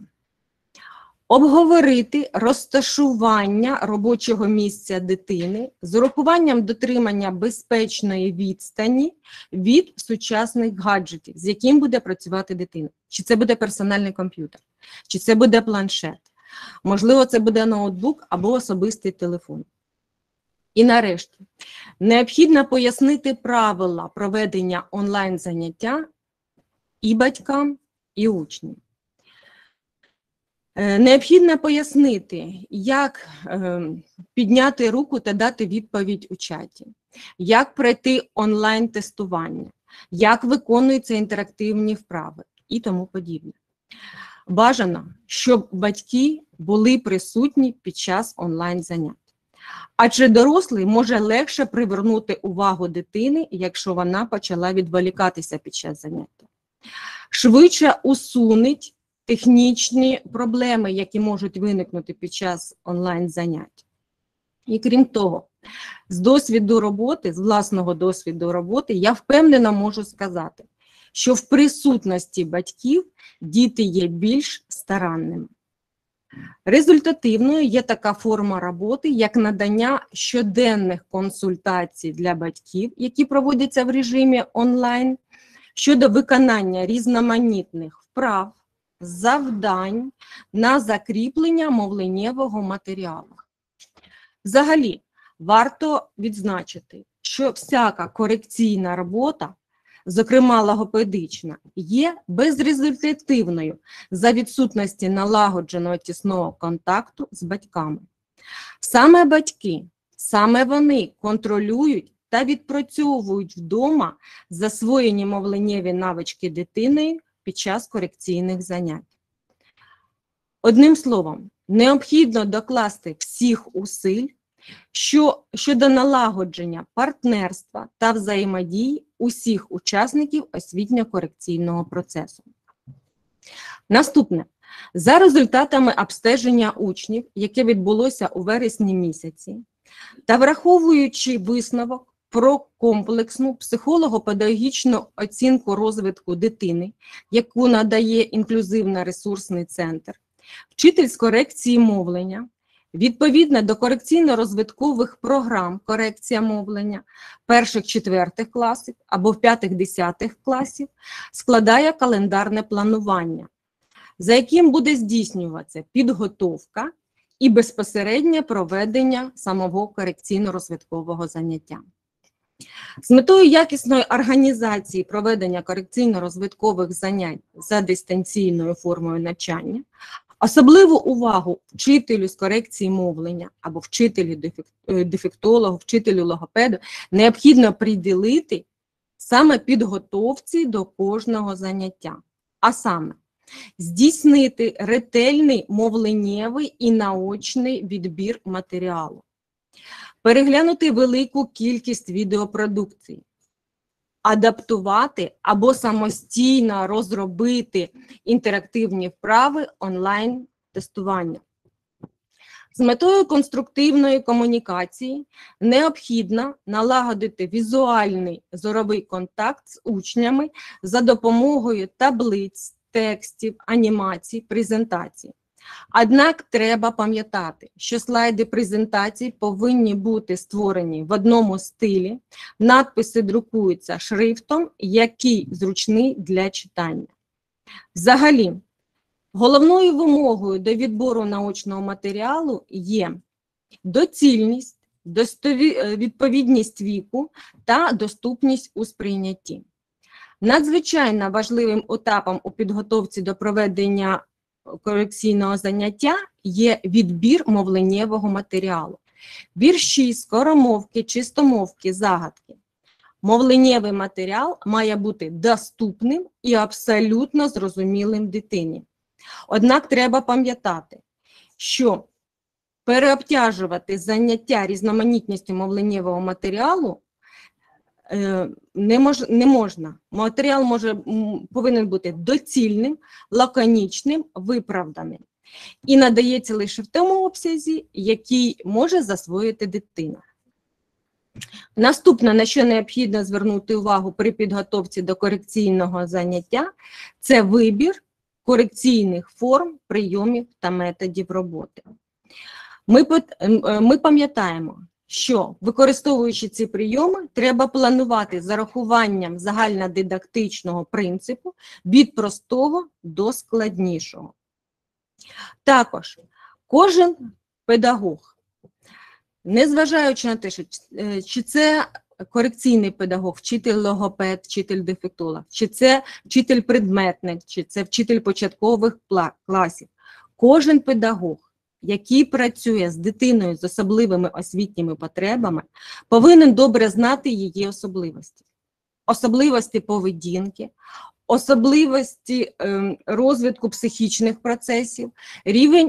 Обговорити розташування робочого місця дитини з урахуванням дотримання безпечної відстані від сучасних гаджетів, з яким буде працювати дитина. Чи це буде персональний комп'ютер, чи це буде планшет, можливо, це буде ноутбук або особистий телефон. І нарешті, необхідно пояснити правила проведення онлайн-заняття і батькам, і учням. Необхідно пояснити, як підняти руку та дати відповідь у чаті, як пройти онлайн-тестування, як виконуються інтерактивні вправи і тому подібне. Бажано, щоб батьки були присутні під час онлайн-занять. Адже дорослий може легше привернути увагу дитини, якщо вона почала відволікатися під час заняття. Швидше усунуть технічні проблеми, які можуть виникнути під час онлайн-занять. І крім того, з досвіду роботи, з власного досвіду роботи, я впевнено можу сказати, що в присутності батьків діти є більш старанними. Результативною є така форма роботи, як надання щоденних консультацій для батьків, які проводяться в режимі онлайн, щодо виконання різноманітних вправ, завдань на закріплення мовленнєвого матеріалу. Взагалі, варто відзначити, що всяка корекційна робота, зокрема логопедична, є безрезультативною за відсутності налагодженого тісного контакту з батьками. Саме батьки, саме вони контролюють та відпрацьовують вдома засвоєні мовленнєві навички дитини під час корекційних занять. Одним словом, необхідно докласти всіх усиль що, щодо налагодження партнерства та взаємодії усіх учасників освітньо-корекційного процесу. Наступне. За результатами обстеження учнів, яке відбулося у вересні місяці, та враховуючи висновок про комплексну психолого-педагогічну оцінку розвитку дитини, яку надає інклюзивно-ресурсний центр, вчитель з корекції мовлення, відповідно до корекційно-розвиткових програм корекція мовлення перших-четвертих класів або п'ятих-десятих класів, складає календарне планування, за яким буде здійснюватися підготовка і безпосереднє проведення самого корекційно-розвиткового заняття. З метою якісної організації проведення корекційно-розвиткових занять за дистанційною формою навчання особливу увагу вчителю з корекції мовлення або вчителю дефектологу, вчителю логопеду необхідно приділити саме підготовці до кожного заняття, а саме здійснити ретельний мовленнєвий і наочний відбір матеріалу, переглянути велику кількість відеопродукцій, адаптувати або самостійно розробити інтерактивні вправи онлайн-тестування. З метою конструктивної комунікації необхідно налагодити візуальний зоровий контакт з учнями за допомогою таблиць, текстів, анімацій, презентацій. Однак треба пам'ятати, що слайди презентацій повинні бути створені в одному стилі, надписи друкуються шрифтом, який зручний для читання. Взагалі, головною вимогою до відбору наочного матеріалу є доцільність, відповідність віку та доступність у сприйнятті. Надзвичайно важливим етапом у підготовці до проведення корекційного заняття є відбір мовленнєвого матеріалу. Вірші, скоромовки, чистомовки, загадки. Мовленнєвий матеріал має бути доступним і абсолютно зрозумілим дитині. Однак треба пам'ятати, що переобтяжувати заняття різноманітністю мовленнєвого матеріалу Не, мож, не можна. Матеріал може, повинен бути доцільним, лаконічним, виправданим. І надається лише в тому обсязі, який може засвоїти дитина. Наступне, на що необхідно звернути увагу при підготовці до корекційного заняття, це вибір корекційних форм, прийомів та методів роботи. Ми, ми пам'ятаємо, що, використовуючи ці прийоми, треба планувати з урахуванням загальнодидактичного принципу від простого до складнішого. Також кожен педагог, незважаючи на те, що, чи це корекційний педагог, вчитель логопед, вчитель дефектолог, чи це вчитель-предметник, чи це вчитель початкових класів, кожен педагог, який працює з дитиною з особливими освітніми потребами, повинен добре знати її особливості. Особливості поведінки, особливості е, розвитку психічних процесів, рівень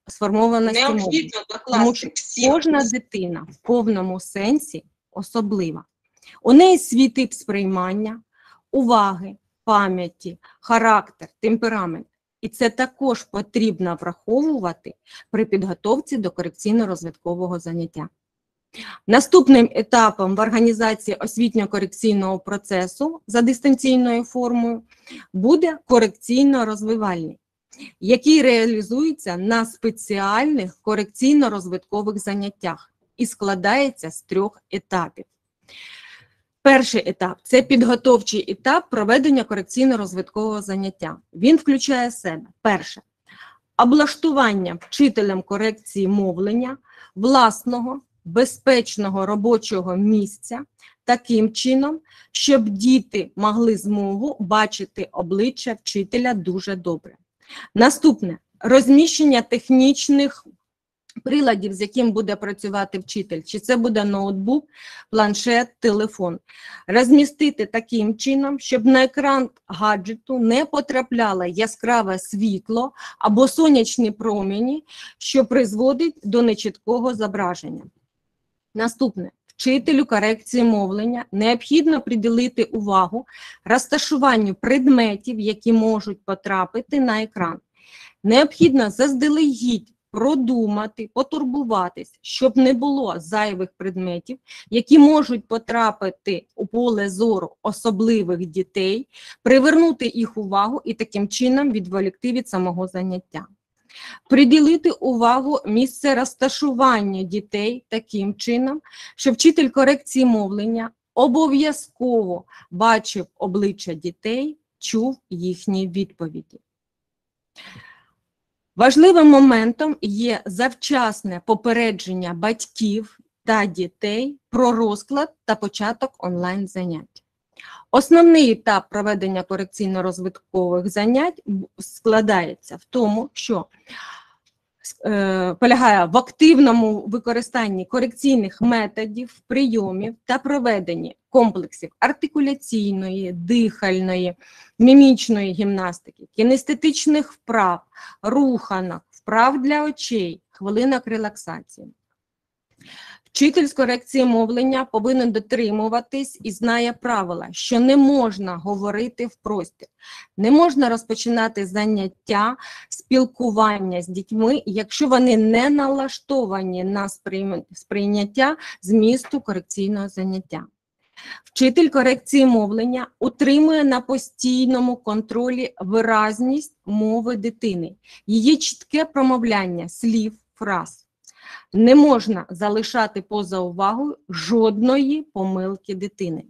сформованості мовлення. Необхідно Тому докласти що всі кожна дитина в повному сенсі особлива. У неї свій тип сприймання, уваги, пам'яті, характер, темперамент. І це також потрібно враховувати при підготовці до корекційно-розвиткового заняття. Наступним етапом в організації освітньо-корекційного процесу за дистанційною формою буде корекційно-розвивальний, який реалізується на спеціальних корекційно-розвиткових заняттях і складається з трьох етапів. Перший етап – це підготовчий етап проведення корекційно-розвиткового заняття. Він включає в себе, перше, облаштування вчителем корекції мовлення власного, безпечного робочого місця таким чином, щоб діти могли змогу бачити обличчя вчителя дуже добре. Наступне – розміщення технічних приладів, з яким буде працювати вчитель, чи це буде ноутбук, планшет, телефон. Розмістити таким чином, щоб на екран гаджету не потрапляло яскраве світло або сонячні промені, що призводить до нечіткого зображення. Наступне. Вчителю корекції мовлення необхідно приділити увагу розташуванню предметів, які можуть потрапити на екран. Необхідно заздалегідь продумати, потурбуватись, щоб не було зайвих предметів, які можуть потрапити у поле зору особливих дітей, привернути їх увагу і таким чином відволікти від самого заняття. Приділити увагу місце розташування дітей таким чином, що вчитель корекції мовлення обов'язково бачив обличчя дітей, чув їхні відповіді. Важливим моментом є завчасне попередження батьків та дітей про розклад та початок онлайн-занять. Основний етап проведення корекційно-розвиткових занять складається в тому, що е, полягає в активному використанні корекційних методів, прийомів та проведенні комплексів артикуляційної, дихальної, мімічної гімнастики, кінестетичних вправ, руханок, вправ для очей, хвилинок релаксації. Вчитель з корекції мовлення повинен дотримуватись і знає правила, що не можна говорити в простір, не можна розпочинати заняття, спілкування з дітьми, якщо вони не налаштовані на сприйняття змісту корекційного заняття. Вчитель корекції мовлення утримує на постійному контролі виразність мови дитини, її чітке промовляння слів, фраз. Не можна залишати поза увагою жодної помилки дитини.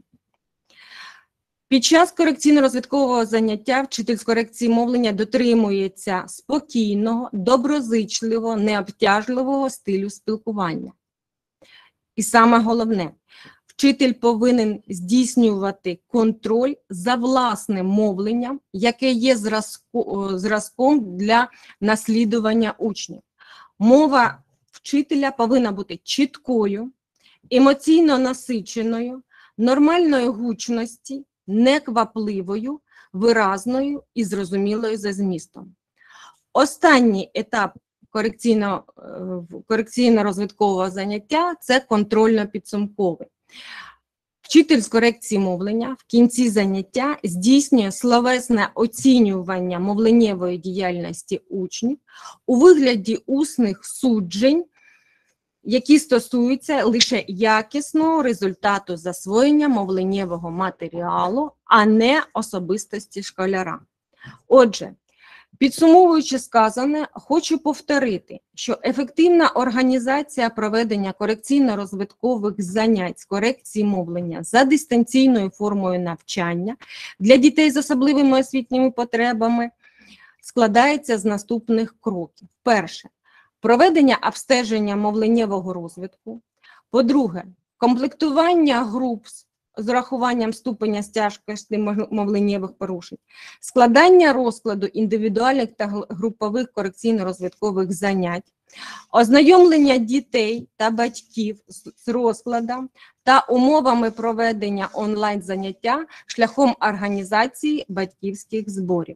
Під час корекційно-розвиткового заняття вчитель з корекції мовлення дотримується спокійного, доброзичливого, необтяжливого стилю спілкування. І саме головне, вчитель повинен здійснювати контроль за власним мовленням, яке є зразком для наслідування учнів. Мова вчителя повинна бути чіткою, емоційно насиченою, нормальної гучності, неквапливою, виразною і зрозумілою за змістом. Останній етап корекційно, корекційно-розвиткового заняття – це контрольно-підсумковий. Вчитель з корекції мовлення в кінці заняття здійснює словесне оцінювання мовленнєвої діяльності учнів у вигляді усних суджень, які стосуються лише якісного результату засвоєння мовленнєвого матеріалу, а не особистості школяра. Отже, підсумовуючи сказане, хочу повторити, що ефективна організація проведення корекційно-розвиткових занять з корекції мовлення за дистанційною формою навчання для дітей з особливими освітніми потребами складається з наступних кроків. Перше – проведення обстеження мовленнєвого розвитку. По-друге, комплектування груп з урахуванням ступеня тяжкості мовленнєвих порушень, складання розкладу індивідуальних та групових корекційно-розвиткових занять, ознайомлення дітей та батьків з розкладом та умовами проведення онлайн-заняття шляхом організації батьківських зборів.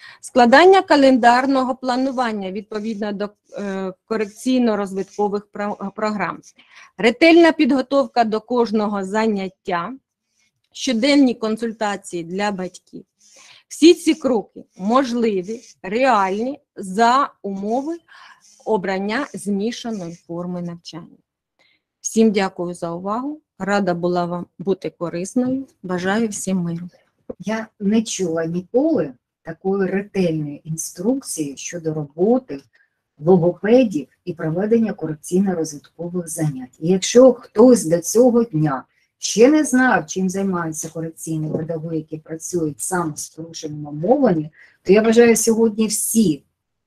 складання календарного планування відповідно до е, корекційно-розвиткових про- програм, ретельна підготовка до кожного заняття, щоденні консультації для батьків. Всі ці кроки можливі, реальні за умови обрання змішаної форми навчання. Всім дякую за увагу. Рада була вам бути корисною. Бажаю всім миру. Я не чула ніколи такої ретельної інструкції щодо роботи логопедів і проведення корекційно-розвиткових занять. І якщо хтось до цього дня ще не знав, чим займаються корекційні педагоги, які працюють саме з порушенням мовлення, то я вважаю, сьогодні всі,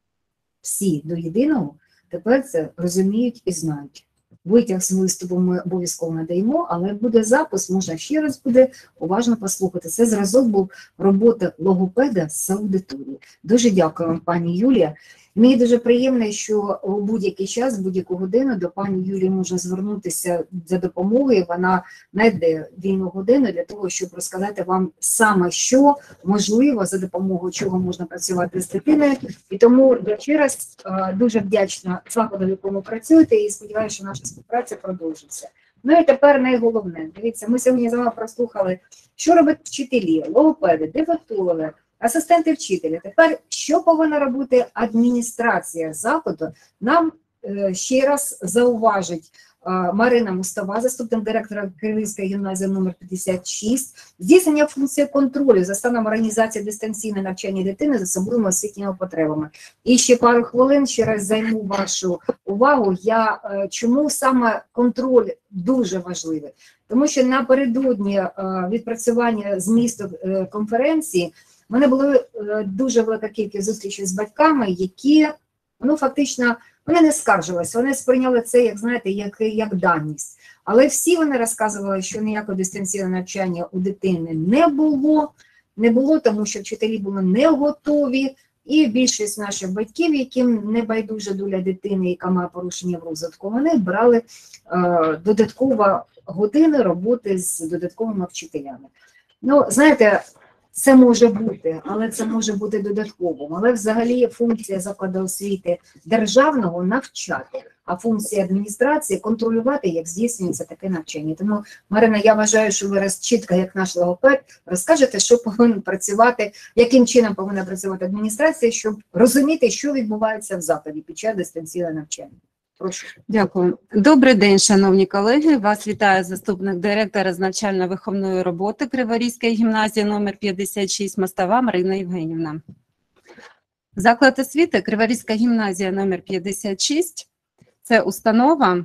всі до єдиного тепер це розуміють і знають. Витяг з виступу ми обов'язково надаємо, але буде запис, можна ще раз буде уважно послухати. Це зразок був роботи логопеда з аудиторією. Дуже дякую вам, пані Юлія. Мені дуже приємно, що у будь-який час, будь-яку годину до пані Юлії можна звернутися за допомогою. Вона знайде вільну годину для того, щоб розказати вам саме, що можливо, за допомогою чого можна працювати з дитиною. І тому я ще раз е, дуже вдячна закладу, в якому працюєте, і сподіваюся, що наша співпраця продовжиться. Ну і тепер найголовне. Дивіться, ми сьогодні з вами прослухали, що роблять вчителі, логопеди, дефектологи, асистенти вчителя. Тепер, що повинна робити адміністрація закладу, нам е, ще раз зауважить е, Марина Мустова, заступник директора Криворізької гімназії номер п'ятдесят шість, здійснення функції контролю за станом організації дистанційного навчання дитини з особливими освітніми потребами. І ще пару хвилин ще раз займу вашу увагу. Я, е, чому саме контроль дуже важливий? Тому що напередодні е, відпрацювання змісту е, конференції в мене була дуже велика кількість зустрічей з батьками, які, ну, фактично, вони не скаржилися, вони сприйняли це, як, знаєте, як, як даність. Але всі вони розказували, що ніякого дистанційного навчання у дитини не було, не було, тому що вчителі були не готові, і більшість наших батьків, яким не байдужа доля дитини, яка має порушення в розвитку, вони брали е, додаткові години роботи з додатковими вчителями. Ну, знаєте, це може бути, але це може бути додатковим. Але взагалі функція закладу освіти державного – навчати, а функція адміністрації – контролювати, як здійснюється таке навчання. Тому, Марина, я вважаю, що ви раз чітко, як наш логопед, розкажете, що повинен працювати, яким чином повинна працювати адміністрація, щоб розуміти, що відбувається в закладі під час дистанційного навчання. Прошу. Дякую. Добрий день, шановні колеги. Вас вітає заступник директора з навчально-виховної роботи Криворізької гімназії номер п'ятдесят шість Мостова Марина Євгенівна. Заклад освіти Криворізька гімназія номер п'ятдесят шість – це установа,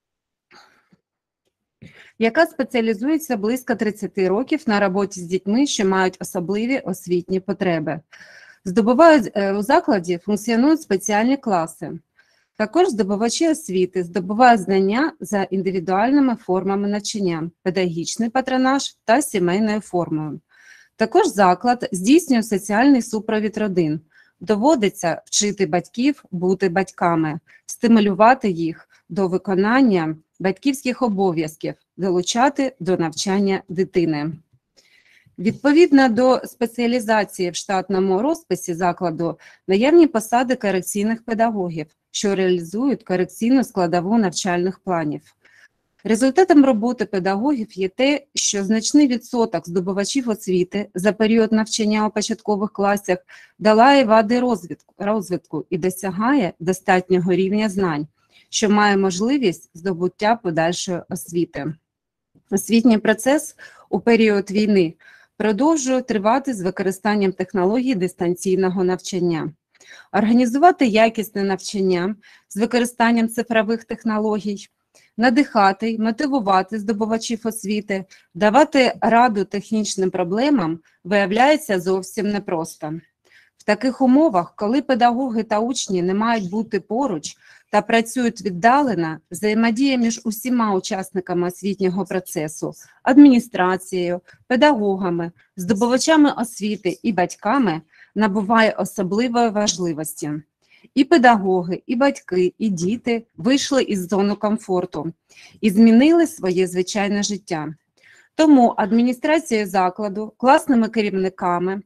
яка спеціалізується близько тридцяти років на роботі з дітьми, що мають особливі освітні потреби. Здобувають у закладі функціонують спеціальні класи. Також здобувачі освіти здобувають знання за індивідуальними формами навчання, педагогічний патронаж та сімейною формою. Також заклад здійснює соціальний супровід родин. Доводиться вчити батьків бути батьками, стимулювати їх до виконання батьківських обов'язків, долучати до навчання дитини. Відповідно до спеціалізації в штатному розписі закладу наявні посади корекційних педагогів, що реалізують корекційну складову навчальних планів. Результатом роботи педагогів є те, що значний відсоток здобувачів освіти за період навчання у початкових класах долає вади розвитку, розвитку і досягає достатнього рівня знань, що має можливість здобуття подальшої освіти. Освітній процес у період війни продовжує тривати з використанням технологій дистанційного навчання. Організувати якісне навчання з використанням цифрових технологій, надихати й мотивувати здобувачів освіти, давати раду технічним проблемам виявляється зовсім непросто. В таких умовах, коли педагоги та учні не мають бути поруч та працюють віддалено, взаємодія між усіма учасниками освітнього процесу, адміністрацією, педагогами, здобувачами освіти і батьками набуває особливої важливості. І педагоги, і батьки, і діти вийшли із зони комфорту і змінили своє звичайне життя. Тому адміністрацією закладу, класними керівниками,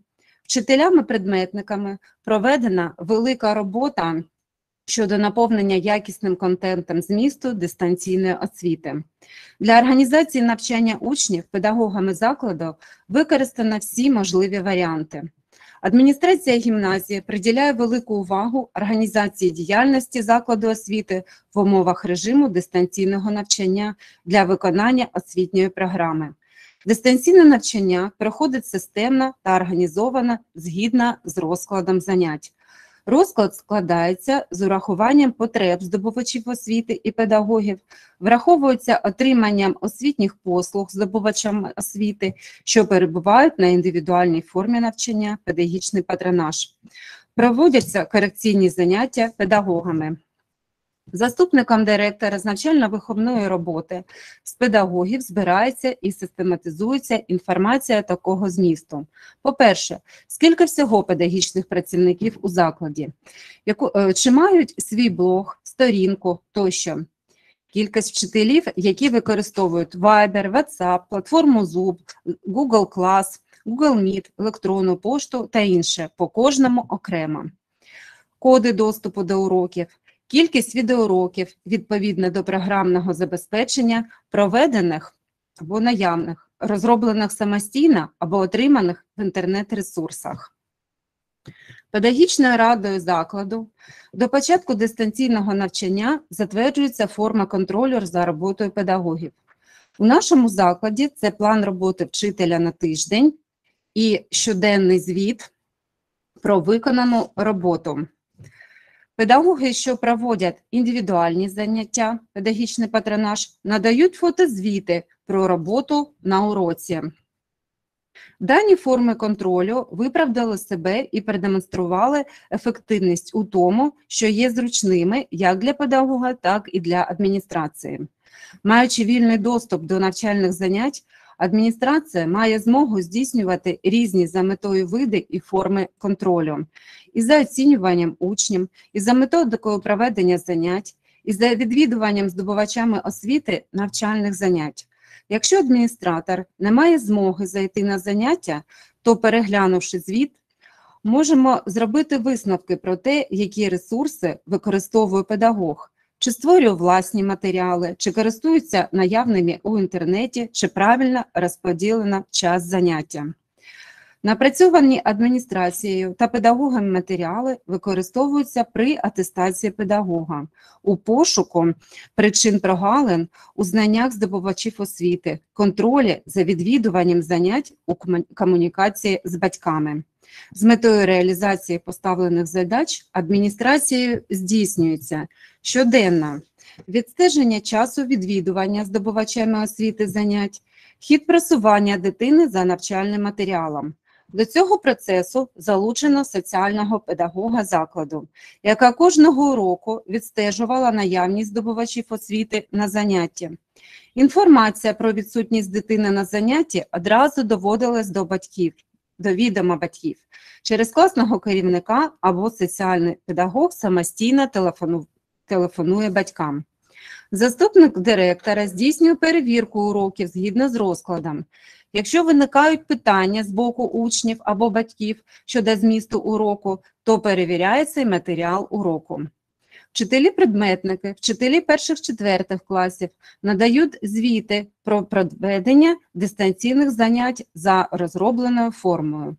Вчителями-предметниками проведена велика робота щодо наповнення якісним контентом змісту дистанційної освіти. Для організації навчання учнів педагогами закладу використано всі можливі варіанти. Адміністрація гімназії приділяє велику увагу організації діяльності закладу освіти в умовах режиму дистанційного навчання для виконання освітньої програми. Дистанційне навчання проходить системно та організовано згідно з розкладом занять. Розклад складається з урахуванням потреб здобувачів освіти і педагогів, враховується отриманням освітніх послуг здобувачам освіти, що перебувають на індивідуальній формі навчання, педагогічний патронаж. Проводяться корекційні заняття педагогами. Заступником директора з навчально-виховної роботи з педагогів збирається і систематизується інформація такого змісту. По-перше, скільки всього педагогічних працівників у закладі, яку, чи мають свій блог, сторінку тощо. Кількість вчителів, які використовують Viber, WhatsApp, платформу Zoom, Google Class, Google Meet, електронну пошту та інше, по кожному окремо. Коди доступу до уроків. Кількість відеоуроків відповідно до програмного забезпечення, проведених або наявних, розроблених самостійно або отриманих в інтернет-ресурсах. Педагогічною радою закладу до початку дистанційного навчання затверджується форма контролю за роботою педагогів. У нашому закладі це план роботи вчителя на тиждень і щоденний звіт про виконану роботу. Педагоги, що проводять індивідуальні заняття, педагогічний патронаж, надають фотозвіти про роботу на уроці. Дані форми контролю виправдали себе і продемонстрували ефективність у тому, що є зручними як для педагога, так і для адміністрації. Маючи вільний доступ до навчальних занять, адміністрація має змогу здійснювати різні за метою види і форми контролю. І за оцінюванням учнів, і за методикою проведення занять, і за відвідуванням здобувачами освіти навчальних занять. Якщо адміністратор не має змоги зайти на заняття, то, переглянувши звіт, можемо зробити висновки про те, які ресурси використовує педагог, чи створює власні матеріали, чи користується наявними у інтернеті, чи правильно розподілено час заняття. Напрацьовані адміністрацією та педагогами матеріали використовуються при атестації педагога, у пошуку причин прогалин у знаннях здобувачів освіти, контролі за відвідуванням занять у комунікації з батьками. З метою реалізації поставлених задач адміністрацією здійснюється щоденно відстеження часу відвідування здобувачами освіти занять, хід просування дитини за навчальним матеріалом. До цього процесу залучено соціального педагога закладу, яка кожного року відстежувала наявність здобувачів освіти на занятті. Інформація про відсутність дитини на занятті одразу доводилась до батьків, до відома батьків, через класного керівника або соціальний педагог самостійно телефону, телефонує батькам. Заступник директора здійснює перевірку уроків згідно з розкладом. Якщо виникають питання з боку учнів або батьків щодо змісту уроку, то перевіряється і матеріал уроку. Вчителі-предметники, вчителі перших-четвертих класів надають звіти про проведення дистанційних занять за розробленою формою.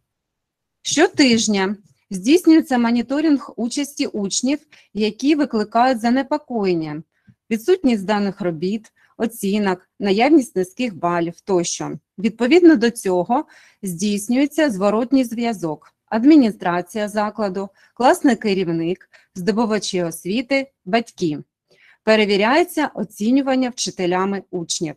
Щотижня здійснюється моніторинг участі учнів, які викликають занепокоєння, відсутність даних робіт, оцінок, наявність низьких балів тощо. Відповідно до цього здійснюється зворотній зв'язок. Адміністрація закладу, класний керівник, здобувачі освіти, батьки. Перевіряється оцінювання вчителями учнів.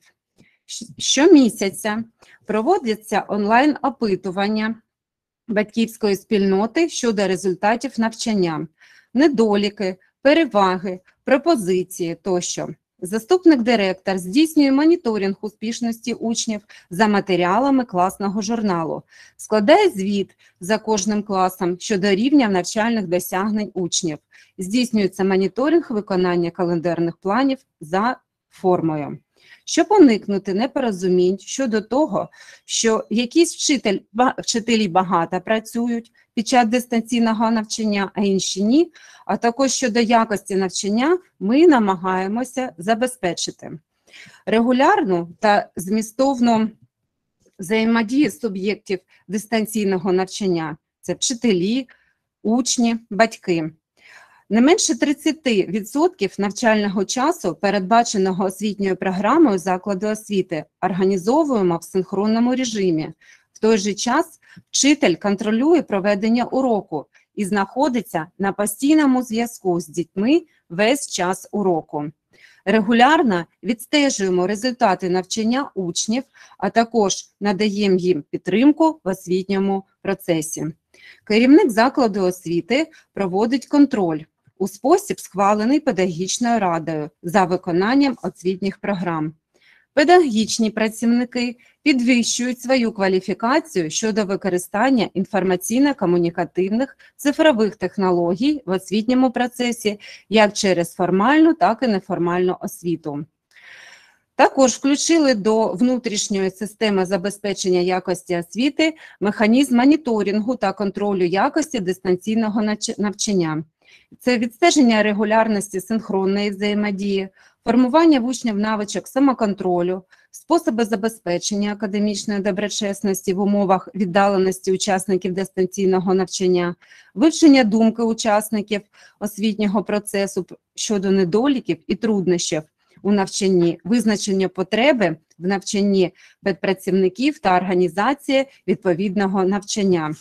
Щомісяця проводяться онлайн-опитування батьківської спільноти щодо результатів навчання, недоліки, переваги, пропозиції тощо. Заступник директора здійснює моніторинг успішності учнів за матеріалами класного журналу, складає звіт за кожним класом щодо рівня навчальних досягнень учнів, здійснюється моніторинг виконання календарних планів за формою. щоб уникнути непорозумінь щодо того, що якісь вчитель, ба- вчителі багато працюють під час дистанційного навчання, а інші ні, а також щодо якості навчання ми намагаємося забезпечити регулярну та змістовну взаємодію суб'єктів дистанційного навчання – це вчителі, учні, батьки. Не менше тридцять відсотків навчального часу, передбаченого освітньою програмою закладу освіти, організовуємо в синхронному режимі. В той же час вчитель контролює проведення уроку і знаходиться на постійному зв'язку з дітьми весь час уроку. Регулярно відстежуємо результати навчання учнів, а також надаємо їм підтримку в освітньому процесі. Керівник закладу освіти проводить контроль у спосіб, схвалений педагогічною радою за виконанням освітніх програм. Педагогічні працівники підвищують свою кваліфікацію щодо використання інформаційно-комунікативних цифрових технологій в освітньому процесі як через формальну, так і неформальну освіту. Також включили до внутрішньої системи забезпечення якості освіти механізм моніторингу та контролю якості дистанційного навчання. Це відстеження регулярності синхронної взаємодії, формування в учнів навичок самоконтролю, способи забезпечення академічної доброчесності в умовах віддаленості учасників дистанційного навчання, вивчення думки учасників освітнього процесу щодо недоліків і труднощів у навчанні, визначення потреби в навчанні педпрацівників та організації відповідного навчання.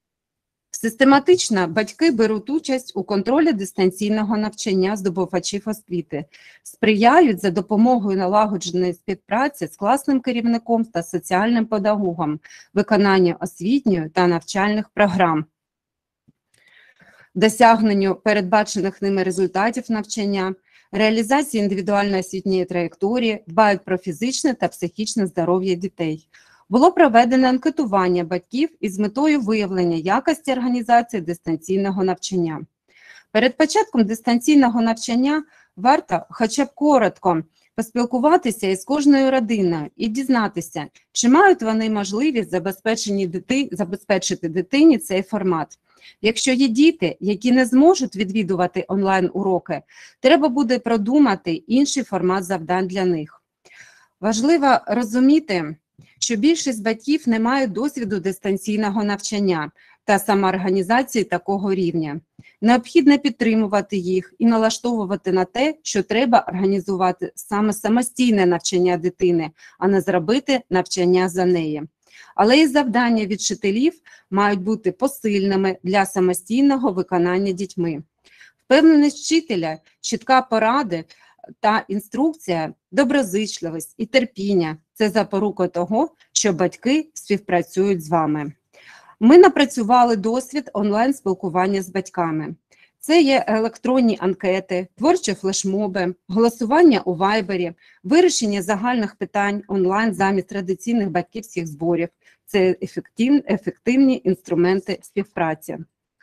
Систематично батьки беруть участь у контролі дистанційного навчання здобувачів освіти, сприяють за допомогою налагодженої співпраці з класним керівником та соціальним педагогом виконання освітньої та навчальних програм, досягненню передбачених ними результатів навчання, реалізації індивідуальної освітньої траєкторії, дбають про фізичне та психічне здоров'я дітей. Було проведено анкетування батьків із метою виявлення якості організації дистанційного навчання. Перед початком дистанційного навчання варто хоча б коротко поспілкуватися із кожною родиною і дізнатися, чи мають вони можливість забезпечені дити... забезпечити дитині цей формат. Якщо є діти, які не зможуть відвідувати онлайн-уроки, треба буде продумати інший формат завдань для них. Важливо розуміти, що більшість батьків не мають досвіду дистанційного навчання та самоорганізації такого рівня. Необхідно підтримувати їх і налаштовувати на те, що треба організувати саме самостійне навчання дитини, а не зробити навчання за неї. Але і завдання від вчителів мають бути посильними для самостійного виконання дітьми. Впевненість вчителя, чітка поради та інструкція, доброзичливість і терпіння – це запорука того, що батьки співпрацюють з вами. Ми напрацювали досвід онлайн-спілкування з батьками. Це є електронні анкети, творчі флешмоби, голосування у вайбері, вирішення загальних питань онлайн замість традиційних батьківських зборів. Це ефективні інструменти співпраці.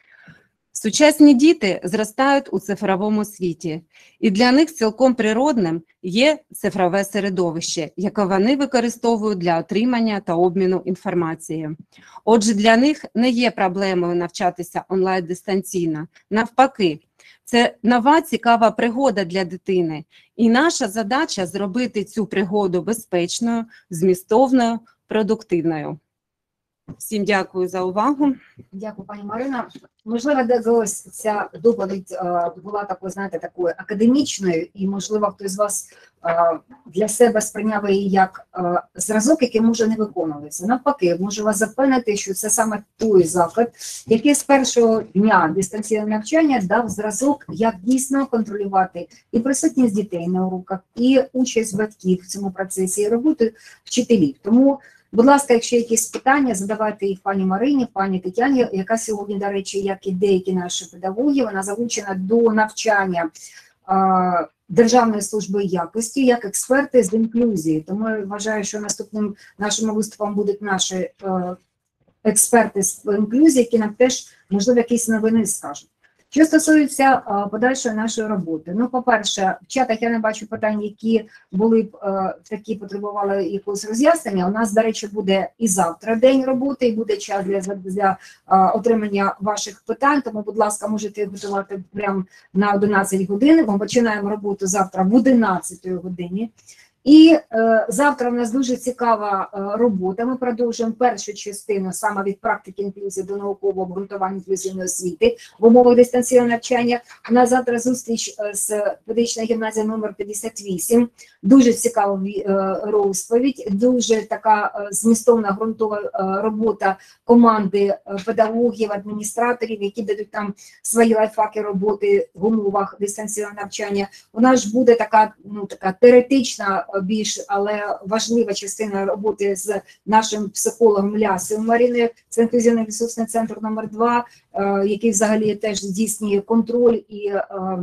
Сучасні діти зростають у цифровому світі, і для них цілком природним є цифрове середовище, яке вони використовують для отримання та обміну інформації. Отже, для них не є проблемою навчатися онлайн-дистанційно. Навпаки, це нова цікава пригода для дитини, і наша задача – зробити цю пригоду безпечною, змістовною, продуктивною. Всім дякую за увагу. Дякую, пані Марина. Можливо, ось ця доповідь е, була такою, знаєте, такою академічною, і, можливо, хтось з вас е, для себе сприйняв її як е, зразок, який може не виконуватися. Навпаки, можу вас запевнити, що це саме той заклад, який з першого дня дистанційного навчання дав зразок, як дійсно контролювати і присутність дітей на уроках, і участь батьків в цьому процесі, і роботу вчителів. Тому, будь ласка, якщо якісь питання, задавайте їх пані Марині, пані Тетяні, яка сьогодні, до речі, як і деякі наші педагоги, вона залучена до навчання а, Державної служби якості як експерти з інклюзії. Тому я вважаю, що наступним нашим виступом будуть наші а, експерти з інклюзії, які нам теж, можливо, якісь новини скажуть. Що стосується а, подальшої нашої роботи, ну, по-перше, в чатах я не бачу питань, які були б а, такі, потребували якогось роз'яснення. У нас, до речі, буде і завтра день роботи, і буде час для, для а, отримання ваших питань, тому, будь ласка, можете готувати прямо на одинадцять годин. Ми починаємо роботу завтра в одинадцятій годині. І е, завтра в нас дуже цікава е, робота. Ми продовжуємо першу частину саме від практики інклюзії до наукового обґрунтування інклюзивної освіти в умовах дистанційного навчання. У нас завтра зустріч е, з педагогічною гімназією номер п'ятдесят вісім. Дуже цікава е, розповідь, дуже така е, змістовна ґрунтова е, робота команди е, педагогів, адміністраторів, які дадуть там свої лайфхаки роботи в умовах дистанційного навчання. У нас ж буде така, ну, така теоретична більш, але важлива частина роботи з нашим психологом Лясою Маріною, це інклюзивний ресурсний центр номер два, який взагалі теж здійснює контроль і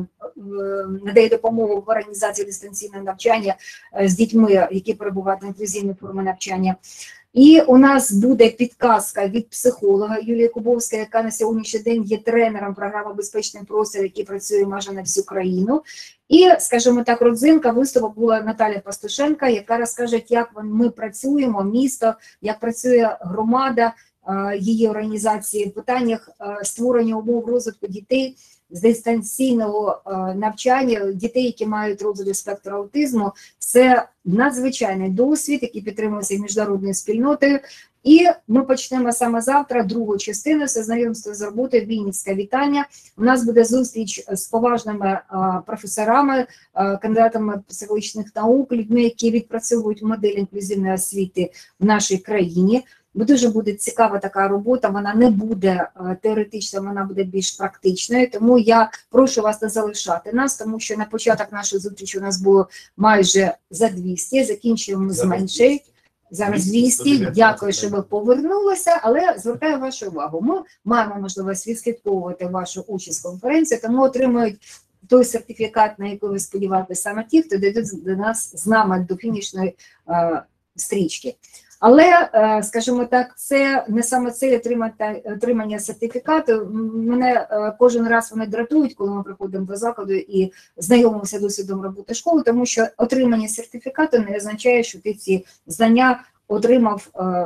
надає допомогу в організації дистанційного навчання з дітьми, які перебувають на інклюзивній формі навчання. І у нас буде підказка від психолога Юлії Кубовської, яка на сьогоднішній день є тренером програми «Безпечний простір», який працює майже на всю країну. І, скажімо так, родзинка виступу була Наталя Пастушенка, яка розкаже, як ми працюємо, місто, як працює громада, її організації в питаннях створення умов розвитку дітей з дистанційного навчання, дітей, які мають розлади спектру аутизму. Це надзвичайний досвід, який підтримується міжнародною спільнотою. І ми почнемо саме завтра другу частину, це знайомство з роботою, Вінницьке вітання. У нас буде зустріч з поважними а, професорами, а, кандидатами психологічних наук, людьми, які відпрацьовують модель інклюзивної освіти в нашій країні. Бо дуже буде цікава така робота, вона не буде а, теоретична, вона буде більш практичною. Тому я прошу вас не залишати нас, тому що на початок нашої зустрічі у нас було майже за двісті, закінчуємо з меншою. Зараз двісті, дякую, що ви повернулися, але звертаю вашу увагу. Ми маємо можливість відслідковувати вашу участь в конференції, тому отримують той сертифікат, на який ви сподіваєтеся саме ті, хто дійдуть до нас з нами до фінішної е, стрічки. Але, е, скажімо так, це не саме це отримання сертифікату. Мене е, кожен раз вони дратують, коли ми приходимо до закладу і знайомимося досвідом роботи школи, тому що отримання сертифікату не означає, що ти ці знання отримав е,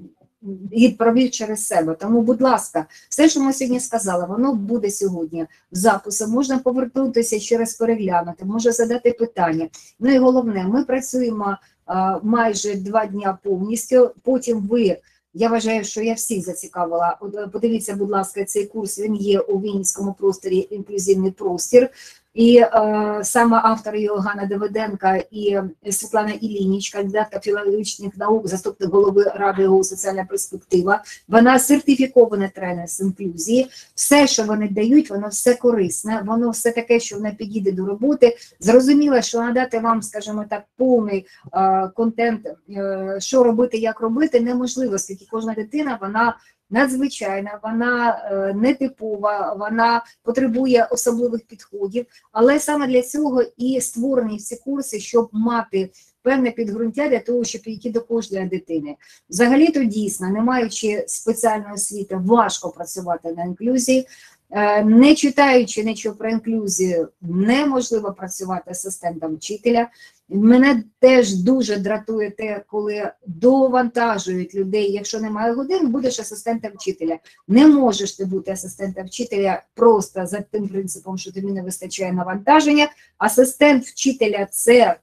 і провів через себе. Тому, будь ласка, все, що ми сьогодні сказали, воно буде сьогодні в записі. Можна повернутися, ще раз переглянути, може задати питання. Ну і головне, ми працюємо майже два дня повністю, потім ви, я вважаю, що я всіх зацікавила, подивіться, будь ласка, цей курс, він є у Вінницькому просторі «Інклюзивний простір», і е, саме автор його Ганна Давиденка і Світлана Ілініч, кандидатка філологічних наук, заступник голови Ради його соціальна перспектива, вона сертифікована тренер з інклюзії, все, що вони дають, воно все корисне, воно все таке, що воно підійде до роботи. Зрозуміло, що надати вам, скажімо так, повний е, контент, е, що робити, як робити, неможливо, оскільки кожна дитина, вона надзвичайна, вона е, нетипова, вона потребує особливих підходів, але саме для цього і створені ці курси, щоб мати певне підґрунтя для того, щоб підійти до кожної дитини. Взагалі-то дійсно, не маючи спеціальної освіти, важко працювати на інклюзії. Не читаючи нічого про інклюзію, неможливо працювати асистентом вчителя. Мене теж дуже дратує те, коли довантажують людей, якщо немає годин, будеш асистентом вчителя. Не можеш ти бути асистентом вчителя просто за тим принципом, що тобі не вистачає навантаження. Асистент вчителя – це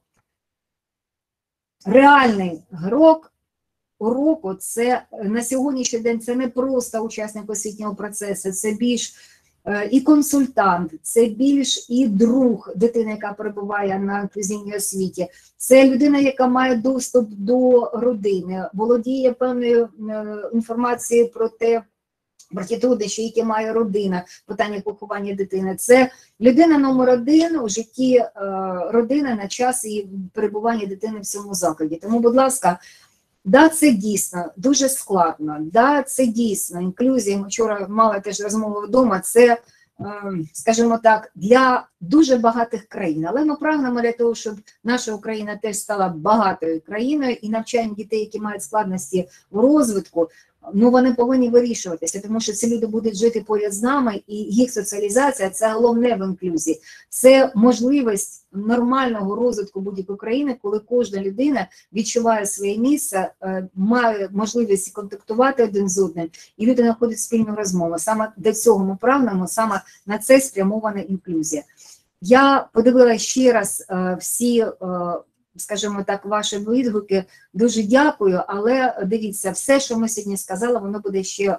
реальний грок уроку, це на сьогоднішній день це не просто учасник освітнього процесу, це більш і консультант, це більш і друг дитини, яка перебуває на інклюзивній освіті, це людина, яка має доступ до родини, володіє певною інформацією про те, про ті труднощі, які має родина, питання поховання дитини. Це людина номер один у житті е, родини на час її перебування дитини в цьому закладі. Тому, будь ласка, да, це дійсно дуже складно, да, це дійсно інклюзія. Ми вчора мали теж розмову вдома, це, скажімо так, для дуже багатих країн. Але ми прагнемо для того, щоб наша Україна теж стала багатою країною і навчаємо дітей, які мають складності в розвитку, ну вони повинні вирішуватися, тому що ці люди будуть жити поряд з нами, і їх соціалізація – це головне в інклюзії. Це можливість нормального розвитку будь-якої країни, коли кожна людина відчуває своє місце, має можливість контактувати один з одним, і люди знаходять спільну розмову. Саме до цього ми прагнемо, саме на це спрямована інклюзія. Я подивилася ще раз всі, скажімо так, ваші відгуки, дуже дякую, але дивіться, все, що ми сьогодні сказали, воно буде ще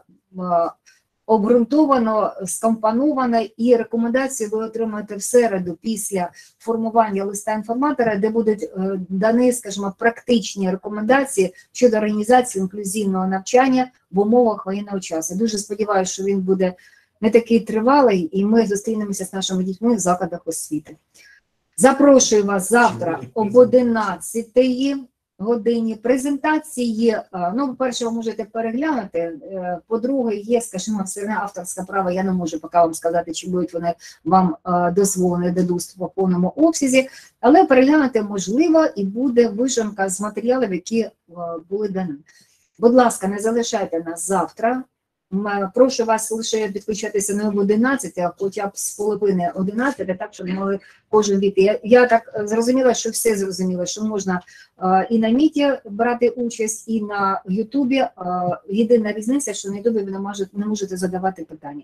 обґрунтовано, скомпоновано, і рекомендації ви отримаєте в середу після формування листа інформатора, де будуть дані, скажімо, практичні рекомендації щодо організації інклюзивного навчання в умовах воєнного часу. Дуже сподіваюся, що він буде не такий тривалий, і ми зустрінемося з нашими дітьми в закладах освіти. Запрошую вас завтра об одинадцятій годині. Презентації є, ну, по-перше, ви можете переглянути, по-друге, є, скажімо, все одно авторська права, я не можу поки вам сказати, чи будуть вони вам дозволені до доступу в повному обсязі, але переглянути можливо і буде вижимка з матеріалів, які були дані. Будь ласка, не залишайте нас завтра. Прошу вас лише підключатися не об одинадцятій, а хоча б з половини одинадцятої, так, щоб могли кожен війти. Я, я так зрозуміла, що все зрозуміло, що можна а, і на Міті брати участь, і на Ютубі. А, єдина різниця, що на Ютубі ви не можете, не можете задавати питання.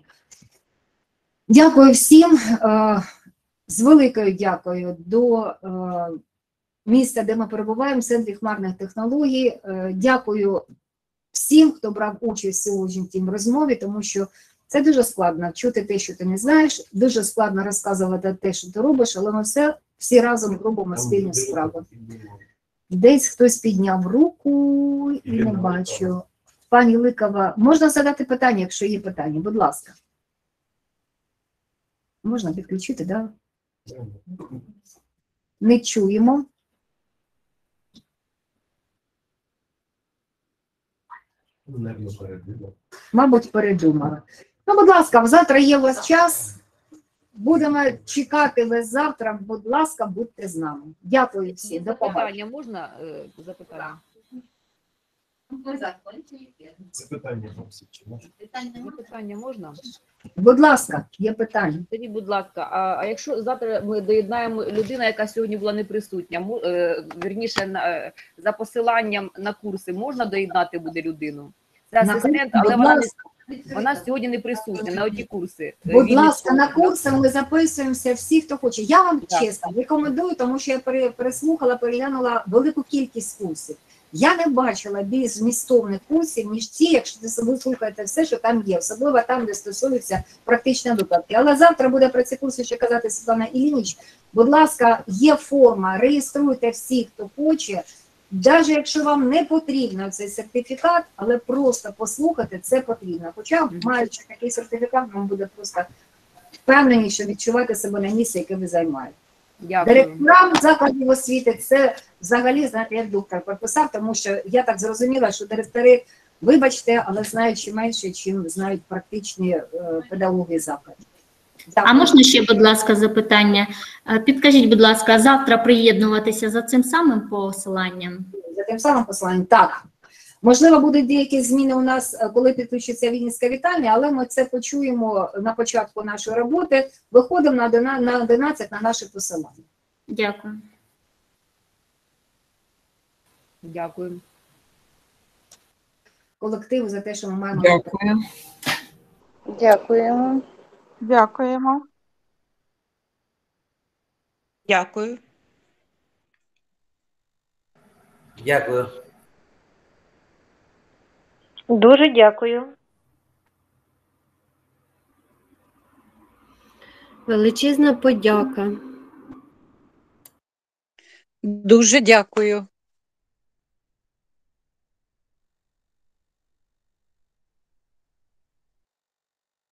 Дякую всім. А, з великою дякую до а, місця, де ми перебуваємо, в Центрі хмарних технологій. А, дякую всім, хто брав участь сьогодні в тій розмові, тому що це дуже складно чути те, що ти не знаєш, дуже складно розказувати те, що ти робиш, але ми все, всі разом робимо спільну справу. Десь хтось підняв руку і не бачу. Пані Ликова, можна задати питання, якщо є питання, будь ласка. Можна підключити, так? Да? Не чуємо. Мабуть, передумали. Ну, будь ласка, завтра є у вас час. Будемо чекати вас завтра. Будь ласка, будьте з нами. Дякую всім. До побачення. Запитання можна? е, Запитання? Запитання Запитання можна? Будь ласка, є питання. Скажіть, будь ласка, а, а якщо завтра ми доєднаємо людину, яка сьогодні була не присутня, мо- е, вірніше, на, е, за посиланням на курси, можна доєднати буде людину? Це На- асистент, але будь вона, не, ласка. вона сьогодні не присутня на оті курси. Е, Будь Вінницького. ласка, на курси ми записуємося всі, хто хоче. Я вам Так. чесно рекомендую, тому що я пере- переслухала, переглянула велику кількість курсів. Я не бачила більш змістовних курсів, ніж ті, якщо ви слухаєте все, що там є, особливо там, де стосуються практичної викладки. Але завтра буде про ці курси ще казати Світлана Іллініч. Будь ласка, є форма, реєструйте всіх, хто хоче. Навіть якщо вам не потрібен цей сертифікат, але просто послухати це потрібно. Хоча, маючи такий сертифікат, вам буде просто впевнені, що відчувати себе на місці, яке ви займаєте. Дякую. Директорам закладів освіти це взагалі, знаєте, як доктор прописав, тому що я так зрозуміла, що директори, вибачте, але знають ще менше, чим знають практичні е, педагоги закладів. А можна ще, будь ласка, запитання? Е, Підкажіть, будь ласка, завтра приєднуватися за цим самим посиланням? За тим самим посиланням, так. Можливо, будуть деякі зміни у нас, коли підключиться Вінницька вітальня, але ми це почуємо на початку нашої роботи. Виходимо на одинадцять на наше посилання. Дякую. Дякую. Колективу за те, що ми маємо. Дякую. Дякуємо. Дякуємо. Дякую. Дякую. Дуже дякую. Величезна подяка. Дуже дякую.